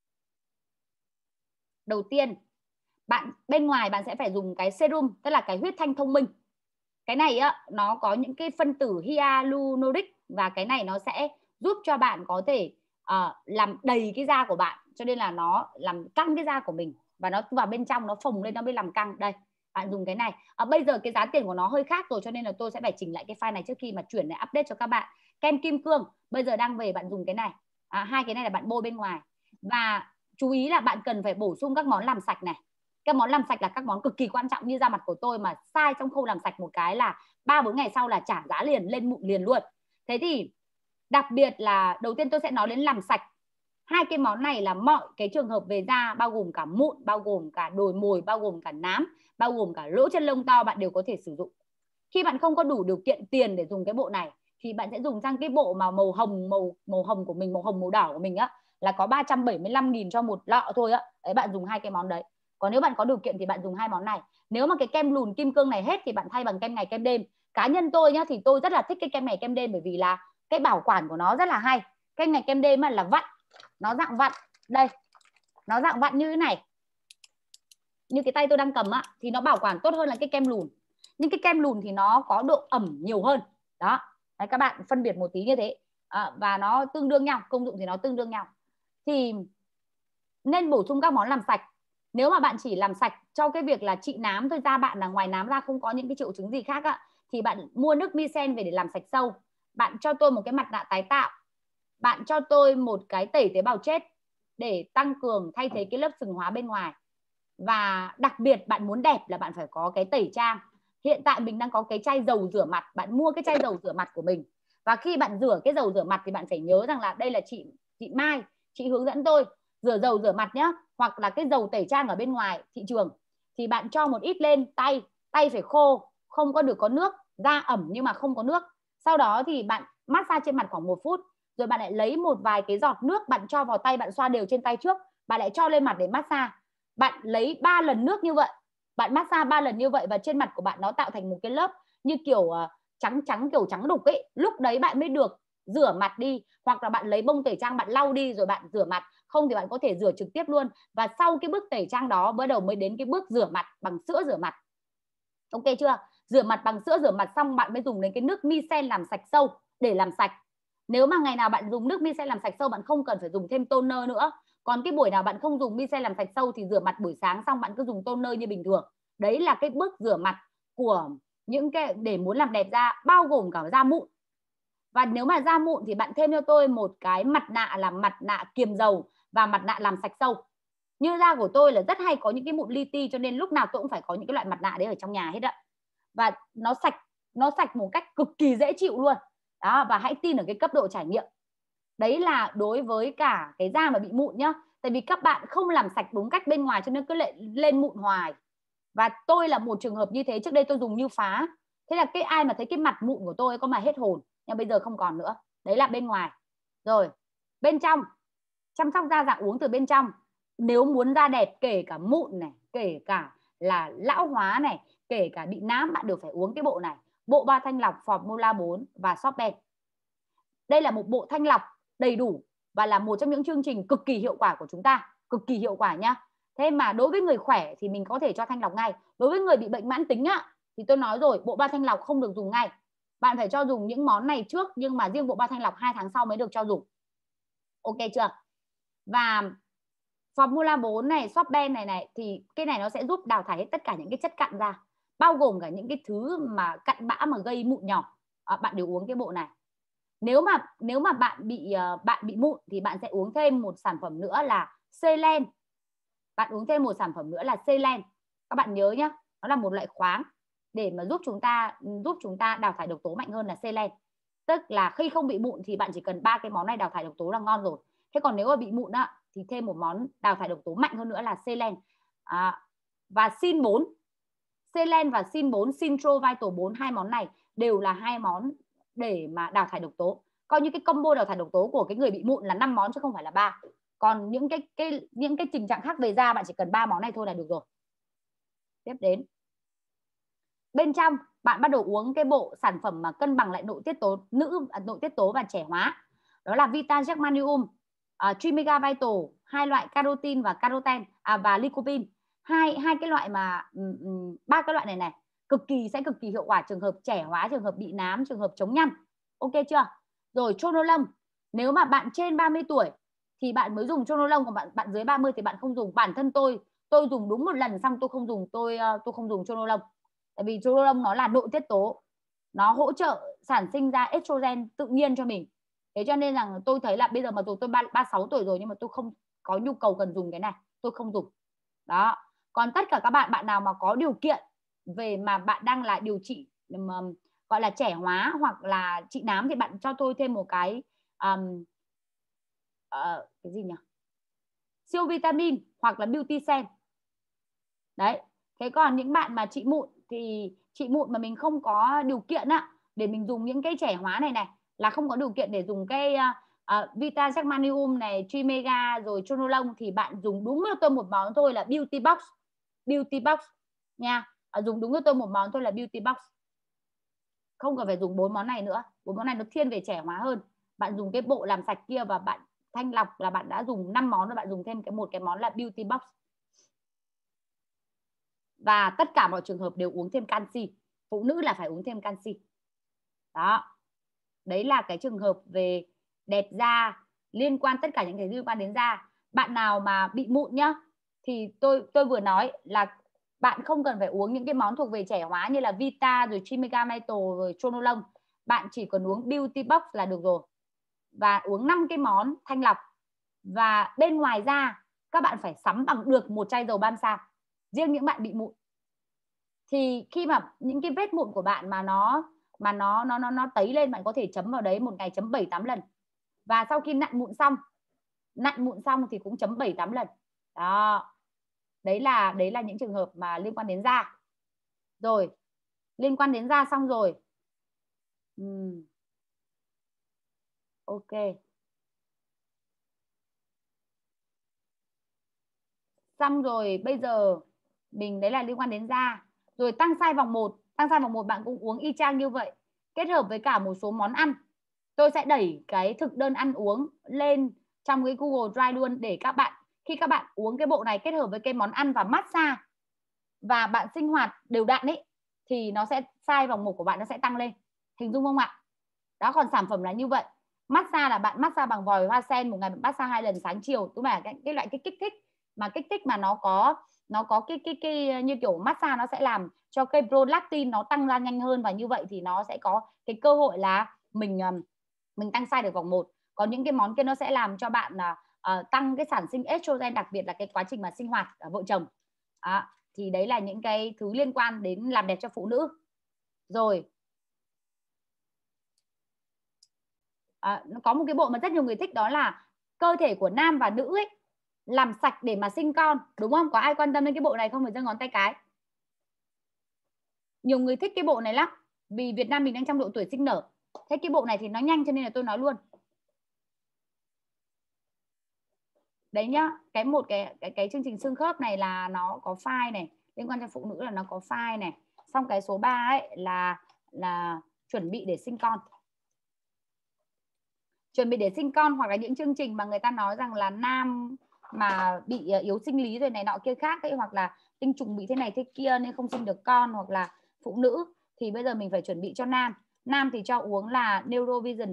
Đầu tiên, bạn bên ngoài bạn sẽ phải dùng cái serum, tức là cái huyết thanh thông minh. Cái này á, nó có những cái phân tử hyaluronic, và cái này nó sẽ giúp cho bạn có thể uh, làm đầy cái da của bạn, cho nên là nó làm căng cái da của mình, và nó vào bên trong nó phồng lên nó mới làm căng. Đây, bạn dùng cái này. À, bây giờ cái giá tiền của nó hơi khác rồi, cho nên là tôi sẽ phải chỉnh lại cái file này trước khi mà chuyển để update cho các bạn. Kem kim cương bây giờ đang về, bạn dùng cái này. À, hai cái này là bạn bôi bên ngoài. Và chú ý là bạn cần phải bổ sung các món làm sạch này. Các món làm sạch là các món cực kỳ quan trọng, như da mặt của tôi mà sai trong khâu làm sạch một cái là ba bốn ngày sau là trả giá liền, lên mụn liền luôn. Thế thì đặc biệt là đầu tiên tôi sẽ nói đến làm sạch. Hai cái món này là mọi cái trường hợp về da, bao gồm cả mụn, bao gồm cả đồi mồi, bao gồm cả nám, bao gồm cả lỗ chân lông to, bạn đều có thể sử dụng. Khi bạn không có đủ điều kiện tiền để dùng cái bộ này thì bạn sẽ dùng sang cái bộ mà màu hồng, màu màu hồng của mình, màu hồng màu đỏ của mình á, là có ba trăm bảy mươi lăm nghìn cho một lọ thôi á. Đấy, bạn dùng hai cái món đấy. Còn nếu bạn có điều kiện thì bạn dùng hai món này. Nếu mà cái kem lùn kim cương này hết thì bạn thay bằng kem ngày kem đêm. Cá nhân tôi nhá, thì tôi rất là thích cái kem ngày kem đêm, bởi vì là cái bảo quản của nó rất là hay. Kem ngày kem đêm là vặn, nó dạng vặn. Đây, nó dạng vặn như thế này, như cái tay tôi đang cầm á, thì nó bảo quản tốt hơn là cái kem lùn. nhưng cái kem lùn thì nó có độ ẩm nhiều hơn. Đó, đấy, các bạn phân biệt một tí như thế. À, và nó tương đương nhau, công dụng thì nó tương đương nhau. Thì nên bổ sung các món làm sạch. Nếu mà bạn chỉ làm sạch cho cái việc là trị nám thôi, da bạn là ngoài nám ra không có những cái triệu chứng gì khác á, thì bạn mua nước Micen về để làm sạch sâu. Bạn cho tôi một cái mặt nạ tái tạo, bạn cho tôi một cái tẩy tế bào chết để tăng cường thay thế cái lớp sừng hóa bên ngoài. Và đặc biệt bạn muốn đẹp là bạn phải có cái tẩy trang. Hiện tại mình đang có cái chai dầu rửa mặt, bạn mua cái chai dầu rửa mặt của mình. Và khi bạn rửa cái dầu rửa mặt thì bạn phải nhớ rằng là đây là chị chị Mai, chị hướng dẫn tôi rửa dầu rửa mặt nhá, hoặc là cái dầu tẩy trang ở bên ngoài thị trường thì bạn cho một ít lên tay, tay phải khô, không có được có nước, da ẩm nhưng mà không có nước. Sau đó thì bạn massage trên mặt khoảng một phút, rồi bạn lại lấy một vài cái giọt nước bạn cho vào tay, bạn xoa đều trên tay trước, bạn lại cho lên mặt để massage. Bạn lấy ba lần nước như vậy, bạn massage ba lần như vậy và trên mặt của bạn nó tạo thành một cái lớp như kiểu uh, trắng trắng kiểu trắng đục ấy. Lúc đấy bạn mới được rửa mặt đi, hoặc là bạn lấy bông tẩy trang bạn lau đi rồi bạn rửa mặt. Không thì bạn có thể rửa trực tiếp luôn. Và sau cái bước tẩy trang đó bắt đầu mới đến cái bước rửa mặt bằng sữa rửa mặt. Ok chưa? Rửa mặt bằng sữa rửa mặt xong bạn mới dùng đến cái nước Micen làm sạch sâu để làm sạch. Nếu mà ngày nào bạn dùng nước Micen làm sạch sâu, bạn không cần phải dùng thêm toner nữa. Còn cái buổi nào bạn không dùng Micen làm sạch sâu thì rửa mặt buổi sáng xong bạn cứ dùng toner như bình thường. Đấy là cái bước rửa mặt của những cái để muốn làm đẹp da, bao gồm cả da mụn. Và nếu mà da mụn thì bạn thêm cho tôi một cái mặt nạ là mặt nạ kiềm dầu và mặt nạ làm sạch sâu. Như da của tôi là rất hay có những cái mụn li ti, cho nên lúc nào tôi cũng phải có những cái loại mặt nạ đấy ở trong nhà hết ạ. Và nó sạch, nó sạch một cách cực kỳ dễ chịu luôn. Đó, và hãy tin ở cái cấp độ trải nghiệm. Đấy là đối với cả cái da mà bị mụn nhá. Tại vì các bạn không làm sạch đúng cách bên ngoài cho nên cứ lên mụn hoài. Và tôi là một trường hợp như thế, trước đây tôi dùng như phá. Thế là cái ai mà thấy cái mặt mụn của tôi có mà hết hồn, nhưng bây giờ không còn nữa. Đấy là bên ngoài. Rồi, bên trong, chăm sóc da dạng uống từ bên trong. Nếu muốn da đẹp, kể cả mụn này, kể cả là lão hóa này, kể cả bị nám, bạn đều phải uống cái bộ này. Bộ ba thanh lọc Formula bốn và Softbank. Đây là một bộ thanh lọc đầy đủ và là một trong những chương trình cực kỳ hiệu quả của chúng ta. Cực kỳ hiệu quả nhá. Thế mà đối với người khỏe thì mình có thể cho thanh lọc ngay. Đối với người bị bệnh mãn tính á, thì tôi nói rồi, bộ ba thanh lọc không được dùng ngay. Bạn phải cho dùng những món này trước, nhưng mà riêng bộ ba thanh lọc hai tháng sau mới được cho dùng. Ok chưa? Và Formula bốn này, Softbank này này thì cái này nó sẽ giúp đào thải hết tất cả những cái chất cặn ra, bao gồm cả những cái thứ mà cặn bã mà gây mụn nhỏ. À, bạn đều uống cái bộ này. Nếu mà nếu mà bạn bị uh, bạn bị mụn thì bạn sẽ uống thêm một sản phẩm nữa là Selen. Bạn uống thêm một sản phẩm nữa là Selen. Các bạn nhớ nhá, nó là một loại khoáng để mà giúp chúng ta giúp chúng ta đào thải độc tố mạnh hơn là Selen. Tức là khi không bị mụn thì bạn chỉ cần ba cái món này đào thải độc tố là ngon rồi. Thế còn nếu mà bị mụn á thì thêm một món đào thải độc tố mạnh hơn nữa là Selen. À, và Sin bốn. Selen và Sin bốn, Sintro Vital bốn, hai món này đều là hai món để mà đào thải độc tố. Coi như cái combo đào thải độc tố của cái người bị mụn là năm món chứ không phải là ba. Còn những cái cái những cái tình trạng khác về da bạn chỉ cần ba món này thôi là được rồi. Tiếp đến. Bên trong bạn bắt đầu uống cái bộ sản phẩm mà cân bằng lại nội tiết tố nữ, nội tiết tố và trẻ hóa. Đó là Vita Germanium, uh, Trimega Vital, hai loại carotin và caroten à, và lycopene. Hai hai cái loại mà um, ba cái loại này này cực kỳ sẽ cực kỳ hiệu quả trường hợp trẻ hóa, trường hợp bị nám, trường hợp chống nhăn. Ok chưa? Rồi Chonolom, nếu mà bạn trên ba mươi tuổi thì bạn mới dùng Chonolom, còn bạn bạn dưới ba mươi thì bạn không dùng. Bản thân tôi tôi dùng đúng một lần xong tôi không dùng, tôi uh, tôi không dùng Chonolom. Tại vì Chonolom nó là nội tiết tố, nó hỗ trợ sản sinh ra estrogen tự nhiên cho mình. Thế cho nên rằng tôi thấy là bây giờ mà dù tôi ba mươi sáu tuổi rồi nhưng mà tôi không có nhu cầu cần dùng cái này, tôi không dùng. Đó. Còn tất cả các bạn bạn nào mà có điều kiện về mà bạn đang là điều trị mà, gọi là trẻ hóa hoặc là trị nám thì bạn cho tôi thêm một cái um, uh, cái gì nhỉ? Siêu vitamin hoặc là Beauty Sen. Đấy. Thế còn những bạn mà trị mụn thì trị mụn mà mình không có điều kiện á để mình dùng những cái trẻ hóa này này, là không có điều kiện để dùng cái uh, uh, Vita Germanium này, Trimega rồi Chonolom thì bạn dùng đúng cho tôi một món thôi là Beauty Box. Beauty Box nha. À, dùng đúng cho tôi một món thôi là Beauty Box. Không cần phải dùng bốn món này nữa. Bốn món này nó thiên về trẻ hóa hơn. Bạn dùng cái bộ làm sạch kia và bạn thanh lọc là bạn đã dùng năm món rồi, bạn dùng thêm cái một cái món là Beauty Box. Và tất cả mọi trường hợp đều uống thêm canxi. phụ nữ là phải uống thêm canxi. Đó, đấy là cái trường hợp về đẹp da, liên quan tất cả những cái liên quan đến da. Bạn nào mà bị mụn nhá, thì tôi tôi vừa nói là bạn không cần phải uống những cái món thuộc về trẻ hóa như là Vita rồi Chimica Metal rồi Tronolong. Bạn chỉ cần uống Beauty Box là được rồi. Và uống năm cái món thanh lọc. Và bên ngoài ra các bạn phải sắm bằng được một chai dầu balsam. Riêng những bạn bị mụn thì khi mà những cái vết mụn của bạn mà nó mà nó nó nó nó tấy lên, bạn có thể chấm vào đấy một ngày chấm bảy tám lần. Và sau khi nặn mụn xong, nặn mụn xong thì cũng chấm bảy tám lần. Đó. Đấy là đấy là những trường hợp mà liên quan đến da. Rồi, liên quan đến da xong rồi. Uhm. Ok. Xong rồi, bây giờ mình đấy là liên quan đến da. Rồi tăng size vòng một, tăng size vòng một bạn cũng uống y chang như vậy, kết hợp với cả một số món ăn. Tôi sẽ đẩy cái thực đơn ăn uống lên trong cái Google Drive luôn, để các bạn khi các bạn uống cái bộ này kết hợp với cái món ăn và massage và bạn sinh hoạt đều đặn ấy, thì nó sẽ size vòng một của bạn nó sẽ tăng lên. Hình dung không ạ? Đó, còn sản phẩm là như vậy. Massage là bạn massage bằng vòi hoa sen, một ngày bạn massage hai lần sáng chiều. Tức là cái, cái loại cái kích thích mà kích thích mà nó có nó có cái cái cái như kiểu massage, nó sẽ làm cho cái prolactin nó tăng ra nhanh hơn, và như vậy thì nó sẽ có cái cơ hội là mình mình tăng size được vòng một. Còn những cái món kia nó sẽ làm cho bạn uh, tăng cái sản sinh estrogen, đặc biệt là cái quá trình mà sinh hoạt uh, vợ chồng. Đó. Thì đấy là những cái thứ liên quan đến làm đẹp cho phụ nữ. Rồi à, có một cái bộ mà rất nhiều người thích, đó là cơ thể của nam và nữ ấy, làm sạch để mà sinh con, đúng không? Có ai quan tâm đến cái bộ này không? Phải giơ ngón tay cái. Nhiều người thích cái bộ này lắm, vì Việt Nam mình đang trong độ tuổi sinh nở. Thế cái bộ này thì nó nhanh cho nên là tôi nói luôn. Đấy nhá, cái một cái cái cái chương trình xương khớp này là nó có file này, liên quan cho phụ nữ là nó có file này. Xong cái số ba ấy là là chuẩn bị để sinh con. Chuẩn bị để sinh con, hoặc là những chương trình mà người ta nói rằng là nam mà bị yếu sinh lý rồi này nọ kia khác ấy, hoặc là tinh trùng bị thế này thế kia nên không sinh được con, hoặc là phụ nữ thì bây giờ mình phải chuẩn bị cho nam. Nam thì cho uống là Neurovision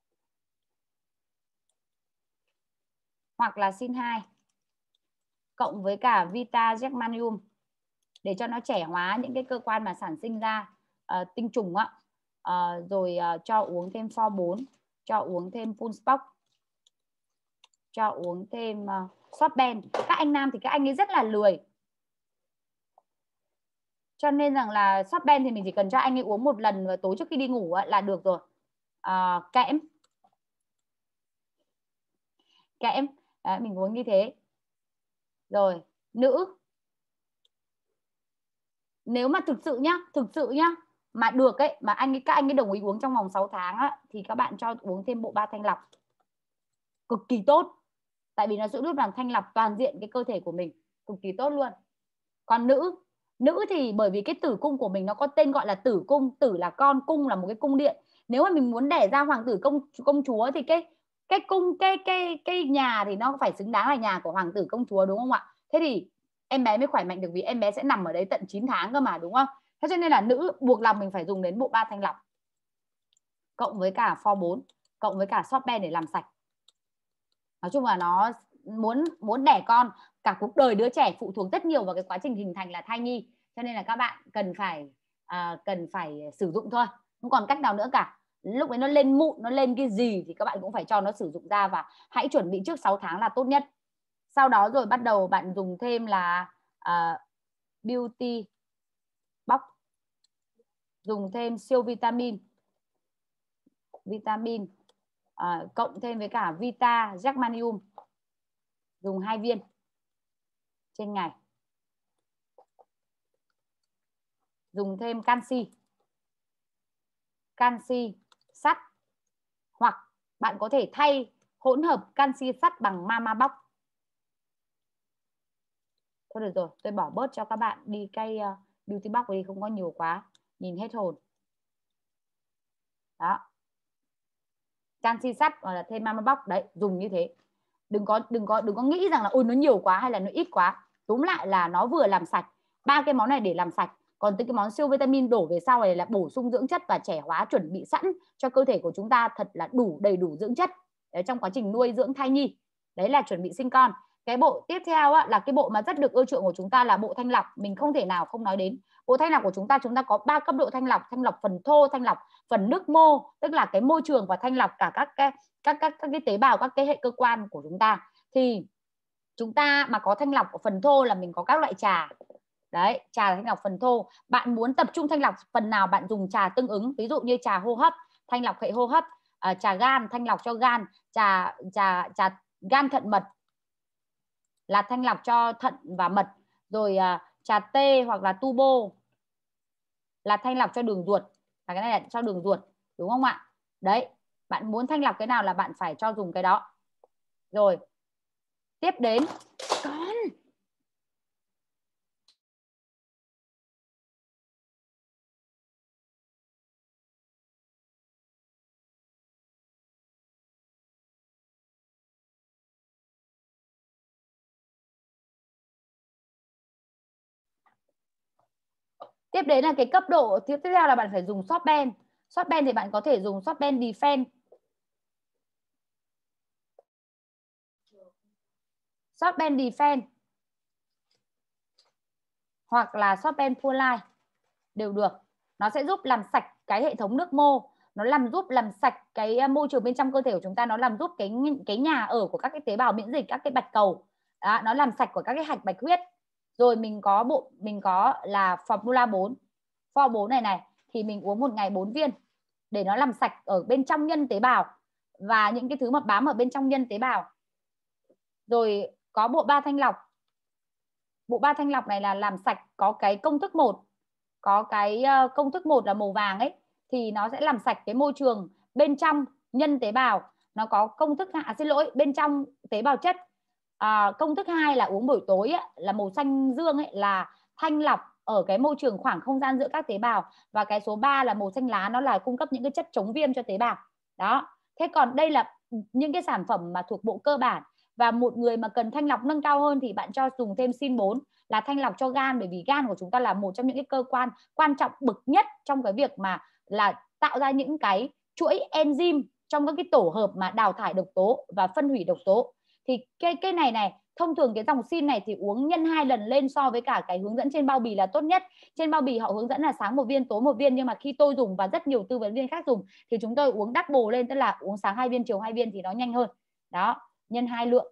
hoặc là Sin hai cộng với cả Vita Germanium để cho nó trẻ hóa những cái cơ quan mà sản sinh ra uh, tinh trùng á. Uh, rồi uh, cho uống thêm pho bốn, cho uống thêm Pulsebox, cho uống thêm uh, Shopben. Các anh nam thì các anh ấy rất là lười, cho nên rằng là Shopben thì mình chỉ cần cho anh ấy uống một lần vào tối trước khi đi ngủ á, là được rồi. Uh, kẽm kẽm à, mình uống như thế. Rồi nữ, nếu mà thực sự nhá, thực sự nhá mà được ấy, mà anh ấy các anh ấy đồng ý uống trong vòng sáu tháng á, thì các bạn cho uống thêm bộ ba thanh lọc, cực kỳ tốt. Tại vì nó sẽ giúp làm thanh lọc toàn diện cái cơ thể của mình, cực kỳ tốt luôn. Còn nữ, nữ thì bởi vì cái tử cung của mình nó có tên gọi là tử cung, tử là con, cung là một cái cung điện. Nếu mà mình muốn đẻ ra hoàng tử công công chúa thì cái cái cung cái cái cái nhà thì nó phải xứng đáng là nhà của hoàng tử công chúa, đúng không ạ? Thế thì em bé mới khỏe mạnh được, vì em bé sẽ nằm ở đấy tận chín tháng cơ mà, đúng không? Thế cho nên là nữ buộc lòng mình phải dùng đến bộ ba thanh lọc cộng với cả pho bốn, cộng với cả Shopben để làm sạch. Nói chung là nó muốn muốn đẻ con, cả cuộc đời đứa trẻ phụ thuộc rất nhiều vào cái quá trình hình thành là thai nhi, cho nên là các bạn cần phải à, cần phải sử dụng thôi, không còn cách nào nữa cả. Lúc ấy nó lên mụn, nó lên cái gì thì các bạn cũng phải cho nó sử dụng ra, và hãy chuẩn bị trước sáu tháng là tốt nhất. Sau đó rồi bắt đầu bạn dùng thêm là uh, Beauty Box, dùng thêm siêu vitamin vitamin uh, cộng thêm với cả Vita Germanium, dùng hai viên trên ngày. Dùng thêm canxi, canxi sắt, hoặc bạn có thể thay hỗn hợp canxi sắt bằng Mama Box. Thôi được rồi, tôi bỏ bớt cho các bạn đi cây uh, Beauty Box đi, không có nhiều quá, nhìn hết hồn. Đó, canxi sắt hoặc là thêm Mama Box đấy, dùng như thế. Đừng có đừng có đừng có nghĩ rằng là ôi nó nhiều quá hay là nó ít quá. Túm lại là nó vừa làm sạch, ba cái món này để làm sạch, Còn những cái món siêu vitamin đổ về sau này là bổ sung dưỡng chất và trẻ hóa, chuẩn bị sẵn cho cơ thể của chúng ta thật là đủ đầy đủ dưỡng chất đấy, trong quá trình nuôi dưỡng thai nhi. Đấy là chuẩn bị sinh con. Cái bộ tiếp theo á, là cái bộ mà rất được ưa chuộng của chúng ta là bộ thanh lọc. Mình không thể nào không nói đến bộ thanh lọc của chúng ta. Chúng ta có ba cấp độ thanh lọc: thanh lọc phần thô, thanh lọc phần nước mô, tức là cái môi trường, và thanh lọc cả các cái các các các cái tế bào, các cái hệ cơ quan của chúng ta. Thì chúng ta mà có thanh lọc của phần thô là mình có các loại trà. Đấy, trà là thanh lọc phần thô. Bạn muốn tập trung thanh lọc phần nào, bạn dùng trà tương ứng. Ví dụ như trà hô hấp, thanh lọc hệ hô hấp, à, trà gan, thanh lọc cho gan, trà trà trà gan thận mật là thanh lọc cho thận và mật, rồi à, trà tê hoặc là tubo là thanh lọc cho đường ruột, là cái này là cho đường ruột, đúng không ạ? Đấy, bạn muốn thanh lọc cái nào là bạn phải cho dùng cái đó. Rồi tiếp đến con tiếp đến là cái cấp độ tiếp theo là bạn phải dùng Shop-Ben. Shop-Ben thì bạn có thể dùng Shop-Ben Defense, Shop-Ben Defense hoặc là Shop-Ben Purline đều được. Nó sẽ giúp làm sạch cái hệ thống nước mô, nó làm giúp làm sạch cái môi trường bên trong cơ thể của chúng ta, nó làm giúp cái cái nhà ở của các cái tế bào miễn dịch, các cái bạch cầu. Đó, nó làm sạch của các cái hạch bạch huyết. Rồi mình có bộ mình có là Formula bốn. Formula bốn này này thì mình uống một ngày bốn viên để nó làm sạch ở bên trong nhân tế bào và những cái thứ mà bám ở bên trong nhân tế bào. Rồi có bộ ba thanh lọc. Bộ ba thanh lọc này là làm sạch, có cái công thức một, có cái công thức một là màu vàng ấy, thì nó sẽ làm sạch cái môi trường bên trong nhân tế bào. Nó có công thức à, xin lỗi bên trong tế bào chất. À, công thức hai là uống buổi tối ấy, là màu xanh dương ấy, là thanh lọc ở cái môi trường khoảng không gian giữa các tế bào. Và cái số ba là màu xanh lá, nó là cung cấp những cái chất chống viêm cho tế bào. Đó. Thế còn đây là những cái sản phẩm mà thuộc bộ cơ bản. Và một người mà cần thanh lọc nâng cao hơn thì bạn cho dùng thêm Sin bốn là thanh lọc cho gan, bởi vì gan của chúng ta là một trong những cái cơ quan quan trọng bậc nhất trong cái việc mà là tạo ra những cái chuỗi enzyme trong các cái tổ hợp mà đào thải độc tố và phân hủy độc tố. Thì cái cái này này, thông thường cái dòng Sin này thì uống nhân hai lần lên so với cả cái hướng dẫn trên bao bì là tốt nhất. Trên bao bì họ hướng dẫn là sáng một viên, tối một viên, nhưng mà khi tôi dùng và rất nhiều tư vấn viên khác dùng thì chúng tôi uống double lên, tức là uống sáng hai viên, chiều hai viên thì nó nhanh hơn. Đó, nhân hai lượng.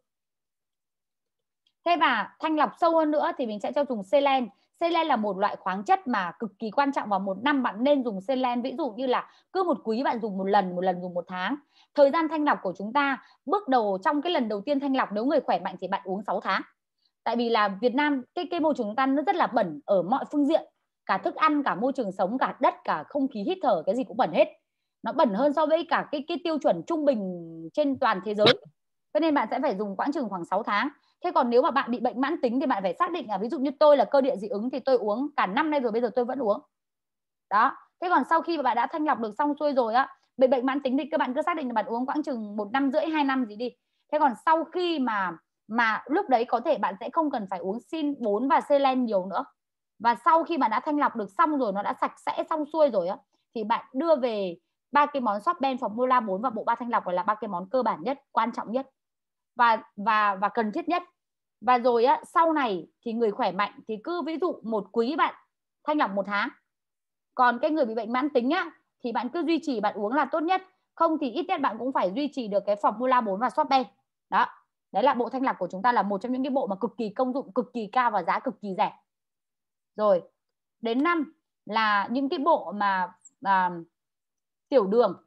Thế và thanh lọc sâu hơn nữa thì mình sẽ cho dùng selen. Selen là một loại khoáng chất mà cực kỳ quan trọng, vào một năm bạn nên dùng selen. Ví dụ như là cứ một quý bạn dùng một lần, một lần dùng một tháng. Thời gian thanh lọc của chúng ta, bước đầu trong cái lần đầu tiên thanh lọc, nếu người khỏe mạnh thì bạn uống sáu tháng. Tại vì là Việt Nam, cái, cái môi trường chúng ta nó rất là bẩn ở mọi phương diện. Cả thức ăn, cả môi trường sống, cả đất, cả không khí hít thở, cái gì cũng bẩn hết. Nó bẩn hơn so với cả cái, cái tiêu chuẩn trung bình trên toàn thế giới. Cho nên bạn sẽ phải dùng quãng chừng khoảng sáu tháng. Thế còn nếu mà bạn bị bệnh mãn tính thì bạn phải xác định là ví dụ như tôi là cơ địa dị ứng thì tôi uống cả năm nay rồi, bây giờ tôi vẫn uống. Đó. Thế còn sau khi mà bạn đã thanh lọc được xong xuôi rồi á, bị bệnh mãn tính thì các bạn cứ xác định là bạn uống quãng chừng một năm rưỡi, hai năm gì đi. Thế còn sau khi mà mà lúc đấy có thể bạn sẽ không cần phải uống Sin bốn và selen nhiều nữa. Và sau khi bạn đã thanh lọc được xong rồi, nó đã sạch sẽ xong xuôi rồi á, thì bạn đưa về ba cái món Shop-Ben, Formula bốn và bộ ba thanh lọc là ba cái món cơ bản nhất, quan trọng nhất và và và cần thiết nhất. Và rồi á, sau này thì người khỏe mạnh thì cứ ví dụ một quý bạn thanh lọc một tháng. Còn cái người bị bệnh mãn tính á thì bạn cứ duy trì, bạn uống là tốt nhất. Không thì ít nhất bạn cũng phải duy trì được cái Formula bốn và Shop-Ben. Đó. Đấy là bộ thanh lọc của chúng ta, là một trong những cái bộ mà cực kỳ công dụng, cực kỳ cao và giá cực kỳ rẻ. Rồi, đến năm là những cái bộ mà à, tiểu đường.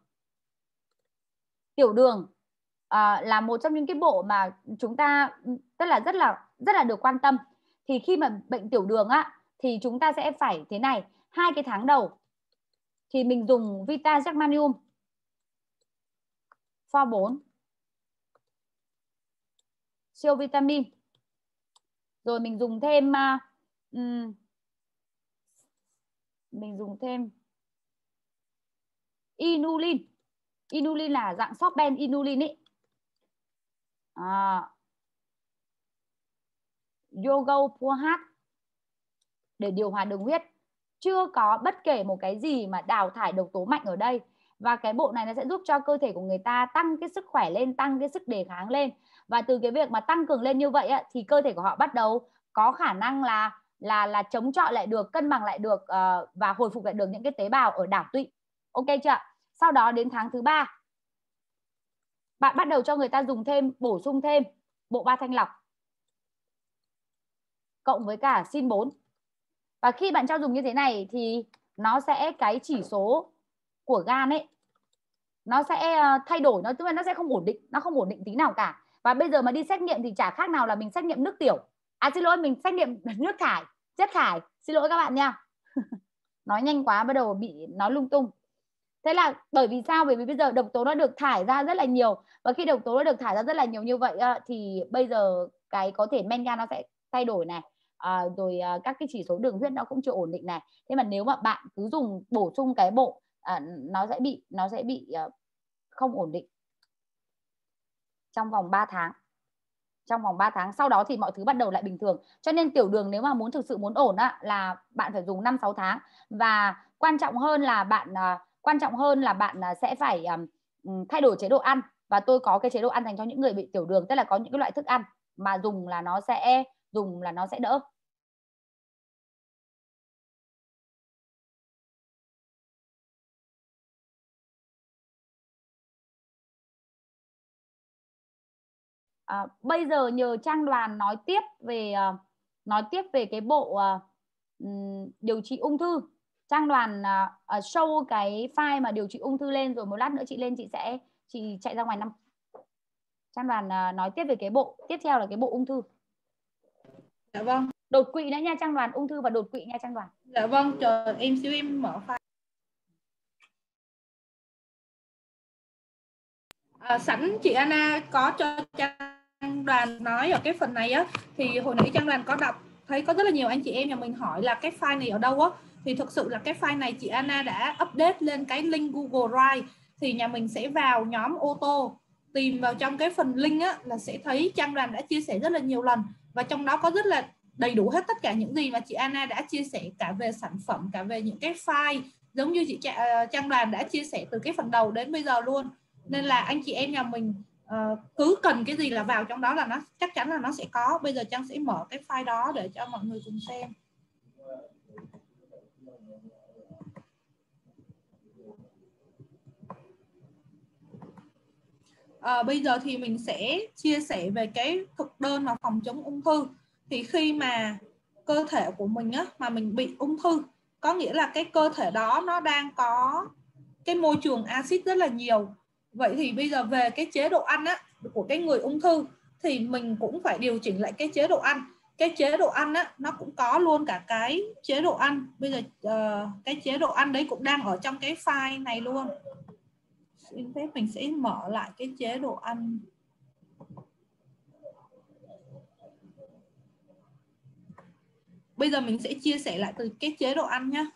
Tiểu đường à, là một trong những cái bộ mà chúng ta tức là rất là rất là được quan tâm. Thì khi mà bệnh tiểu đường á thì chúng ta sẽ phải thế này, hai cái tháng đầu thì mình dùng Vita Germanium pho bốn siêu vitamin. Rồi mình dùng thêm uh, um, mình dùng thêm inulin. Inulin là dạng Shop-Ben inulin ấy. À, Yogo Pure Heart để điều hòa đường huyết. chưa có bất kể một cái gì mà đào thải độc tố mạnh ở đây. Và cái bộ này nó sẽ giúp cho cơ thể của người ta tăng cái sức khỏe lên, tăng cái sức đề kháng lên. Và từ cái việc mà tăng cường lên như vậy á, thì cơ thể của họ bắt đầu có khả năng là là là chống chọi lại được, cân bằng lại được uh, và hồi phục lại được những cái tế bào ở đảo tụy. Ok chưa? Sau đó đến tháng thứ ba, bạn bắt đầu cho người ta dùng thêm, bổ sung thêm bộ ba thanh lọc cộng với cả sin bốn. Và khi bạn cho dùng như thế này thì nó sẽ, cái chỉ số của gan ấy nó sẽ thay đổi, nó tức là nó sẽ không ổn định, nó không ổn định tí nào cả. Và bây giờ mà đi xét nghiệm thì chả khác nào là mình xét nghiệm nước tiểu. À xin lỗi, mình xét nghiệm nước thải, chất thải. Xin lỗi các bạn nha. Nói nhanh quá bắt đầu bị nói lung tung. Thế là bởi vì sao? Bởi vì bây giờ độc tố nó được thải ra rất là nhiều. Và khi độc tố nó được thải ra rất là nhiều như vậy thì bây giờ cái có thể men gan nó sẽ thay đổi này. À, rồi à, các cái chỉ số đường huyết nó cũng chưa ổn định này. Thế mà nếu mà bạn cứ dùng bổ sung cái bộ à, nó sẽ bị nó sẽ bị uh, không ổn định trong vòng ba tháng. Trong vòng ba tháng sau đó thì mọi thứ bắt đầu lại bình thường. Cho nên tiểu đường nếu mà muốn thực sự muốn ổn á, là bạn phải dùng năm sáu tháng. Và quan trọng hơn là bạn uh, quan trọng hơn là bạn uh, sẽ phải um, thay đổi chế độ ăn. Và tôi có cái chế độ ăn dành cho những người bị tiểu đường, tức là có những cái loại thức ăn mà dùng là nó sẽ dùng là nó sẽ đỡ. À, bây giờ nhờ Trang Đoàn nói tiếp về uh, nói tiếp về cái bộ uh, um, điều trị ung thư. Trang Đoàn uh, uh, show cái file mà điều trị ung thư lên, rồi một lát nữa chị lên chị sẽ chị chạy ra ngoài năm. Trang Đoàn uh, nói tiếp về cái bộ tiếp theo là cái bộ ung thư. Dạ vâng. Đột quỵ nữa nha Trang Đoàn, ung thư và đột quỵ nha Trang Đoàn. Dạ vâng, chờ em xíu em mở file. À, sẵn chị Anna có cho Trang Đoàn nói ở cái phần này á, thì hồi nãy Trang Đoàn có đọc thấy có rất là nhiều anh chị em nhà mình hỏi là cái file này ở đâu á, thì thực sự là cái file này chị Anna đã update lên cái link Google Drive. Thì nhà mình sẽ vào nhóm ô tô, tìm vào trong cái phần link á là sẽ thấy Trang Đoàn đã chia sẻ rất là nhiều lần, và trong đó có rất là đầy đủ hết tất cả những gì mà chị Anna đã chia sẻ, cả về sản phẩm, cả về những cái file giống như chị Trang Đoàn đã chia sẻ từ cái phần đầu đến bây giờ luôn. Nên là anh chị em nhà mình uh, cứ cần cái gì là vào trong đó là nó chắc chắn là nó sẽ có. Bây giờ Trang sẽ mở cái file đó để cho mọi người cùng xem. À, bây giờ thì mình sẽ chia sẻ về cái thực đơn mà phòng chống ung thư. Thì khi mà cơ thể của mình á, mà mình bị ung thư, có nghĩa là cái cơ thể đó nó đang có cái môi trường axit rất là nhiều. Vậy thì bây giờ về cái chế độ ăn á, của cái người ung thư thì mình cũng phải điều chỉnh lại cái chế độ ăn. Cái chế độ ăn á, nó cũng có luôn cả cái chế độ ăn. Bây giờ uh, cái chế độ ăn đấy cũng đang ở trong cái file này luôn. Xin phép mình sẽ mở lại cái chế độ ăn. Bây giờ mình sẽ chia sẻ lại từ cái chế độ ăn nhé.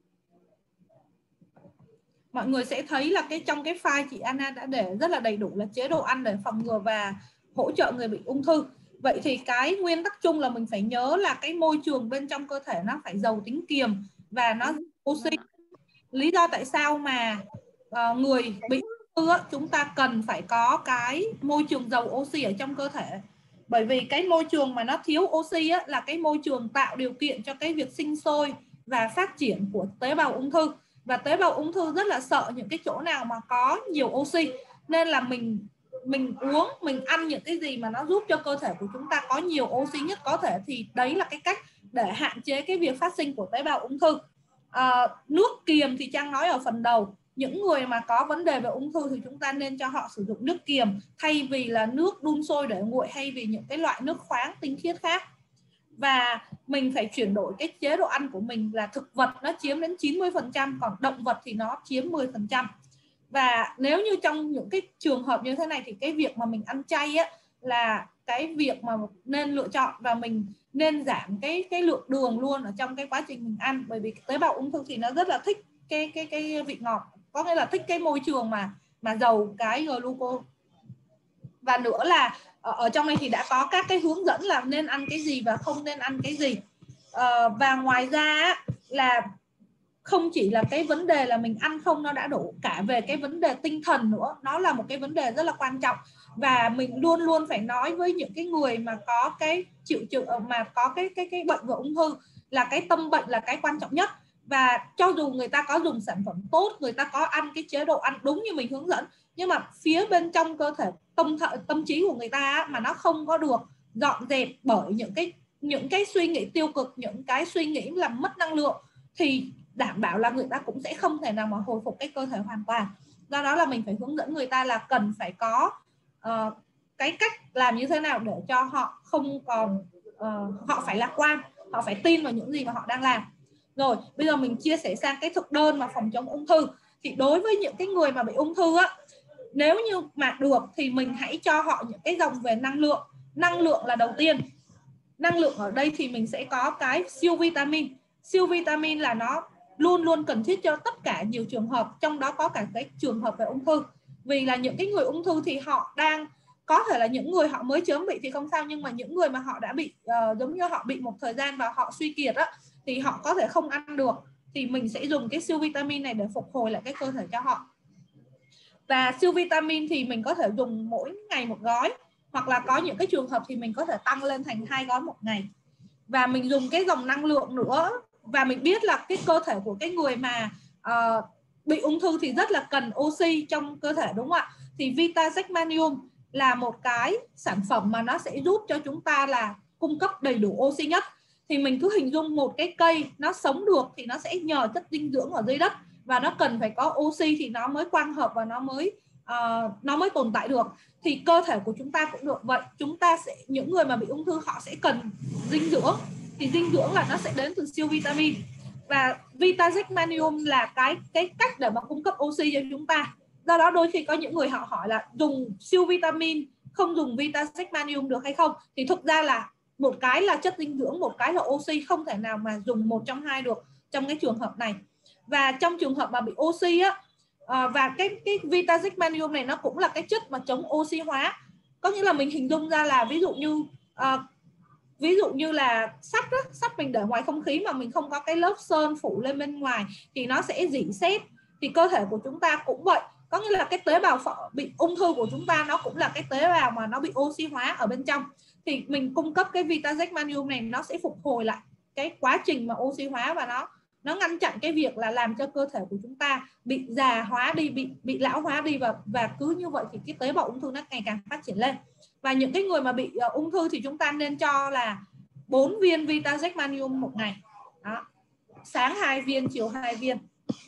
Mọi người sẽ thấy là cái trong cái file chị Anna đã để rất là đầy đủ là chế độ ăn để phòng ngừa và hỗ trợ người bị ung thư. Vậy thì cái nguyên tắc chung là mình phải nhớ là cái môi trường bên trong cơ thể nó phải giàu tính kiềm và nó oxy. Lý do tại sao mà uh, người bị ung thư chúng ta cần phải có cái môi trường giàu oxy ở trong cơ thể. Bởi vì cái môi trường mà nó thiếu oxy á, là cái môi trường tạo điều kiện cho cái việc sinh sôi và phát triển của tế bào ung thư. Và tế bào ung thư rất là sợ những cái chỗ nào mà có nhiều oxy. Nên là mình mình uống, mình ăn những cái gì mà nó giúp cho cơ thể của chúng ta có nhiều oxy nhất có thể, thì đấy là cái cách để hạn chế cái việc phát sinh của tế bào ung thư. À, nước kiềm thì Trang nói ở phần đầu, những người mà có vấn đề về ung thư thì chúng ta nên cho họ sử dụng nước kiềm thay vì là nước đun sôi để nguội hay vì những cái loại nước khoáng tinh khiết khác. Và mình phải chuyển đổi cái chế độ ăn của mình là thực vật nó chiếm đến chín mươi phần trăm, còn động vật thì nó chiếm mười phần trăm. Và nếu như trong những cái trường hợp như thế này thì cái việc mà mình ăn chay á, là cái việc mà nên lựa chọn, và mình nên giảm cái cái lượng đường luôn ở trong cái quá trình mình ăn. Bởi vì tế bào ung thư thì nó rất là thích cái cái cái vị ngọt, có nghĩa là thích cái môi trường mà mà giàu cái glucose. Và nữa là ở trong này thì đã có các cái hướng dẫn là nên ăn cái gì và không nên ăn cái gì. À, và ngoài ra là không chỉ là cái vấn đề là mình ăn không nó đã đủ, cả về cái vấn đề tinh thần nữa, nó là một cái vấn đề rất là quan trọng. Và mình luôn luôn phải nói với những cái người mà có cái triệu chứng mà có cái cái cái bệnh về ung thư là cái tâm bệnh là cái quan trọng nhất. Và cho dù người ta có dùng sản phẩm tốt, người ta có ăn cái chế độ ăn đúng như mình hướng dẫn, nhưng mà phía bên trong cơ thể tâm tâm trí của người ta mà nó không có được dọn dẹp bởi những cái những cái suy nghĩ tiêu cực, những cái suy nghĩ làm mất năng lượng, thì đảm bảo là người ta cũng sẽ không thể nào mà hồi phục cái cơ thể hoàn toàn. Do đó là mình phải hướng dẫn người ta là cần phải có uh, cái cách làm như thế nào để cho họ không còn uh, họ phải lạc quan, họ phải tin vào những gì mà họ đang làm. Rồi bây giờ mình chia sẻ sang cái thực đơn mà phòng chống ung thư. Thì đối với những cái người mà bị ung thư á, nếu như mà được thì mình hãy cho họ những cái dòng về năng lượng. Năng lượng là đầu tiên. Năng lượng ở đây thì mình sẽ có cái siêu vitamin. Siêu vitamin là nó luôn luôn cần thiết cho tất cả nhiều trường hợp, trong đó có cả cái trường hợp về ung thư. Vì là những cái người ung thư thì họ đang, có thể là những người họ mới chớm bị thì không sao, nhưng mà những người mà họ đã bị uh, giống như họ bị một thời gian và họ suy kiệt á, thì họ có thể không ăn được, thì mình sẽ dùng cái siêu vitamin này để phục hồi lại cái cơ thể cho họ. Và siêu vitamin thì mình có thể dùng mỗi ngày một gói, hoặc là có những cái trường hợp thì mình có thể tăng lên thành hai gói một ngày. Và mình dùng cái dòng năng lượng nữa. Và mình biết là cái cơ thể của cái người mà uh, bị ung thư thì rất là cần oxy trong cơ thể, đúng không ạ? Thì Vitazex Magnesium là một cái sản phẩm mà nó sẽ giúp cho chúng ta là cung cấp đầy đủ oxy nhất. Thì mình cứ hình dung một cái cây nó sống được thì nó sẽ nhờ chất dinh dưỡng ở dưới đất, và nó cần phải có oxy thì nó mới quang hợp và nó mới uh, nó mới tồn tại được. Thì cơ thể của chúng ta cũng được vậy. Chúng ta sẽ, những người mà bị ung thư họ sẽ cần dinh dưỡng, thì dinh dưỡng là nó sẽ đến từ siêu vitamin. Và Vitazex Magnesium là cái cái cách để mà cung cấp oxy cho chúng ta. Do đó đôi khi có những người họ hỏi là dùng siêu vitamin không dùng Vitazex Magnesium được hay không, thì thực ra là một cái là chất dinh dưỡng, một cái là oxy, không thể nào mà dùng một trong hai được trong cái trường hợp này. Và trong trường hợp mà bị oxy á, à, và cái cái Vitazex Magnesium này nó cũng là cái chất mà chống oxy hóa. Có nghĩa là mình hình dung ra là ví dụ như à, ví dụ như là sắt á, sắt mình để ngoài không khí mà mình không có cái lớp sơn phủ lên bên ngoài thì nó sẽ rỉ sét. Thì cơ thể của chúng ta cũng vậy. Có nghĩa là cái tế bào bị ung thư của chúng ta nó cũng là cái tế bào mà nó bị oxy hóa ở bên trong. Thì mình cung cấp cái Vitazex Magnesium này, nó sẽ phục hồi lại cái quá trình mà oxy hóa, và nó nó ngăn chặn cái việc là làm cho cơ thể của chúng ta bị già hóa đi, bị bị lão hóa đi, và và cứ như vậy thì cái tế bào ung thư nó ngày càng phát triển lên. Và những cái người mà bị uh, ung thư thì chúng ta nên cho là bốn viên Vitazex Magnesium một ngày. Đó. Sáng hai viên, chiều hai viên.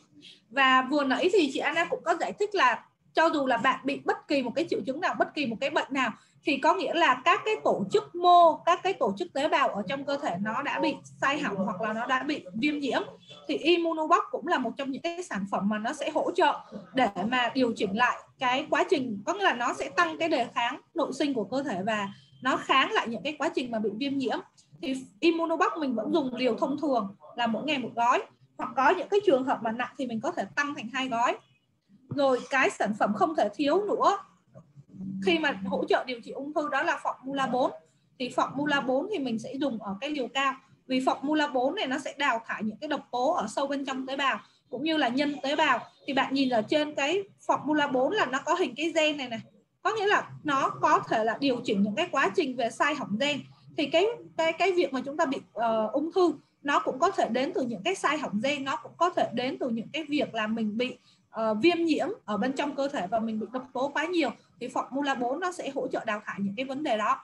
Và vừa nãy thì chị Anna cũng có giải thích là cho dù là bạn bị bất kỳ một cái triệu chứng nào, bất kỳ một cái bệnh nào, thì có nghĩa là các cái tổ chức mô, các cái tổ chức tế bào ở trong cơ thể nó đã bị sai hỏng hoặc là nó đã bị viêm nhiễm, thì Immunobox cũng là một trong những cái sản phẩm mà nó sẽ hỗ trợ để mà điều chỉnh lại cái quá trình, có nghĩa là nó sẽ tăng cái đề kháng nội sinh của cơ thể và nó kháng lại những cái quá trình mà bị viêm nhiễm. Thì Immunobox mình vẫn dùng liều thông thường là mỗi ngày một gói, hoặc có những cái trường hợp mà nặng thì mình có thể tăng thành hai gói. Rồi cái sản phẩm không thể thiếu nữa khi mà hỗ trợ điều trị ung thư đó là Formula bốn. Thì Formula bốn thì mình sẽ dùng ở cái liều cao, vì Formula bốn này nó sẽ đào thải những cái độc tố ở sâu bên trong tế bào cũng như là nhân tế bào. Thì bạn nhìn ở trên cái Formula bốn là nó có hình cái gen này này, có nghĩa là nó có thể là điều chỉnh những cái quá trình về sai hỏng gen. Thì cái cái cái việc mà chúng ta bị uh, ung thư nó cũng có thể đến từ những cái sai hỏng gen, nó cũng có thể đến từ những cái việc là mình bị uh, viêm nhiễm ở bên trong cơ thể và mình bị độc tố quá nhiều. Thì Formula bốn nó sẽ hỗ trợ đào thải những cái vấn đề đó.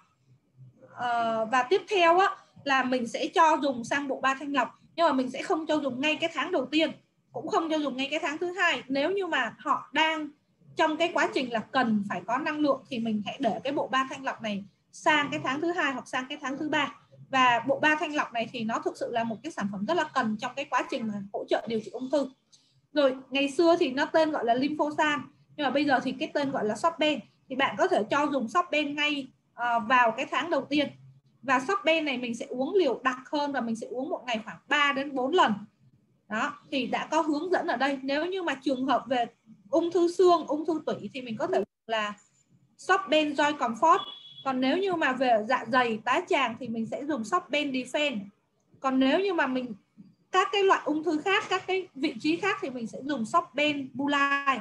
Uh, và tiếp theo á, là mình sẽ cho dùng sang bộ ba thanh lọc, nhưng mà mình sẽ không cho dùng ngay cái tháng đầu tiên, cũng không cho dùng ngay cái tháng thứ hai. Nếu như mà họ đang trong cái quá trình là cần phải có năng lượng thì mình hãy để cái bộ ba thanh lọc này sang cái tháng thứ hai hoặc sang cái tháng thứ ba. Và bộ ba thanh lọc này thì nó thực sự là một cái sản phẩm rất là cần trong cái quá trình mà hỗ trợ điều trị ung thư. Rồi ngày xưa thì nó tên gọi là Lymphosan, nhưng mà bây giờ thì cái tên gọi là Sorben. Thì bạn có thể cho dùng Sorben ngay uh, vào cái tháng đầu tiên. Và Sorben này mình sẽ uống liều đặc hơn, và mình sẽ uống một ngày khoảng ba đến bốn lần. Đó, thì đã có hướng dẫn ở đây. Nếu như mà trường hợp về ung thư xương, ung thư tủy thì mình có thể là Sorben Joy Comfort. Còn nếu như mà về dạ dày, tá tràng thì mình sẽ dùng Sorben Defense. Còn nếu như mà mình các cái loại ung thư khác, các cái vị trí khác thì mình sẽ dùng Sofbenbulide.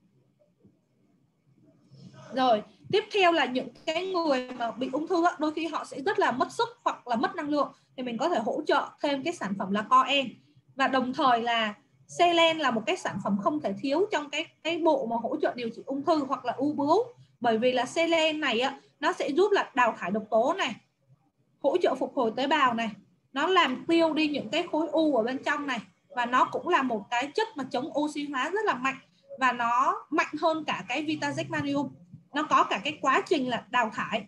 Rồi tiếp theo là những cái người mà bị ung thư đôi khi họ sẽ rất là mất sức hoặc là mất năng lượng, thì mình có thể hỗ trợ thêm cái sản phẩm là Coen. Và đồng thời là Selen là một cái sản phẩm không thể thiếu trong cái cái bộ mà hỗ trợ điều trị ung thư hoặc là u bướu, bởi vì là Selen này á, nó sẽ giúp là đào thải độc tố này, hỗ trợ phục hồi tế bào này, nó làm tiêu đi những cái khối u ở bên trong này, và nó cũng là một cái chất mà chống oxy hóa rất là mạnh, và nó mạnh hơn cả cái Vitazex-Manium. Nó có cả cái quá trình là đào thải,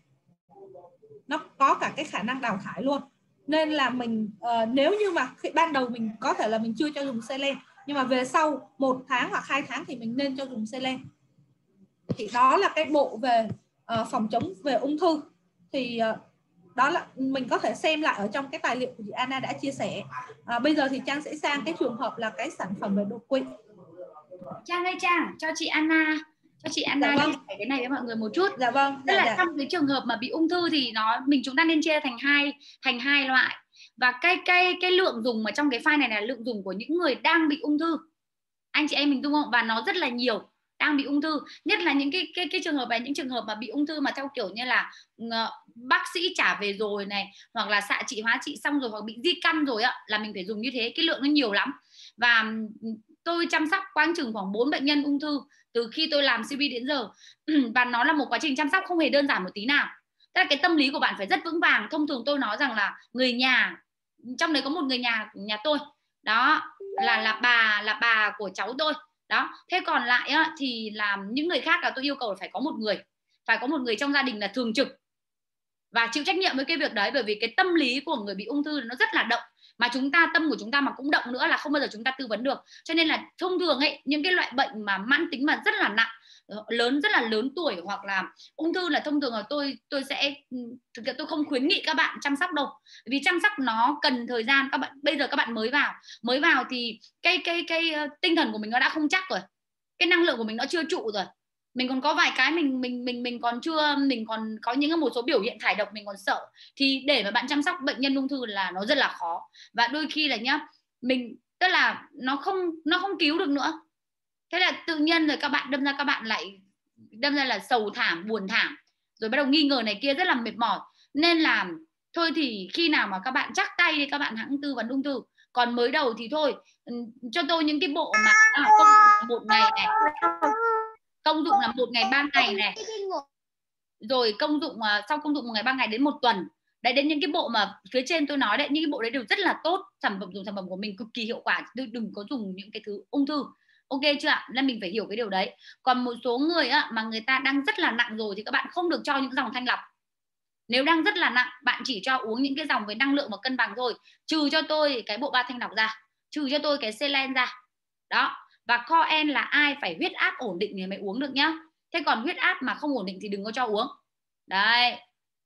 nó có cả cái khả năng đào thải luôn. Nên là mình uh, nếu như mà khi ban đầu mình có thể là mình chưa cho dùng Selen, nhưng mà về sau một tháng hoặc hai tháng thì mình nên cho dùng Selen. Thì đó là cái bộ về uh, phòng chống về ung thư. Thì uh, đó là mình có thể xem lại ở trong cái tài liệu của chị Anna đã chia sẻ. À, bây giờ thì Trang sẽ sang cái trường hợp là cái sản phẩm về đột quỵ. Trang ơi Trang, cho chị Anna cho chị Anna dạ vâng. chia sẻ cái này với mọi người một chút. Dạ vâng. Tức dạ, là dạ. trong cái trường hợp mà bị ung thư thì nó mình chúng ta nên chia thành hai thành hai loại. Và cái cái cái lượng dùng mà trong cái file này là lượng dùng của những người đang bị ung thư. Anh chị em mình đúng không? Và nó rất là nhiều đang bị ung thư, nhất là những cái cái cái trường hợp này, những trường hợp mà bị ung thư mà theo kiểu như là uh, bác sĩ trả về rồi này, hoặc là xạ trị hóa trị xong rồi, hoặc bị di căn rồi á, là mình phải dùng như thế. Cái lượng nó nhiều lắm. Và tôi chăm sóc quang chừng khoảng bốn bệnh nhân ung thư từ khi tôi làm xê pê đến giờ. Và nó là một quá trình chăm sóc không hề đơn giản một tí nào. Tức là cái tâm lý của bạn phải rất vững vàng. Thông thường tôi nói rằng là người nhà, trong đấy có một người nhà của nhà tôi đó, là là bà là bà của cháu tôi đó. Thế còn lại á, thì làm những người khác là tôi yêu cầu là phải có một người phải có một người trong gia đình là thường trực và chịu trách nhiệm với cái việc đấy. Bởi vì cái tâm lý của người bị ung thư nó rất là động, mà chúng ta tâm của chúng ta mà cũng động nữa là không bao giờ chúng ta tư vấn được. Cho nên là thông thường ấy, những cái loại bệnh mà mãn tính mà rất là nặng, lớn rất là lớn tuổi, hoặc là ung thư là thông thường là tôi tôi sẽ thực sự tôi không khuyến nghị các bạn chăm sóc đâu, vì chăm sóc nó cần thời gian. Các bạn bây giờ các bạn mới vào mới vào thì cái cái cái tinh thần của mình nó đã không chắc rồi, cái năng lượng của mình nó chưa trụ rồi, mình còn có vài cái mình mình mình mình còn chưa mình còn có những một số biểu hiện thải độc mình còn sợ, thì để mà bạn chăm sóc bệnh nhân ung thư là nó rất là khó. Và đôi khi là nhá, mình tức là nó không nó không cứu được nữa. Thế là tự nhiên rồi các bạn đâm ra các bạn lại đâm ra là sầu thảm, buồn thảm, rồi bắt đầu nghi ngờ này kia, rất là mệt mỏi. Nên là thôi thì khi nào mà các bạn chắc tay thì các bạn hãng tư vấn ung thư. Còn mới đầu thì thôi, cho tôi những cái bộ mà à, công dụng một ngày này, công dụng là một ngày ba ngày này, rồi công dụng uh, sau công dụng một ngày ba ngày đến một tuần đấy, đến những cái bộ mà phía trên tôi nói đấy, những cái bộ đấy đều rất là tốt. Sản phẩm dùng sản phẩm của mình cực kỳ hiệu quả, đừng có dùng những cái thứ ung thư. Ok chưa ạ? Nên mình phải hiểu cái điều đấy. Còn một số người á, mà người ta đang rất là nặng rồi thì các bạn không được cho những dòng thanh lọc. Nếu đang rất là nặng, bạn chỉ cho uống những cái dòng với năng lượng và cân bằng thôi. Trừ cho tôi cái bộ ba thanh lọc ra, trừ cho tôi cái Selen ra. Đó. Và Coen là ai phải huyết áp ổn định thì mới uống được nhá. Thế còn huyết áp mà không ổn định thì đừng có cho uống. Đấy.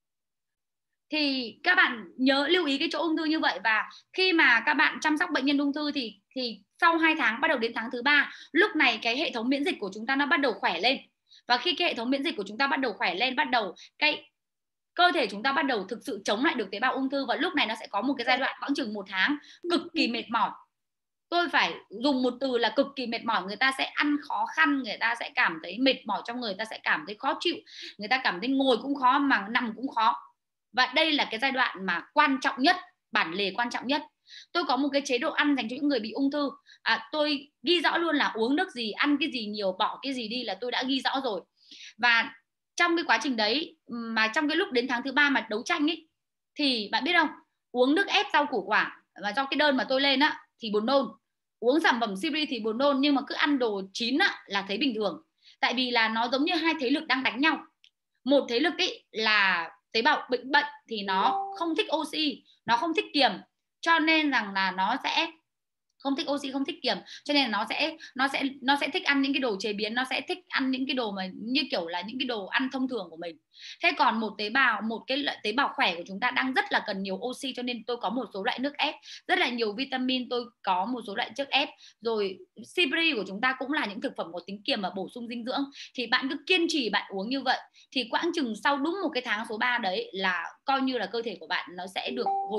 Thì các bạn nhớ lưu ý cái chỗ ung thư như vậy. Và khi mà các bạn chăm sóc bệnh nhân ung thư thì thì sau hai tháng, bắt đầu đến tháng thứ ba, lúc này cái hệ thống miễn dịch của chúng ta nó bắt đầu khỏe lên. Và khi cái hệ thống miễn dịch của chúng ta bắt đầu khỏe lên, bắt đầu cái cơ thể chúng ta bắt đầu thực sự chống lại được tế bào ung thư. Và lúc này nó sẽ có một cái giai đoạn khoảng chừng một tháng cực kỳ mệt mỏi. Tôi phải dùng một từ là cực kỳ mệt mỏi. Người ta sẽ ăn khó khăn, người ta sẽ cảm thấy mệt mỏi trong người, người ta sẽ cảm thấy khó chịu, người ta cảm thấy ngồi cũng khó mà nằm cũng khó. Và đây là cái giai đoạn mà quan trọng nhất, bản lề quan trọng nhất. Tôi có một cái chế độ ăn dành cho những người bị ung thư. à, Tôi ghi rõ luôn là uống nước gì, ăn cái gì nhiều, bỏ cái gì đi, là tôi đã ghi rõ rồi. Và trong cái quá trình đấy, mà trong cái lúc đến tháng thứ ba mà đấu tranh ấy, thì bạn biết không, uống nước ép rau củ quả, và do cái đơn mà tôi lên á thì buồn nôn, uống sản phẩm xê bê thì buồn nôn, nhưng mà cứ ăn đồ chín á là thấy bình thường. Tại vì là nó giống như hai thế lực đang đánh nhau. Một thế lực ấy là tế bào bệnh bệnh thì nó không thích oxy, nó không thích kiềm, cho nên rằng là nó sẽ không thích oxy, không thích kiềm, cho nên là nó sẽ nó sẽ nó sẽ thích ăn những cái đồ chế biến, nó sẽ thích ăn những cái đồ mà như kiểu là những cái đồ ăn thông thường của mình. Thế còn một tế bào, một cái tế bào khỏe của chúng ta đang rất là cần nhiều oxy, cho nên tôi có một số loại nước ép rất là nhiều vitamin, tôi có một số loại chất ép. Rồi xê bê rê của chúng ta cũng là những thực phẩm có tính kiềm và bổ sung dinh dưỡng. Thì bạn cứ kiên trì bạn uống như vậy, thì quãng chừng sau đúng một cái tháng số ba đấy là coi như là cơ thể của bạn nó sẽ được hồi phục.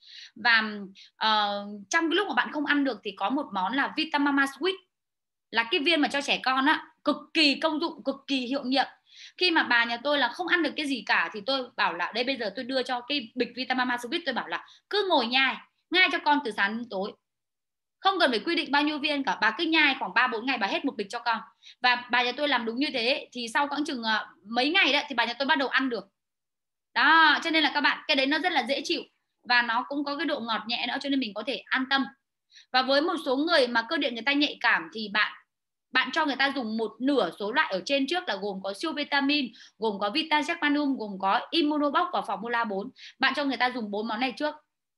Và uh, trong cái lúc mà bạn không ăn được thì có một món là Vitamama Switch, là cái viên mà cho trẻ con á, cực kỳ công dụng, cực kỳ hiệu nghiệm. Khi mà bà nhà tôi là không ăn được cái gì cả thì tôi bảo là đây bây giờ tôi đưa cho cái bịch Vitamama Switch, tôi bảo là cứ ngồi nhai, nhai cho con từ sáng đến tối, không cần phải quy định bao nhiêu viên cả, bà cứ nhai khoảng ba bốn ngày bà hết một bịch cho con. Và bà nhà tôi làm đúng như thế, thì sau khoảng chừng uh, mấy ngày đấy thì bà nhà tôi bắt đầu ăn được đó. Cho nên là các bạn, cái đấy nó rất là dễ chịu và nó cũng có cái độ ngọt nhẹ nữa, cho nên mình có thể an tâm. Và với một số người mà cơ địa người ta nhạy cảm thì bạn bạn cho người ta dùng một nửa số loại ở trên trước, là gồm có siêu vitamin, gồm có Vitajack Magnum, gồm có Immunobox và Formula bốn. Bạn cho người ta dùng bốn món này trước.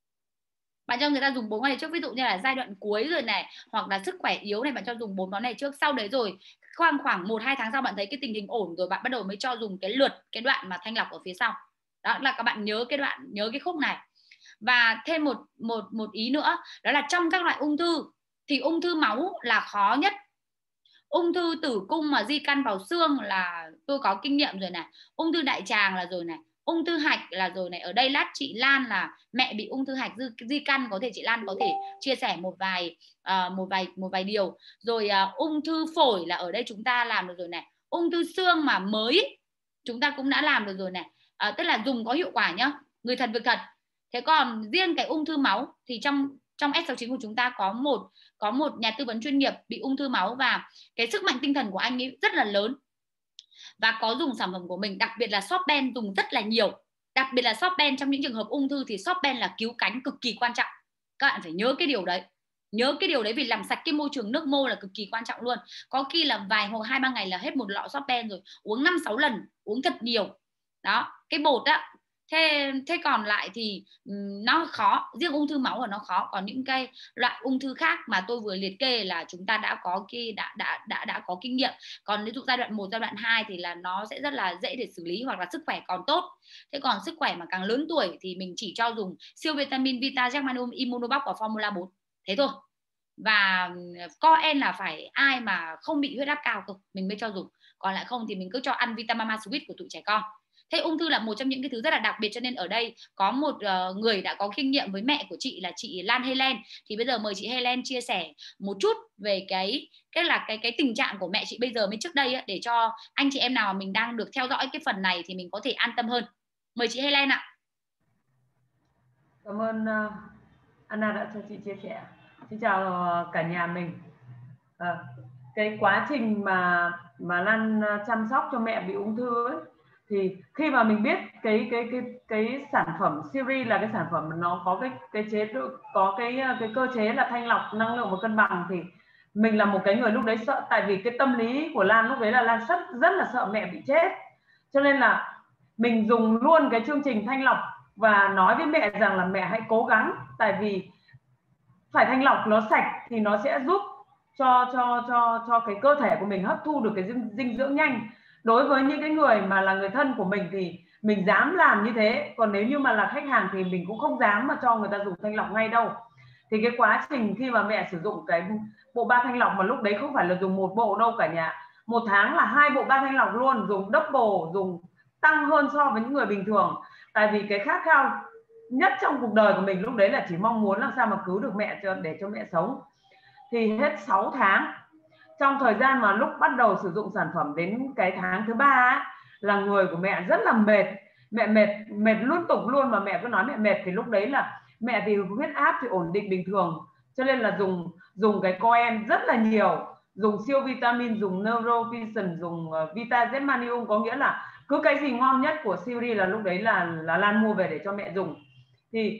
Bạn cho người ta dùng bốn món này trước, ví dụ như là giai đoạn cuối rồi này, hoặc là sức khỏe yếu này, bạn cho dùng bốn món này trước. Sau đấy rồi khoảng khoảng một hai tháng sau bạn thấy cái tình hình ổn rồi, bạn bắt đầu mới cho dùng cái lượt cái đoạn mà thanh lọc ở phía sau. Đó là các bạn nhớ cái đoạn, nhớ cái khúc này. Và thêm một một một ý nữa, đó là trong các loại ung thư thì ung thư máu là khó nhất. Ung thư tử cung mà di căn vào xương là tôi có kinh nghiệm rồi này, ung thư đại tràng là rồi này, ung thư hạch là rồi này. Ở đây lát chị Lan là mẹ bị ung thư hạch di căn, có thể chị Lan có thể chia sẻ một vài uh, một vài một vài điều. Rồi uh, ung thư phổi là ở đây chúng ta làm được rồi này. Ung thư xương mà mới chúng ta cũng đã làm được rồi này. Uh, tức là dùng có hiệu quả nhá, người thật việc thật. Thế còn riêng cái ung thư máu thì trong trong S sáu chín của chúng ta có một có một nhà tư vấn chuyên nghiệp bị ung thư máu, và cái sức mạnh tinh thần của anh ấy rất là lớn và có dùng sản phẩm của mình, đặc biệt là Shopben dùng rất là nhiều. Đặc biệt là Shopben trong những trường hợp ung thư thì Shopben là cứu cánh cực kỳ quan trọng. Các bạn phải nhớ cái điều đấy. Nhớ cái điều đấy, vì làm sạch cái môi trường nước mô là cực kỳ quan trọng luôn. Có khi là vài hồi hai ba ngày là hết một lọ Shopben rồi, uống năm sáu lần, uống thật nhiều. Đó, cái bột á. Thế, thế còn lại thì nó khó, riêng ung thư máu là nó khó. Còn những cái loại ung thư khác mà tôi vừa liệt kê là chúng ta đã có cái đã đã đã đã có kinh nghiệm. Còn ví dụ giai đoạn một, giai đoạn hai thì là nó sẽ rất là dễ để xử lý, hoặc là sức khỏe còn tốt. Thế còn sức khỏe mà càng lớn tuổi thì mình chỉ cho dùng siêu vitamin Vitajack Magnum, Immunobox và Formula bốn. Thế thôi. Và co-en là phải ai mà không bị huyết áp cao cơ mình mới cho dùng, còn lại không thì mình cứ cho ăn Vitamama Switch của tụi trẻ con. Thế ung thư là một trong những cái thứ rất là đặc biệt, cho nên ở đây có một uh, người đã có kinh nghiệm với mẹ của chị là chị Lan Helen. Thì bây giờ mời chị Helen chia sẻ một chút về cái cái là cái cái tình trạng của mẹ chị bây giờ với trước đây á, để cho anh chị em nào mà mình đang được theo dõi cái phần này thì mình có thể an tâm hơn. Mời chị Helen ạ. Cảm ơn uh, Anna đã cho chị chia sẻ. Xin chào cả nhà mình. À, cái quá trình mà mà Lan chăm sóc cho mẹ bị ung thư ấy, thì khi mà mình biết cái cái cái cái sản phẩm series là cái sản phẩm nó có cái cái chế có cái cái cơ chế là thanh lọc năng lượng và cân bằng, thì mình là một cái người lúc đấy sợ, tại vì cái tâm lý của Lan lúc đấy là Lan rất rất là sợ mẹ bị chết, cho nên là mình dùng luôn cái chương trình thanh lọc và nói với mẹ rằng là mẹ hãy cố gắng, tại vì phải thanh lọc nó sạch thì nó sẽ giúp cho cho cho cho cái cơ thể của mình hấp thu được cái dinh, dinh dưỡng nhanh. Đối với những cái người mà là người thân của mình thì mình dám làm như thế, còn nếu như mà là khách hàng thì mình cũng không dám mà cho người ta dùng thanh lọc ngay đâu. Thì cái quá trình khi mà mẹ sử dụng cái bộ ba thanh lọc, mà lúc đấy không phải là dùng một bộ đâu cả nhà, một tháng là hai bộ ba thanh lọc luôn, dùng double, dùng tăng hơn so với những người bình thường. Tại vì cái khát khao nhất trong cuộc đời của mình lúc đấy là chỉ mong muốn làm sao mà cứu được mẹ cho để cho mẹ sống. Thì hết sáu tháng, trong thời gian mà lúc bắt đầu sử dụng sản phẩm đến cái tháng thứ ba là người của mẹ rất là mệt, mẹ mệt mệt liên tục luôn, mà mẹ cứ nói mẹ mệt. Thì lúc đấy là mẹ thì huyết áp thì ổn định bình thường, cho nên là dùng dùng cái co-en rất là nhiều, dùng siêu vitamin, dùng Neurovision, dùng uh, Vitajack Magnum, có nghĩa là cứ cái gì ngon nhất của series là lúc đấy là là Lan mua về để cho mẹ dùng. Thì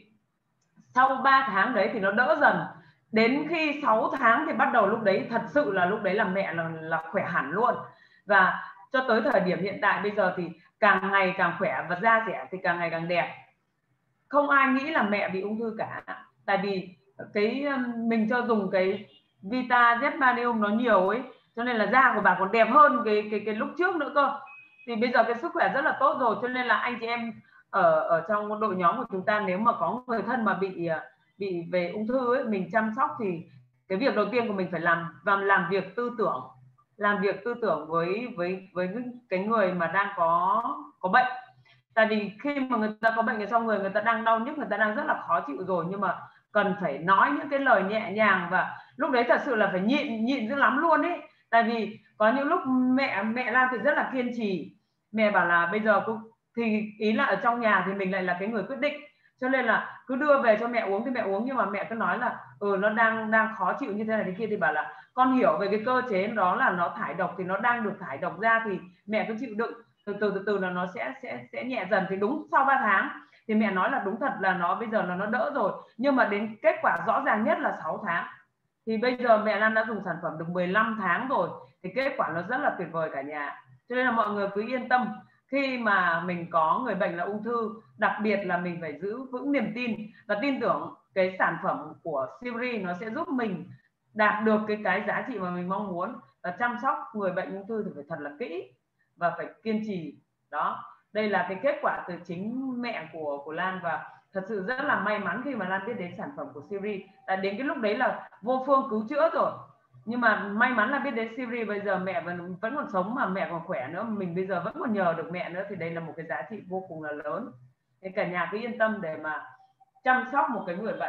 sau ba tháng đấy thì nó đỡ dần, đến khi sáu tháng thì bắt đầu lúc đấy thật sự là lúc đấy là mẹ là, là khỏe hẳn luôn. Và cho tới thời điểm hiện tại bây giờ thì càng ngày càng khỏe và da dẻ thì càng ngày càng đẹp. Không ai nghĩ là mẹ bị ung thư cả, tại vì cái mình cho dùng cái Vitajack Magnum nó nhiều ấy, cho nên là da của bà còn đẹp hơn cái cái cái lúc trước nữa cơ. Thì bây giờ cái sức khỏe rất là tốt rồi, cho nên là anh chị em ở ở trong đội nhóm của chúng ta, nếu mà có người thân mà bị bị về ung thư ấy, mình chăm sóc thì cái việc đầu tiên của mình phải làm và làm việc tư tưởng, làm việc tư tưởng với với với cái người mà đang có có bệnh. Tại vì khi mà người ta có bệnh ở trong người, người ta đang đau nhức, người ta đang rất là khó chịu rồi, nhưng mà cần phải nói những cái lời nhẹ nhàng, và lúc đấy thật sự là phải nhịn nhịn dữ lắm luôn ấy. Tại vì có những lúc mẹ mẹ Lan thì rất là kiên trì, mẹ bảo là bây giờ cũng thì ý là ở trong nhà thì mình lại là cái người quyết định, cho nên là cứ đưa về cho mẹ uống thì mẹ uống, nhưng mà mẹ cứ nói là ừ nó đang đang khó chịu như thế này thế kia, thì bảo là con hiểu về cái cơ chế đó là nó thải độc, thì nó đang được thải độc ra thì mẹ cứ chịu đựng, từ từ từ từ là nó sẽ sẽ sẽ nhẹ dần. Thì đúng sau ba tháng thì mẹ nói là đúng thật là nó bây giờ là nó đỡ rồi, nhưng mà đến kết quả rõ ràng nhất là sáu tháng. Thì bây giờ mẹ Lan đã dùng sản phẩm được mười lăm tháng rồi, thì kết quả nó rất là tuyệt vời cả nhà. Cho nên là mọi người cứ yên tâm, khi mà mình có người bệnh là ung thư, đặc biệt là mình phải giữ vững niềm tin và tin tưởng cái sản phẩm của Silvery nó sẽ giúp mình đạt được cái cái giá trị mà mình mong muốn. Và chăm sóc người bệnh ung thư thì phải thật là kỹ và phải kiên trì. Đó, đây là cái kết quả từ chính mẹ của của Lan, và thật sự rất là may mắn khi mà Lan biết đến sản phẩm của Silvery. Tại đến cái lúc đấy là vô phương cứu chữa rồi, nhưng mà may mắn là biết đến Silvery. Bây giờ mẹ vẫn vẫn còn sống mà mẹ còn khỏe nữa, mình bây giờ vẫn còn nhờ được mẹ nữa, thì đây là một cái giá trị vô cùng là lớn. Thế cả nhà cứ yên tâm để mà chăm sóc một cái người bệnh.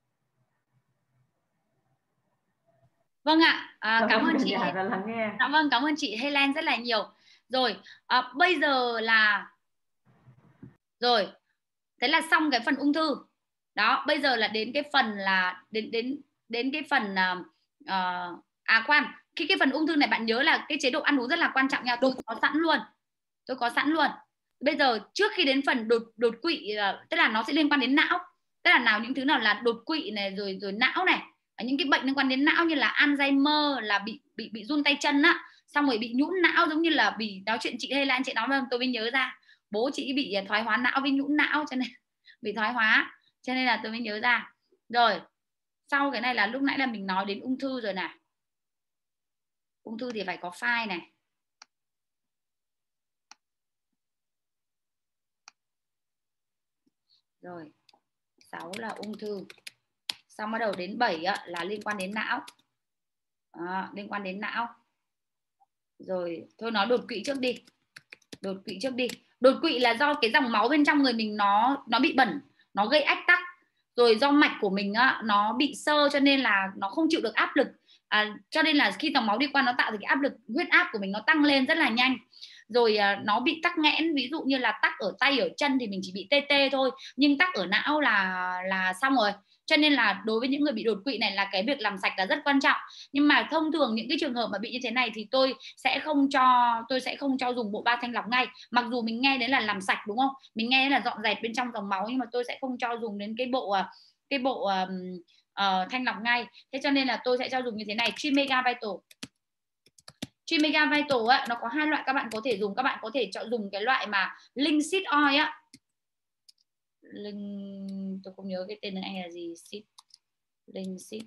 Vâng ạ, à, cảm ơn chị. Đã lắng nghe. Dạ vâng, cảm ơn chị Helen rất là nhiều. Rồi, à, bây giờ là rồi, thế là xong cái phần ung thư. Đó, bây giờ là đến cái phần là đến đến đến cái phần uh, uh, à khoan, khi cái phần ung thư này bạn nhớ là cái chế độ ăn uống rất là quan trọng nha. Tôi có sẵn luôn, tôi có sẵn luôn. Bây giờ trước khi đến phần đột đột quỵ, uh, tức là nó sẽ liên quan đến não, tức là nào những thứ nào là đột quỵ này, rồi rồi não này, những cái bệnh liên quan đến não như là Alzheimer, là bị bị bị run tay chân á, xong rồi bị nhũn não, giống như là bị nói chuyện chị hay là anh chị nói không, tôi mới nhớ ra bố chị bị thoái hóa não với nhũn não, cho nên bị thoái hóa, cho nên là tôi mới nhớ ra. Rồi sau cái này là lúc nãy là mình nói đến ung thư rồi này. Ung thư thì phải có file này. Rồi sáu là ung thư, xong bắt đầu đến bảy á, là liên quan đến não. À, liên quan đến não. Rồi thôi nói đột quỵ trước đi. Đột quỵ trước đi. Đột quỵ là do cái dòng máu bên trong người mình nó nó bị bẩn, nó gây ách tắc. Rồi do mạch của mình á, nó bị xơ, cho nên là nó không chịu được áp lực. À, cho nên là khi dòng máu đi qua nó tạo ra cái áp lực, huyết áp của mình nó tăng lên rất là nhanh. Rồi à, nó bị tắc nghẽn, ví dụ như là tắc ở tay ở chân thì mình chỉ bị tê tê thôi, nhưng tắc ở não là là xong rồi. Cho nên là đối với những người bị đột quỵ này là cái việc làm sạch là rất quan trọng. Nhưng mà thông thường những cái trường hợp mà bị như thế này thì tôi sẽ không cho tôi sẽ không cho dùng bộ ba thanh lọc ngay. Mặc dù mình nghe đến là làm sạch đúng không? Mình nghe đến là dọn dẹp bên trong dòng máu, nhưng mà tôi sẽ không cho dùng đến cái bộ cái bộ um, uh, thanh lọc ngay. Thế cho nên là tôi sẽ cho dùng như thế này, Trimega Vital. Trimega Vital á, nó có hai loại các bạn có thể dùng. Các bạn có thể chọn dùng cái loại mà Linseed Oil á. Linh... tôi không nhớ cái tên anh là gì. Seed. Linseed.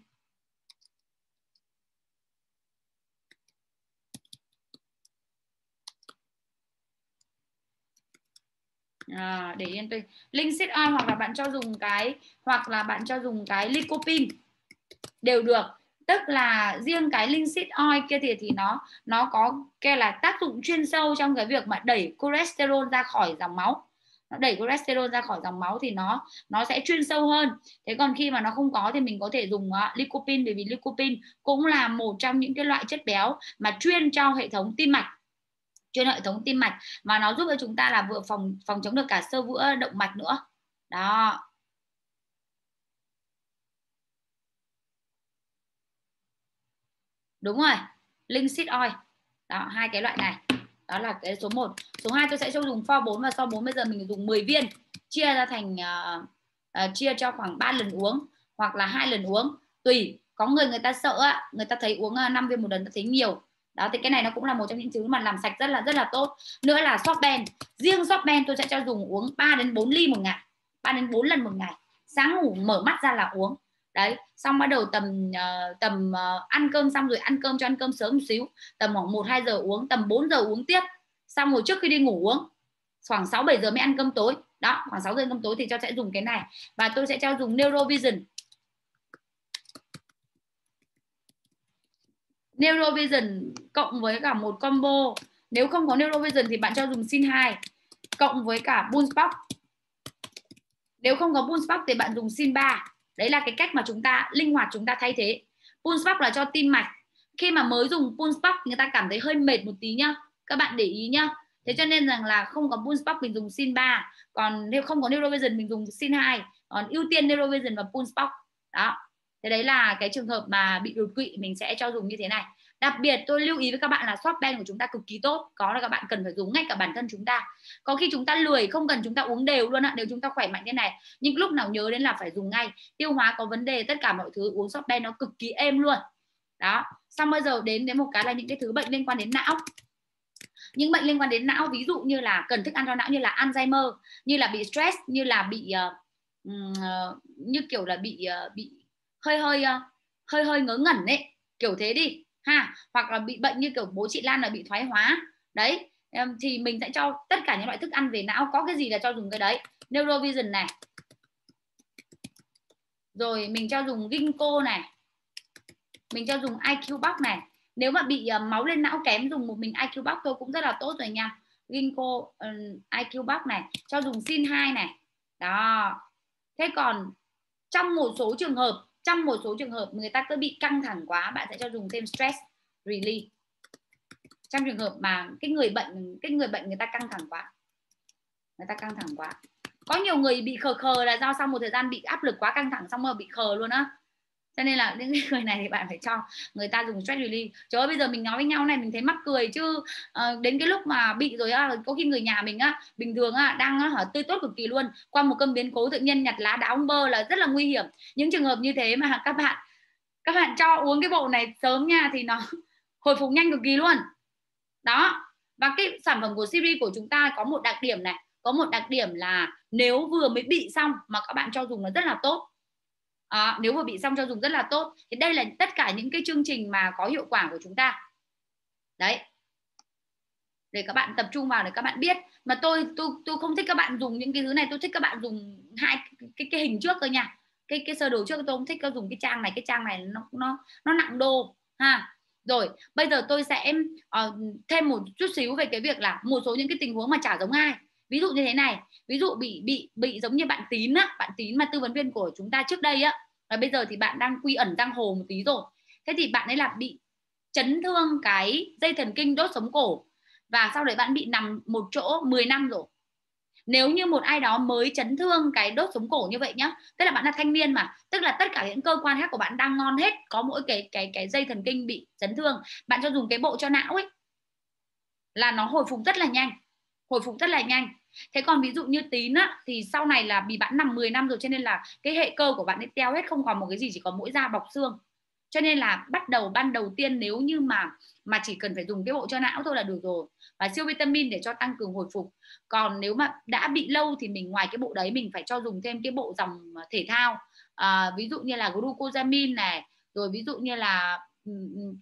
À, để yên tôi. Linseed Oil, hoặc là bạn cho dùng cái hoặc là bạn cho dùng cái lycopene đều được. Tức là riêng cái Linseed Oil kia thì thì nó nó có cái là tác dụng chuyên sâu trong cái việc mà đẩy cholesterol ra khỏi dòng máu. Nó đẩy cholesterol ra khỏi dòng máu thì nó nó sẽ chuyên sâu hơn. Thế còn khi mà nó không có thì mình có thể dùng uh, lycopene, bởi vì lycopene cũng là một trong những cái loại chất béo mà chuyên cho hệ thống tim mạch, chuyên hệ thống tim mạch, và nó giúp cho chúng ta là vừa phòng phòng chống được cả xơ vữa động mạch nữa. Đó. Đúng rồi, Linseed Oil. Đó, hai cái loại này. Đó là cái số một. Số hai tôi sẽ cho dùng pho bốn, và so bốn bây giờ mình dùng mười viên, chia ra thành uh, uh, chia cho khoảng ba lần uống hoặc là hai lần uống, tùy. Có người người ta sợ á, người ta thấy uống năm viên một lần ta thấy nhiều. Đó thì cái này nó cũng là một trong những thứ mà làm sạch rất là rất là tốt. Nữa là Sorben. Riêng Sorben tôi sẽ cho dùng uống ba đến bốn ly một ngày, ba đến bốn lần một ngày. Sáng ngủ mở mắt ra là uống. Đấy, xong bắt đầu tầm uh, tầm uh, ăn cơm xong rồi, ăn cơm cho ăn cơm sớm một xíu, tầm khoảng một hai giờ uống, tầm bốn giờ uống tiếp. Xong rồi trước khi đi ngủ uống. Khoảng sáu bảy giờ mới ăn cơm tối. Đó, khoảng sáu giờ ăn cơm tối thì cho sẽ dùng cái này. Và tôi sẽ cho dùng Neurovision. Neurovision cộng với cả một combo. Nếu không có Neurovision thì bạn cho dùng Sin hai. cộng với cả Bunspot. Nếu không có Bunspot thì bạn dùng Sin ba. Đấy là cái cách mà chúng ta linh hoạt chúng ta thay thế. Bunspot là cho tim mạch. Khi mà mới dùng Bunspot người ta cảm thấy hơi mệt một tí nhá. Các bạn để ý nhá. Thế cho nên rằng là không có Bunspot mình dùng Sin ba, còn nếu không có Neurovision mình dùng Sin hai, còn ưu tiên Neurovision và Bunspot. Đó. Thế đấy là cái trường hợp mà bị đột quỵ mình sẽ cho dùng như thế này. Đặc biệt tôi lưu ý với các bạn là Short-Ben của chúng ta cực kỳ tốt, có là các bạn cần phải dùng ngay cả bản thân chúng ta. Có khi chúng ta lười không cần chúng ta uống đều luôn ạ, nếu chúng ta khỏe mạnh thế này. Nhưng lúc nào nhớ đến là phải dùng ngay. Tiêu hóa có vấn đề, tất cả mọi thứ uống Short-Ben nó cực kỳ êm luôn. Đó. Xong bây giờ đến đến một cái là những cái thứ bệnh liên quan đến não. Những bệnh liên quan đến não ví dụ như là cần thức ăn cho não, như là Alzheimer, như là bị stress, như là bị uh, như kiểu là bị uh, bị hơi hơi uh, hơi hơi ngớ ngẩn ấy, kiểu thế đi ha, hoặc là bị bệnh như kiểu bố chị Lan là bị thoái hóa đấy, um, thì mình sẽ cho tất cả những loại thức ăn về não, có cái gì là cho dùng cái đấy. Neurovision này, rồi mình cho dùng ginkgo này, mình cho dùng i kiu Box này. Nếu mà bị uh, máu lên não kém dùng một mình i kiu Box thôi cũng rất là tốt rồi nha. Ginkgo, uh, i kiu Box này, cho dùng Sin hai này. Đó. Thế còn trong một số trường hợp, trong một số trường hợp người ta cứ bị căng thẳng quá, bạn sẽ cho dùng thêm Stress Relief. Trong trường hợp mà cái người bệnh cái người bệnh người ta căng thẳng quá. Người ta căng thẳng quá. Có nhiều người bị khờ khờ là do sau một thời gian bị áp lực quá căng thẳng xong rồi bị khờ luôn á. Cho nên là những người này thì bạn phải cho người ta dùng stress relief. Trời ơi, bây giờ mình nói với nhau này mình thấy mắc cười chứ uh, đến cái lúc mà bị rồi á, có khi người nhà mình á bình thường á đang á, tươi tốt cực kỳ luôn, qua một cơn biến cố tự nhiên nhặt lá đá ông bơ là rất là nguy hiểm. Những trường hợp như thế mà các bạn các bạn cho uống cái bộ này sớm nha thì nó hồi phục nhanh cực kỳ luôn. Đó. Và cái sản phẩm của series của chúng ta có một đặc điểm này, có một đặc điểm là nếu vừa mới bị xong mà các bạn cho dùng nó rất là tốt. À, nếu mà bị xong cho dùng rất là tốt. Thì đây là tất cả những cái chương trình mà có hiệu quả của chúng ta. Đấy. Để các bạn tập trung vào để các bạn biết. Mà tôi tôi tôi không thích các bạn dùng những cái thứ này, tôi thích các bạn dùng hai cái cái, cái hình trước cơ nha. Cái cái sơ đồ trước tôi không thích các dùng cái trang này, cái trang này nó nó nó nặng đô ha. Rồi, bây giờ tôi sẽ uh, thêm một chút xíu về cái việc là một số những cái tình huống mà chả giống ai. Ví dụ như thế này, ví dụ bị bị bị giống như bạn Tín á, bạn Tín mà tư vấn viên của chúng ta trước đây á, và bây giờ thì bạn đang quy ẩn giang hồ một tí rồi. Thế thì bạn ấy là bị chấn thương cái dây thần kinh đốt sống cổ và sau đấy bạn bị nằm một chỗ mười năm rồi. Nếu như một ai đó mới chấn thương cái đốt sống cổ như vậy nhá, tức là bạn là thanh niên mà, tức là tất cả những cơ quan khác của bạn đang ngon hết, có mỗi cái cái cái dây thần kinh bị chấn thương, bạn cho dùng cái bộ cho não ấy là nó hồi phục rất là nhanh, hồi phục rất là nhanh. Thế còn ví dụ như Tín á, thì sau này là vì bạn nằm mười năm rồi cho nên là cái hệ cơ của bạn ấy teo hết, không còn một cái gì, chỉ còn mỗi da bọc xương. Cho nên là bắt đầu ban đầu tiên nếu như mà mà chỉ cần phải dùng cái bộ cho não thôi là được rồi, và siêu vitamin để cho tăng cường hồi phục. Còn nếu mà đã bị lâu thì mình ngoài cái bộ đấy mình phải cho dùng thêm cái bộ dòng thể thao, à, ví dụ như là glucosamine này, rồi ví dụ như là uh,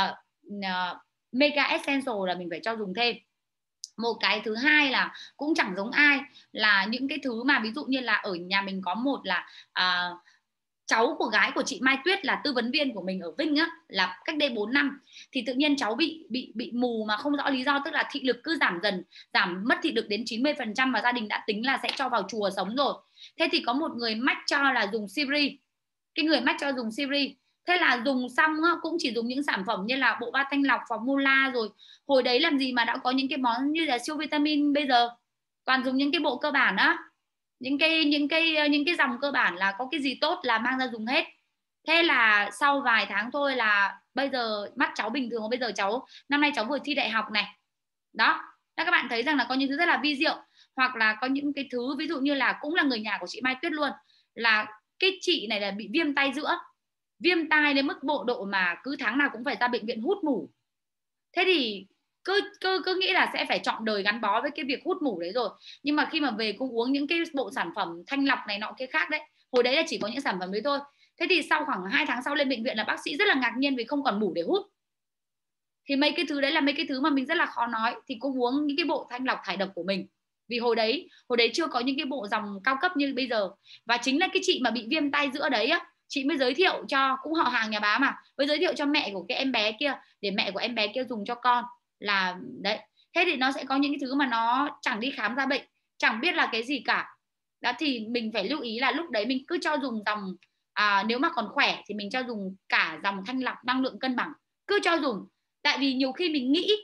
uh, Mega Essential là mình phải cho dùng thêm. Một cái thứ hai là cũng chẳng giống ai là những cái thứ mà ví dụ như là ở nhà mình có một là uh, cháu của gái của chị Mai Tuyết là tư vấn viên của mình ở Vinh á, là cách đây bốn năm thì tự nhiên cháu bị bị bị mù mà không rõ lý do, tức là thị lực cứ giảm dần, giảm mất thị lực đến chín mươi phần trăm và gia đình đã tính là sẽ cho vào chùa sống rồi. Thế thì có một người mách cho là dùng Siri, cái người mách cho dùng Siri, thế là dùng xong á, cũng chỉ dùng những sản phẩm như là bộ ba thanh lọc, formula, rồi hồi đấy làm gì mà đã có những cái món như là siêu vitamin, bây giờ toàn dùng những cái bộ cơ bản á, những cái những cái những cái dòng cơ bản là có cái gì tốt là mang ra dùng hết. Thế là sau vài tháng thôi là bây giờ mắt cháu bình thường, bây giờ cháu năm nay cháu vừa thi đại học này. Đó, các bạn thấy rằng là có những thứ rất là vi diệu. Hoặc là có những cái thứ ví dụ như là cũng là người nhà của chị Mai Tuyết luôn, là cái chị này là bị viêm tay giữa, viêm tai đến mức bộ độ mà cứ tháng nào cũng phải ra bệnh viện hút mủ. Thế thì cứ, cứ, cứ nghĩ là sẽ phải chọn đời gắn bó với cái việc hút mủ đấy rồi. Nhưng mà khi mà về cũng uống những cái bộ sản phẩm thanh lọc này nọ kia khác đấy, hồi đấy là chỉ có những sản phẩm đấy thôi. Thế thì sau khoảng hai tháng sau lên bệnh viện là bác sĩ rất là ngạc nhiên vì không còn mủ để hút. Thì mấy cái thứ đấy là mấy cái thứ mà mình rất là khó nói. Thì cô uống những cái bộ thanh lọc thải độc của mình. Vì hồi đấy hồi đấy chưa có những cái bộ dòng cao cấp như bây giờ. Và chính là cái chị mà bị viêm tay giữa đấy á, chị mới giới thiệu cho, cũng họ hàng nhà bá mà, mới giới thiệu cho mẹ của cái em bé kia để mẹ của em bé kia dùng cho con. Là đấy. Thế thì nó sẽ có những cái thứ mà nó chẳng đi khám ra bệnh, chẳng biết là cái gì cả. Đó thì mình phải lưu ý là lúc đấy mình cứ cho dùng dòng à, nếu mà còn khỏe thì mình cho dùng cả dòng thanh lọc năng lượng cân bằng, cứ cho dùng. Tại vì nhiều khi mình nghĩ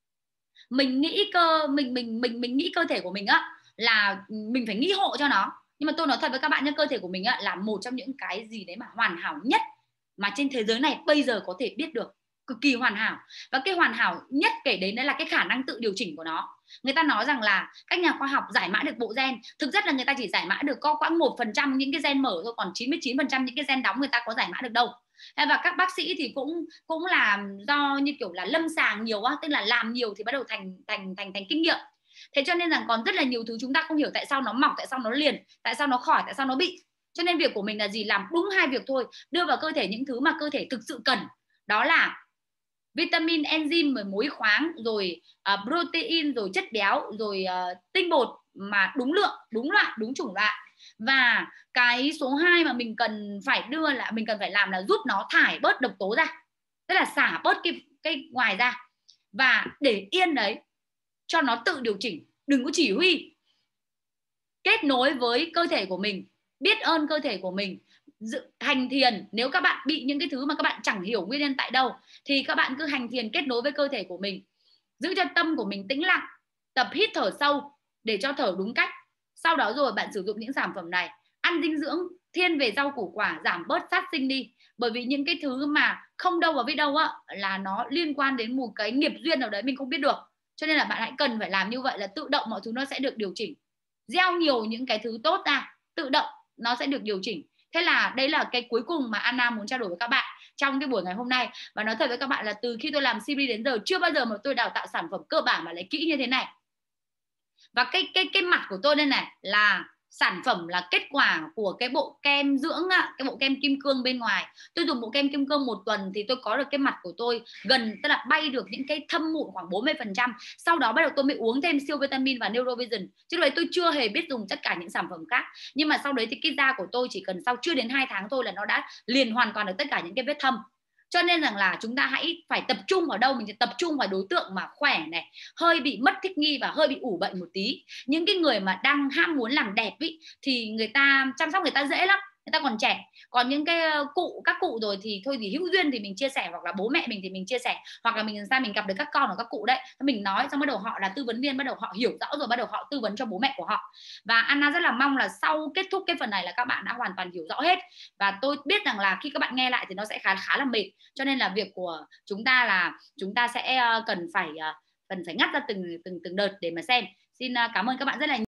mình nghĩ cơ mình mình mình mình nghĩ cơ thể của mình á là mình phải nghĩ hộ cho nó, nhưng mà tôi nói thật với các bạn nhé, cơ thể của mình á là một trong những cái gì đấy mà hoàn hảo nhất mà trên thế giới này bây giờ có thể biết được, cực kỳ hoàn hảo. Và cái hoàn hảo nhất kể đến đấy là cái khả năng tự điều chỉnh của nó. Người ta nói rằng là các nhà khoa học giải mã được bộ gen, thực chất là người ta chỉ giải mã được có khoảng một phần trăm những cái gen mở thôi, còn chín mươi chín phần trăm những cái gen đóng người ta có giải mã được đâu. Và các bác sĩ thì cũng cũng làm do như kiểu là lâm sàng nhiều á, tức là làm nhiều thì bắt đầu thành thành thành thành kinh nghiệm. Thế cho nên rằng còn rất là nhiều thứ chúng ta không hiểu tại sao nó mọc, tại sao nó liền, tại sao nó khỏi, tại sao nó bị. Cho nên việc của mình là gì? Làm đúng hai việc thôi, đưa vào cơ thể những thứ mà cơ thể thực sự cần. Đó là vitamin, enzyme, muối khoáng, rồi uh, protein, rồi chất béo, rồi uh, tinh bột mà đúng lượng, đúng loại, đúng chủng loại. Và cái số hai mà mình cần phải đưa là mình cần phải làm là giúp nó thải bớt độc tố ra, tức là xả bớt cái, cái ngoài ra, và để yên đấy cho nó tự điều chỉnh, đừng có chỉ huy. Kết nối với cơ thể của mình, biết ơn cơ thể của mình, hành thiền. Nếu các bạn bị những cái thứ mà các bạn chẳng hiểu nguyên nhân tại đâu thì các bạn cứ hành thiền, kết nối với cơ thể của mình, giữ cho tâm của mình tĩnh lặng, tập hít thở sâu để cho thở đúng cách. Sau đó rồi bạn sử dụng những sản phẩm này, ăn dinh dưỡng thiên về rau củ quả, giảm bớt sát sinh đi. Bởi vì những cái thứ mà không đâu vào biết đâu á, là nó liên quan đến một cái nghiệp duyên nào đấy mình không biết được. Cho nên là bạn hãy cần phải làm như vậy, là tự động mọi thứ nó sẽ được điều chỉnh. Gieo nhiều những cái thứ tốt ra, tự động nó sẽ được điều chỉnh. Thế là đấy là cái cuối cùng mà Anna muốn trao đổi với các bạn trong cái buổi ngày hôm nay. Và nói thật với các bạn là từ khi tôi làm xê bê đến giờ chưa bao giờ mà tôi đào tạo sản phẩm cơ bản mà lại kỹ như thế này. Và cái cái cái mặt của tôi đây này là sản phẩm, là kết quả của cái bộ kem dưỡng, cái bộ kem kim cương bên ngoài. Tôi dùng bộ kem kim cương một tuần thì tôi có được cái mặt của tôi gần, tức là bay được những cái thâm mụn khoảng bốn mươi phần trăm. Sau đó bắt đầu tôi mới uống thêm siêu vitamin và Neurovision. Chứ đấy tôi chưa hề biết dùng tất cả những sản phẩm khác. Nhưng mà sau đấy thì cái da của tôi chỉ cần sau chưa đến hai tháng thôi là nó đã liền hoàn toàn được tất cả những cái vết thâm. Cho nên rằng là chúng ta hãy phải tập trung vào đâu? Mình sẽ tập trung vào đối tượng mà khỏe này, hơi bị mất thích nghi và hơi bị ủ bệnh một tí. Những cái người mà đang ham muốn làm đẹp ý, thì người ta chăm sóc người ta dễ lắm, người ta còn trẻ. Còn những cái cụ, các cụ rồi thì thôi thì hữu duyên thì mình chia sẻ, hoặc là bố mẹ mình thì mình chia sẻ, hoặc là mình ra mình gặp được các con của các cụ đấy, mình nói xong bắt đầu họ là tư vấn viên, bắt đầu họ hiểu rõ rồi, bắt đầu họ tư vấn cho bố mẹ của họ. Và Anna rất là mong là sau kết thúc cái phần này là các bạn đã hoàn toàn hiểu rõ hết. Và tôi biết rằng là khi các bạn nghe lại thì nó sẽ khá khá là mệt. Cho nên là việc của chúng ta là chúng ta sẽ cần phải cần phải ngắt ra từng từng từng đợt để mà xem. Xin cảm ơn các bạn rất là nhiều.